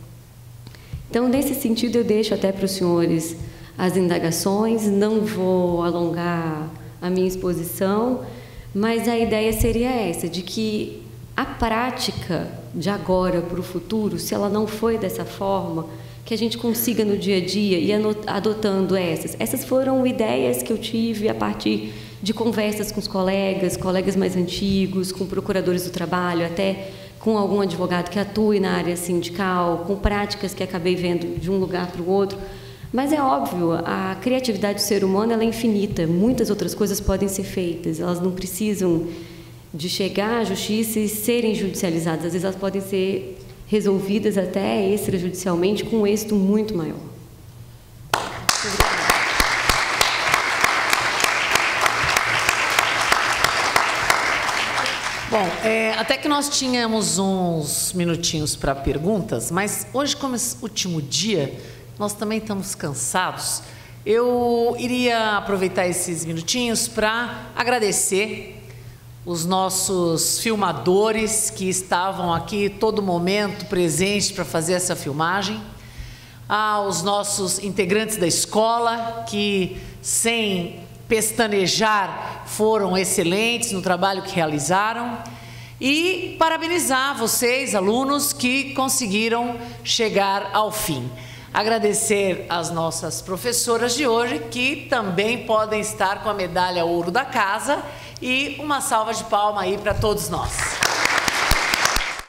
Então, nesse sentido, eu deixo até para os senhores as indagações, não vou alongar a minha exposição, mas a ideia seria essa, de que a prática de agora para o futuro, se ela não foi dessa forma, que a gente consiga no dia a dia ir adotando essas. Essas foram ideias que eu tive a partir de conversas com os colegas, colegas mais antigos, com procuradores do trabalho, até com algum advogado que atue na área sindical, com práticas que acabei vendo de um lugar para o outro. Mas é óbvio, a criatividade do ser humano ela é infinita, muitas outras coisas podem ser feitas, elas não precisam de chegar à justiça e serem judicializadas, às vezes elas podem ser resolvidas até extrajudicialmente com um êxito muito maior. Bom, é, até que nós tínhamos uns minutinhos para perguntas, mas hoje, como é o último dia, nós também estamos cansados. Eu iria aproveitar esses minutinhos para agradecer os nossos filmadores que estavam aqui todo momento presentes para fazer essa filmagem, aos nossos integrantes da escola que, sem pestanejar, foram excelentes no trabalho que realizaram, e parabenizar vocês, alunos, que conseguiram chegar ao fim. Agradecer às nossas professoras de hoje, que também podem estar com a medalha ouro da casa, e uma salva de palmas aí para todos nós.